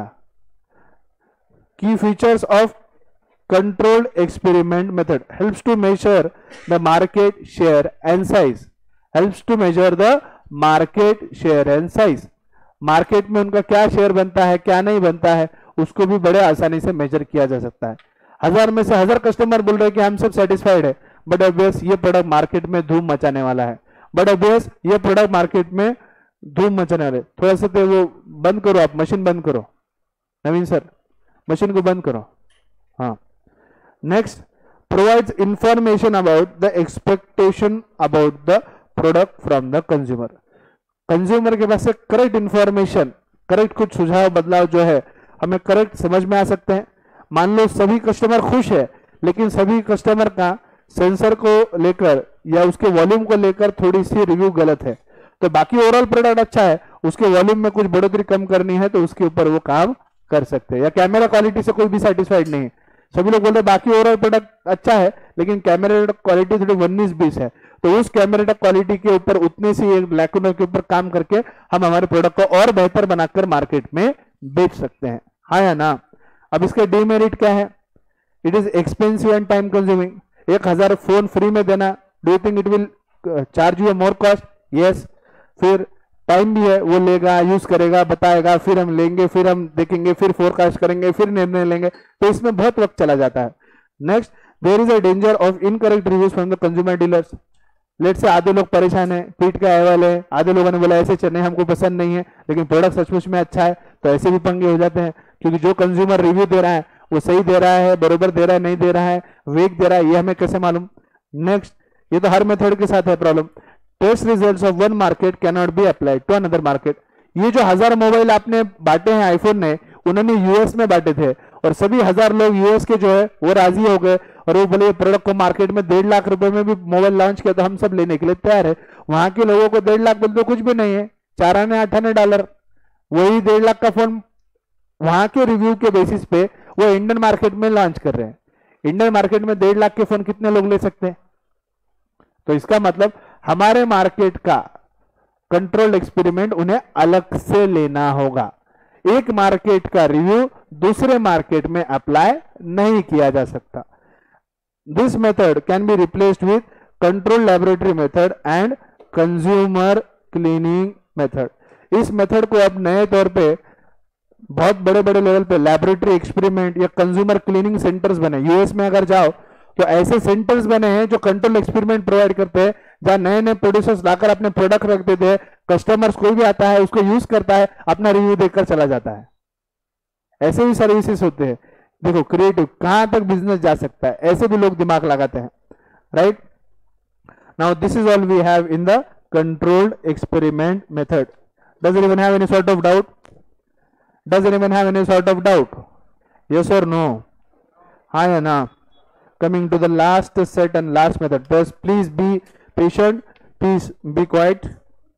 S1: Key features of controlled experiment method helps to measure the market share and size, helps to measure the market share and size। Market में उनका क्या शेयर बनता है क्या नहीं बनता है उसको भी बड़े आसानी से मेजर किया जा सकता है। हजार में से हजार कस्टमर बोल रहे हैं कि हम सब सेटिस्फाइड है, बट ऑब्वियस ये प्रोडक्ट मार्केट में धूम मचाने वाला है, बट ऑब्वियस ये प्रोडक्ट मार्केट में धूम मचाने वाले। थोड़ा सा तो वो बंद करो, आप मशीन बंद करो नवीन सर, मशीन को बंद करो। हाँ, next, provides information about the expectation about the product from the consumer। Consumer के पास से करेक्ट इंफॉर्मेशन, करेक्ट कुछ सुझाव बदलाव जो है हमें करेक्ट समझ में आ सकते हैं। मान लो सभी कस्टमर खुश है, लेकिन सभी कस्टमर का सेंसर को लेकर या उसके वॉल्यूम को लेकर थोड़ी सी रिव्यू गलत है, तो बाकी ओवरऑल प्रोडक्ट अच्छा है, उसके वॉल्यूम में कुछ बढ़ोतरी कम करनी है तो उसके ऊपर वो काम कर सकते हैं। या कैमरा क्वालिटी से कोई भी सेटिस्फाइड नहीं है, सभी लोग बोल रहे बाकी ओवरऑल प्रोडक्ट अच्छा है लेकिन कैमरा क्वालिटी थोड़ी उन्नीस बीस है, तो उस कैमरा क्वालिटी के ऊपर उतने सी एक लैकुना के ऊपर काम करके हम हमारे प्रोडक्ट को और बेहतर बनाकर मार्केट में बेच सकते हैं, हाँ या ना। अब इसके डीमेरिट क्या है? It is expensive and time consuming. एक हजार फोन फ्री में देना, do you think it will charge you more cost? Yes. फिर टाइम भी है, वो लेगा, यूज करेगा, बताएगा, फिर हम लेंगे, फिर हम देखेंगे, फिर फोरकास्ट करेंगे, फिर निर्णय लेंगे, तो इसमें बहुत वक्त चला जाता है। Next, there is a danger of incorrect reviews from the consumer dealers. Late से आधे लोग परेशान है, पीठ का अहवाल है, आधे लोगों ने बोला ऐसे चलने हमको पसंद नहीं है, लेकिन प्रोडक्ट सचमुच में अच्छा है, तो ऐसे भी पंगे हो जाते हैं, क्योंकि जो कंज्यूमर रिव्यू दे रहा है वो सही दे रहा है, बरोबर दे रहा है, नहीं दे रहा है, वीक दे रहा है, ये हमें कैसे मालूम। नेक्स्ट, ये तो हर मेथड के साथ है problem. Test results of one market can not be applied to another market. ये जो हजार मोबाइल आपने बांटे हैं आईफोन ने, उन्होंने यूएस में बांटे थे और सभी हजार लोग यूएस के जो है वो राजी हो गए और वो बोले प्रोडक्ट को मार्केट में डेढ़ लाख रुपए में भी मोबाइल लॉन्च किया तो हम सब लेने के लिए तैयार है। वहां के लोगों को डेढ़ लाख बोलते कुछ भी नहीं है, चार आने आठ आने डॉलर, वही डेढ़ लाख का फोन वहां के रिव्यू के बेसिस पे वो इंडियन मार्केट में लॉन्च कर रहे हैं। इंडियन मार्केट में डेढ़ लाख के फोन कितने लोग ले सकते हैं? तो इसका मतलब हमारे मार्केट का कंट्रोल एक्सपेरिमेंट उन्हें अलग से लेना होगा। एक मार्केट का रिव्यू दूसरे मार्केट में अप्लाई नहीं किया जा सकता। This method can be replaced with control laboratory method and consumer cleaning method. इस मेथड को अब नए तौर पे बहुत बड़े बड़े लेवल पे लैबोरेटरी एक्सपेरिमेंट या कंज्यूमर क्लीनिंग सेंटर्स बने। यूएस में अगर जाओ तो ऐसे सेंटर्स बने हैं जो कंट्रोल एक्सपेरिमेंट प्रोवाइड करते हैं, जहां नए नए प्रोड्यूसर्स लाकर अपने प्रोडक्ट रख देते हैं, कस्टमर्स कोई भी आता है उसको यूज करता है, अपना रिव्यू देखकर चला जाता है। ऐसे भी सर्विसेज होते हैं। देखो क्रिएटिव कहां तक बिजनेस जा सकता है, ऐसे भी लोग दिमाग लगाते हैं, right. Now this is all we have in the controlled experiment method. Does anyone have any sort of doubt? Does anyone have any sort of doubt? Yes और नो? हाँ या ना? Coming to the last set and last method. Just please be patient. Please be quiet.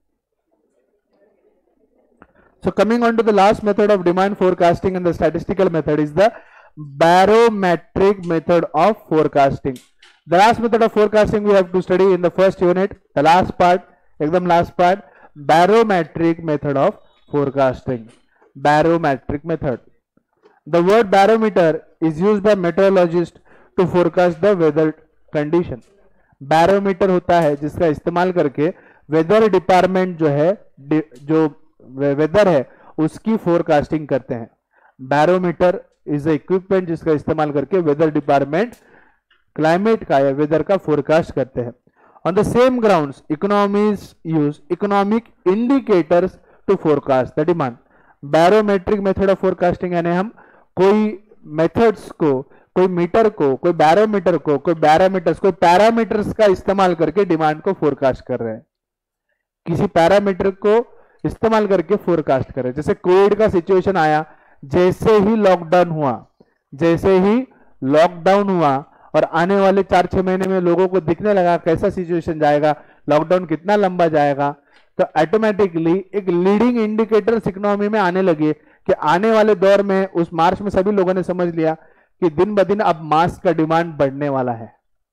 S1: So coming on to the last method of demand forecasting and the statistical method is the barometric method of forecasting. The last method of forecasting we have to study in the first unit. The last part, ekdam last part, barometric method of forecasting. Barometric method. The word barometer is used by meteorologists to forecast the weather condition. Barometer होता है जिसका इस्तेमाल करके weather department जो है जो weather है उसकी फोरकास्टिंग करते हैं। बैरोमीटर इज इक्विपमेंट जिसका इस्तेमाल करके वेदर डिपार्टमेंट क्लाइमेट का या वेदर का फोरकास्ट करते हैं। On the same grounds economies use economic indicators to forecast the demand. Barometric method of forecasting यानी हम कोई मेथड्स को, कोई मीटर को, कोई बैरोमीटर को, कोई बैरोमीटर्स, कोई पैरामीटर्स का इस्तेमाल करके डिमांड को फोरकास्ट कर रहे हैं। किसी पैरामीटर को इस्तेमाल करके फोरकास्ट कर रहे हैं। जैसे कोविड का सिचुएशन आया, जैसे ही लॉकडाउन हुआ जैसे ही लॉकडाउन हुआ और आने वाले चार छह महीने में लोगों को दिखने लगा कैसा सिचुएशन जाएगा, लॉकडाउन कितना लंबा जाएगा, तो ऑटोमेटिकली एक लीडिंग इंडिकेटर्स इकोनॉमी में आने लगे कि आने वाले दौर में, उस मार्च में सभी लोगों ने समझ लिया कि दिन ब दिन अब मास्क का डिमांड बढ़ने वाला है।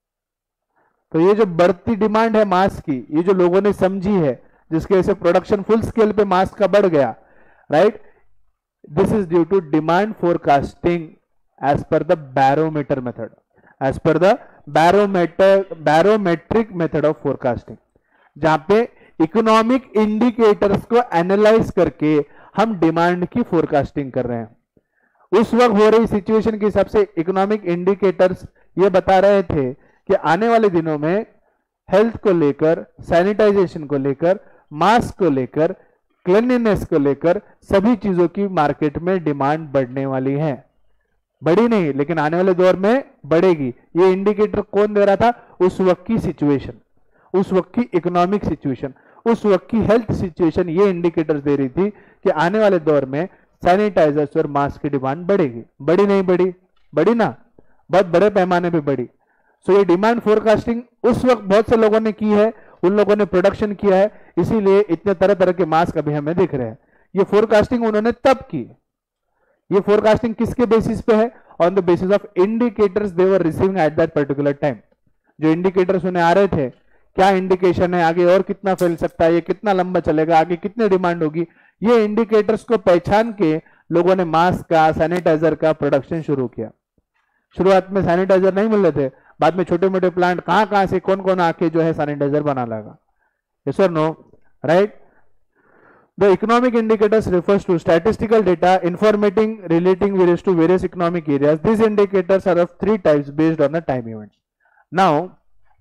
S1: तो ये जो बढ़ती डिमांड है मास्क की, ये जो लोगों ने समझी है, जिसके वजह से प्रोडक्शन फुल स्केल पे मास्क का बढ़ गया, right, this is due to demand forecasting as per the barometer method, as per the barometer barometric method of forecasting, जहां पे इकोनॉमिक इंडिकेटर्स को एनालाइज करके हम डिमांड की फोरकास्टिंग कर रहे हैं। उस वक्त हो रही सिचुएशन के हिसाब से इकोनॉमिक इंडिकेटर्स ये बता रहे थे कि आने वाले दिनों में हेल्थ को लेकर, सैनिटाइजेशन को लेकर, मास्क को लेकर, क्लीनलीनेस को लेकर सभी चीजों की मार्केट में डिमांड बढ़ने वाली है। बढ़ी नहीं लेकिन आने वाले दौर में बढ़ेगी। ये इंडिकेटर कौन दे रहा था? उस वक्त की सिचुएशन, उस वक्त की इकोनॉमिक सिचुएशन, उस वक्त की हेल्थ सिचुएशन ये इंडिकेटर्स दे रही थी कि आने वाले दौर में सैनिटाइजर्स और मास्क की डिमांड बढ़ेगी। बढ़ी नहीं बढ़ी? बढ़ी ना, बहुत बड़े पैमाने पे बढ़ी। सो so, ये डिमांड फोरकास्टिंग उस वक्त बहुत से लोगों ने की है, उन लोगों ने प्रोडक्शन किया है, इसीलिए इतने तरह तरह के मास्क अभी हमें दिख रहे हैं। ये फोरकास्टिंग उन्होंने तब की। ये फोरकास्टिंग किसके बेसिस पे है? On the basis of indicators they were receiving at that particular time. जो इंडिकेटर्स उन्हें आ रहे थे, क्या इंडिकेशन है, आगे और कितना फैल सकता है, ये कितना लंबा चलेगा, आगे कितनी डिमांड होगी, ये इंडिकेटर्स को पहचान के लोगों ने मास्क का, सैनिटाइजर का प्रोडक्शन शुरू किया। शुरुआत में सैनिटाइजर नहीं मिल रहे थे, बाद में छोटे मोटे प्लांट कहां कहां से कौन कौन आके जो है सैनिटाइजर बना लगा। यस और no? Right. The economic indicators refers to statistical data informating relating various to various economic areas. These indicators are of three types based on the time events. Now,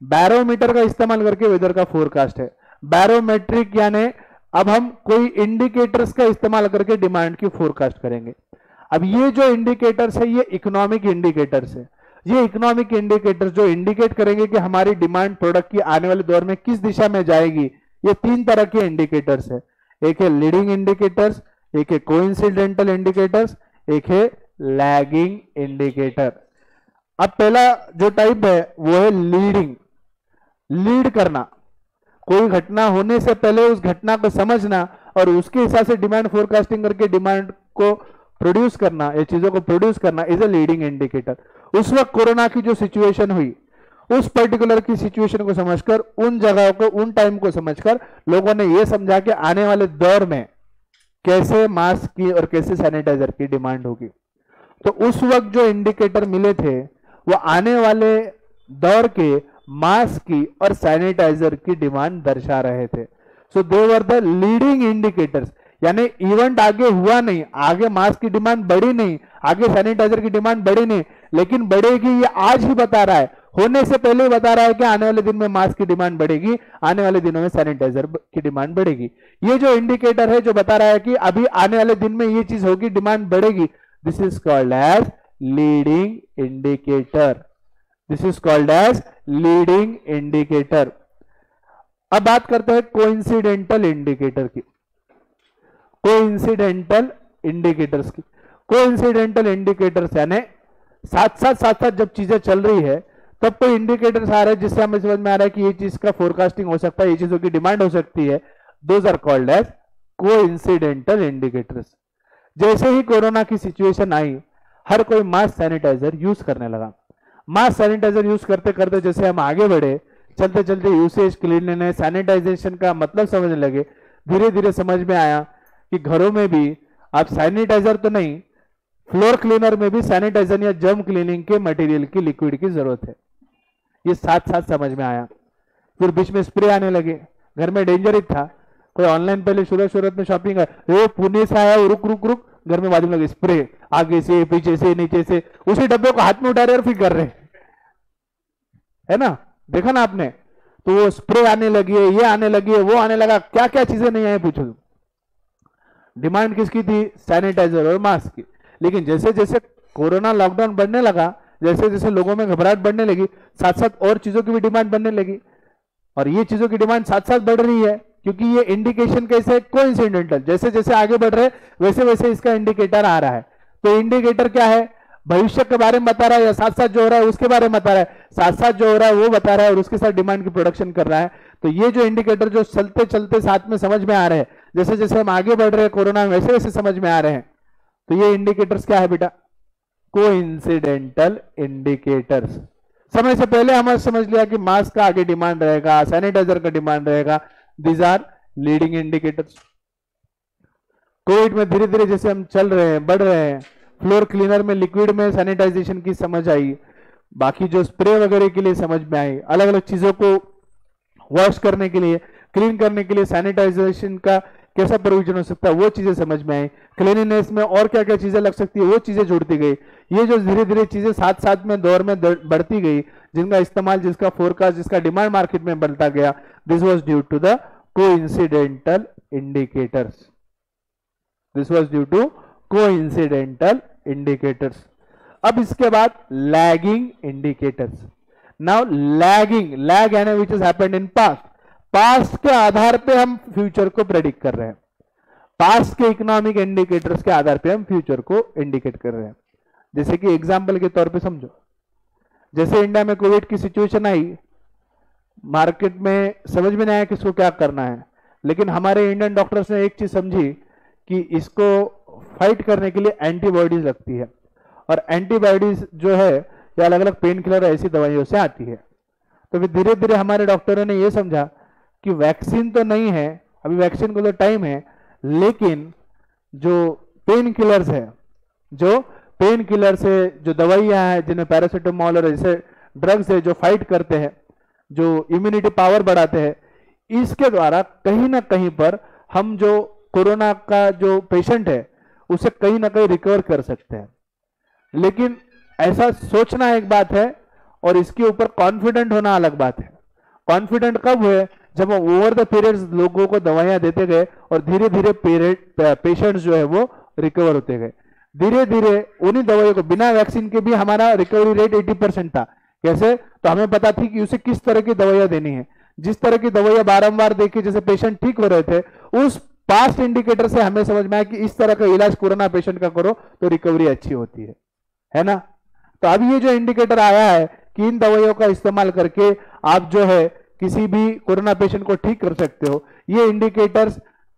S1: barometer का इस्तेमाल करके weather का forecast है। Barometric यानी अब हम कोई indicators का इस्तेमाल करके डिमांड की फोरकास्ट करेंगे। अब ये जो इंडिकेटर्स है ये इकोनॉमिक इंडिकेटर्स है। ये इकोनॉमिक इंडिकेटर्स जो इंडिकेट करेंगे कि हमारी डिमांड प्रोडक्ट की आने वाले दौर में किस दिशा में जाएगी, ये तीन तरह के इंडिकेटर्स है। एक है लीडिंग इंडिकेटर्स, एक है कोइंसिडेंटल इंडिकेटर्स, एक है लैगिंग इंडिकेटर। अब पहला जो टाइप है वो है लीडिंग, लीड करना, कोई घटना होने से पहले उस घटना को समझना और उसके हिसाब से डिमांड फोरकास्टिंग करके डिमांड को प्रोड्यूस करना, ये चीजों को प्रोड्यूस करना इज अ लीडिंग इंडिकेटर। उस वक्त कोरोना की जो सिचुएशन हुई, उस पर्टिकुलर की सिचुएशन को समझकर, उन जगहों को, उन टाइम को समझकर लोगों ने यह समझा कि आने वाले दौर में कैसे मास्क की और कैसे सैनिटाइजर की डिमांड होगी। तो उस वक्त जो इंडिकेटर मिले थे वो आने वाले दौर के मास्क की और सैनिटाइजर की डिमांड दर्शा रहे थे। So they were the leading indicators, यानी इवेंट आगे हुआ नहीं, आगे मास्क की डिमांड बढ़ी नहीं, आगे सैनिटाइजर की डिमांड बढ़ी नहीं, लेकिन बढ़ेगी ये आज ही बता रहा है, होने से पहले ही बता रहा है कि आने वाले दिन में मास्क की डिमांड बढ़ेगी, आने वाले दिनों में सैनिटाइजर की डिमांड बढ़ेगी। ये जो इंडिकेटर है जो बता रहा है कि अभी आने वाले दिन में ये चीज होगी, डिमांड बढ़ेगी, this is called as leading indicator. This is called as leading indicator. अब बात करते हैं कोइंसिडेंटल इंडिकेटर की, कोइंसिडेंटल इंडिकेटर्स की। कोइंसिडेंटल इंडिकेटर्स यानी साथ साथ साथ साथ जब चीजें चल रही है तब कोई इंडिकेटर्स आ रहे हैं जिससे हमें समझ में आ रहा है कि ये चीज का फोरकास्टिंग हो सकता है, ये चीजों की डिमांड हो सकती है, those are called as coincidental indicators. जैसे ही कोरोना की सिचुएशन आई, हर कोई मास्क सैनिटाइजर यूज करने लगा। मास्क सैनिटाइजर यूज करते करते जैसे हम आगे बढ़े, चलते चलते यूसेज, क्लीनलीनेस, सैनिटाइजेशन का मतलब समझने लगे, धीरे धीरे समझ में आया कि घरों में भी आप सैनिटाइजर तो नहीं, फ्लोर क्लीनर में भी सैनिटाइजर या जर्म क्लीनिंग के मटेरियल की, लिक्विड की जरूरत है। ये साथ साथ समझ में आया। फिर बीच में स्प्रे आने लगे, घर में डेंजर था, कोई ऑनलाइन पहले शुरू शुरुआत में शॉपिंग है, पुणे से आया, रुक रुक रुक, घर में बाद में लगे स्प्रे, आगे से, पीछे से, नीचे से, उसी डब्बे को हाथ में उठा रहे और फिर कर रहे, है ना, देखा ना आपने। तो वो स्प्रे आने लगी है, ये आने लगी है, वो आने लगा, क्या क्या चीजें नहीं आए पूछो। डिमांड किसकी थी? सैनिटाइजर और मास्क की। लेकिन जैसे जैसे कोरोना लॉकडाउन बढ़ने लगा, जैसे जैसे लोगों में घबराहट बढ़ने लगी, साथ साथ और चीजों की भी डिमांड बढ़ने लगी, और ये चीजों की डिमांड साथ साथ बढ़ रही है, क्योंकि ये इंडिकेशन कैसे? कोइंसिडेंटल, जैसे जैसे आगे बढ़ रहे वैसे वैसे इसका इंडिकेटर आ रहा है। तो इंडिकेटर क्या है? भविष्य के बारे में बता रहा है, या साथ साथ जो हो रहा है उसके बारे में बता रहा है? साथ साथ जो हो रहा है वो बता रहा है और उसके साथ डिमांड की प्रोडक्शन कर रहा है। तो ये जो इंडिकेटर जो चलते चलते साथ में समझ में आ रहे हैं, जैसे जैसे हम आगे बढ़ रहे हैं कोरोना में, वैसे वैसे समझ में आ रहे हैं। तो ये इंडिकेटर्स क्या है बेटा? Coincidental indicators. समय से पहले हमें समझ लिया कि मास्क का आगे डिमांड रहेगा, सैनिटाइजर का डिमांड रहेगा, these are leading indicators. COVID में धीरे धीरे जैसे हम चल रहे हैं, बढ़ रहे हैं, फ्लोर क्लीनर में, लिक्विड में सैनिटाइजेशन की समझ आई, बाकी जो स्प्रे वगैरह के लिए समझ में आई, अलग अलग चीजों को वॉश करने के लिए, क्लीन करने के लिए सैनिटाइजेशन का कैसा प्रोविजन हो सकता है वो चीजें समझ में आई, क्लीनिनेस में और क्या क्या चीजें लग सकती है वो चीजें जुड़ती गई। ये जो धीरे धीरे चीजें साथ साथ में दौर में बढ़ती गई, जिनका इस्तेमाल, जिसका फोरकास्ट, जिसका डिमांड मार्केट में बढ़ता गया, this was due to the coincidental indicators. This was due to coincidental indicators. अब इसके बाद lagging indicators. Now lagging, lag यानी which has happened in past. Past के आधार पे हम फ्यूचर को प्रेडिक्ट कर रहे हैं, पास्ट के इकोनॉमिक इंडिकेटर्स के आधार पे हम फ्यूचर को इंडिकेट कर रहे हैं। जैसे कि एग्जांपल के तौर पे समझो, जैसे इंडिया में कोविड की सिचुएशन आई, मार्केट में समझ में नहीं आया किसको क्या करना है, लेकिन हमारे इंडियन डॉक्टर्स ने एक चीज समझी कि इसको फाइट करने के लिए एंटीबॉडीज लगती है, और एंटीबॉडीज जो है ये अलग अलग पेन किलर ऐसी दवाइयों से आती है। तो फिर धीरे धीरे हमारे डॉक्टरों ने ये समझा कि वैक्सीन तो नहीं है, अभी वैक्सीन को तो टाइम है, लेकिन जो पेन किलर्स है, जो पेन किलर्स है, जो दवाइयां हैं जिन्हें पैरासीटामोल और ऐसे ड्रग्स है जो फाइट करते हैं, जो इम्यूनिटी पावर बढ़ाते हैं, इसके द्वारा कहीं ना कहीं पर हम जो कोरोना का जो पेशेंट है उसे कहीं ना कहीं रिकवर कर सकते हैं। लेकिन ऐसा सोचना एक बात है और इसके ऊपर कॉन्फिडेंट होना अलग बात है। कॉन्फिडेंट कब हुए? जब हम ओवर द पीरियड्स लोगों को दवाइयां देते गए और धीरे धीरे पेशेंट्स जो है वो रिकवर होते गए। धीरे धीरे उन्हीं दवाइयों को, बिना वैक्सीन के भी हमारा रिकवरी रेट अस्सी परसेंट था। कैसे? तो हमें पता थी कि उसे किस तरह की दवाइयां देनी है। जिस तरह की दवाइयां बारंबार देके जैसे पेशेंट ठीक हो रहे थे, उस पास्ट इंडिकेटर से हमें समझ में आया कि इस तरह का इलाज कोरोना पेशेंट का करो तो रिकवरी अच्छी होती है, है ना। तो अब ये जो इंडिकेटर आया है कि इन दवाइयों का इस्तेमाल करके आप जो है किसी भी कोरोना पेशेंट को ठीक कर सकते हो, ये इंडिकेटर्स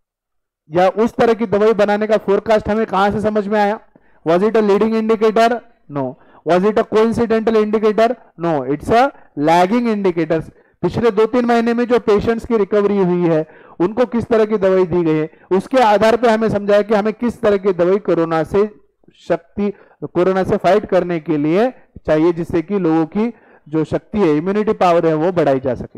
S1: या उस तरह की दवाई बनाने का फोरकास्ट हमें कहां से समझ में आया? Was it a leading indicator? No. Was it a coincidental indicator? No, it's a lagging indicators. पिछले दो तीन महीने में जो पेशेंट्स की रिकवरी हुई है, उनको किस तरह की दवाई दी गई है, उसके आधार पर हमें समझाया कि हमें किस तरह की दवाई कोरोना से शक्ति कोरोना से फाइट करने के लिए चाहिए, जिससे कि लोगों की जो शक्ति है, इम्यूनिटी पावर है, वो बढ़ाई जा सके।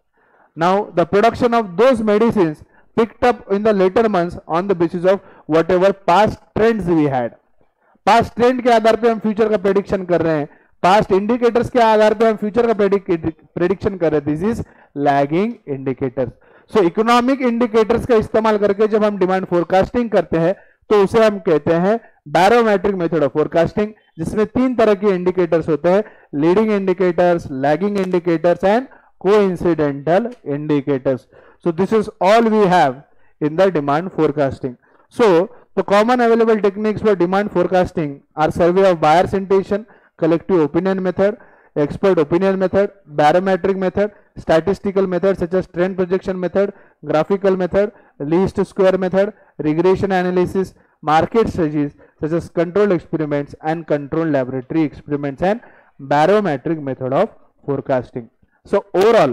S1: Now the production of those medicine picked up in the later months on the basis of whatever past trends we had. Past trend के आधार पे हम फ्यूचर का प्रेडिक्शन कर रहे हैं, पास्ट इंडिकेटर्स के आधार पे हम फ्यूचर का प्रेडिक्शन कर रहे हैं। This is lagging indicators. So economic indicators का इस्तेमाल करके जब हम डिमांड फोरकास्टिंग करते हैं तो उसे हम कहते हैं बैरोमेट्रिक मेथड ऑफ फोरकास्टिंग, जिसमें तीन तरह के इंडिकेटर्स होते हैं, leading indicators, lagging indicators and coincidental indicators. So this is all we have in the demand forecasting. So the common available techniques for demand forecasting are survey of buyer's intention, collective opinion method, expert opinion method, barometric method, statistical method such as trend projection method, graphical method, least square method, regression analysis, market strategies such as controlled experiments and controlled laboratory experiments, and barometric method of forecasting. So overall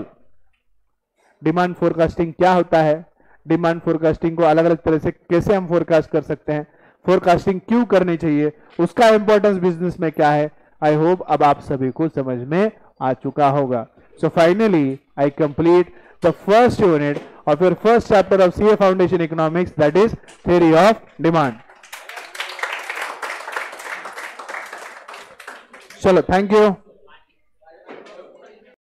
S1: demand forecasting क्या होता है, demand forecasting को अलग अलग तरह से कैसे हम फोरकास्ट कर सकते हैं, फोरकास्टिंग क्यों करनी चाहिए, उसका इंपॉर्टेंस बिजनेस में क्या है, आई होप अब आप सभी को समझ में आ चुका होगा. So finally I complete the first unit of your first chapter of C A Foundation Economics, that is theory of demand. Chalo, thank you.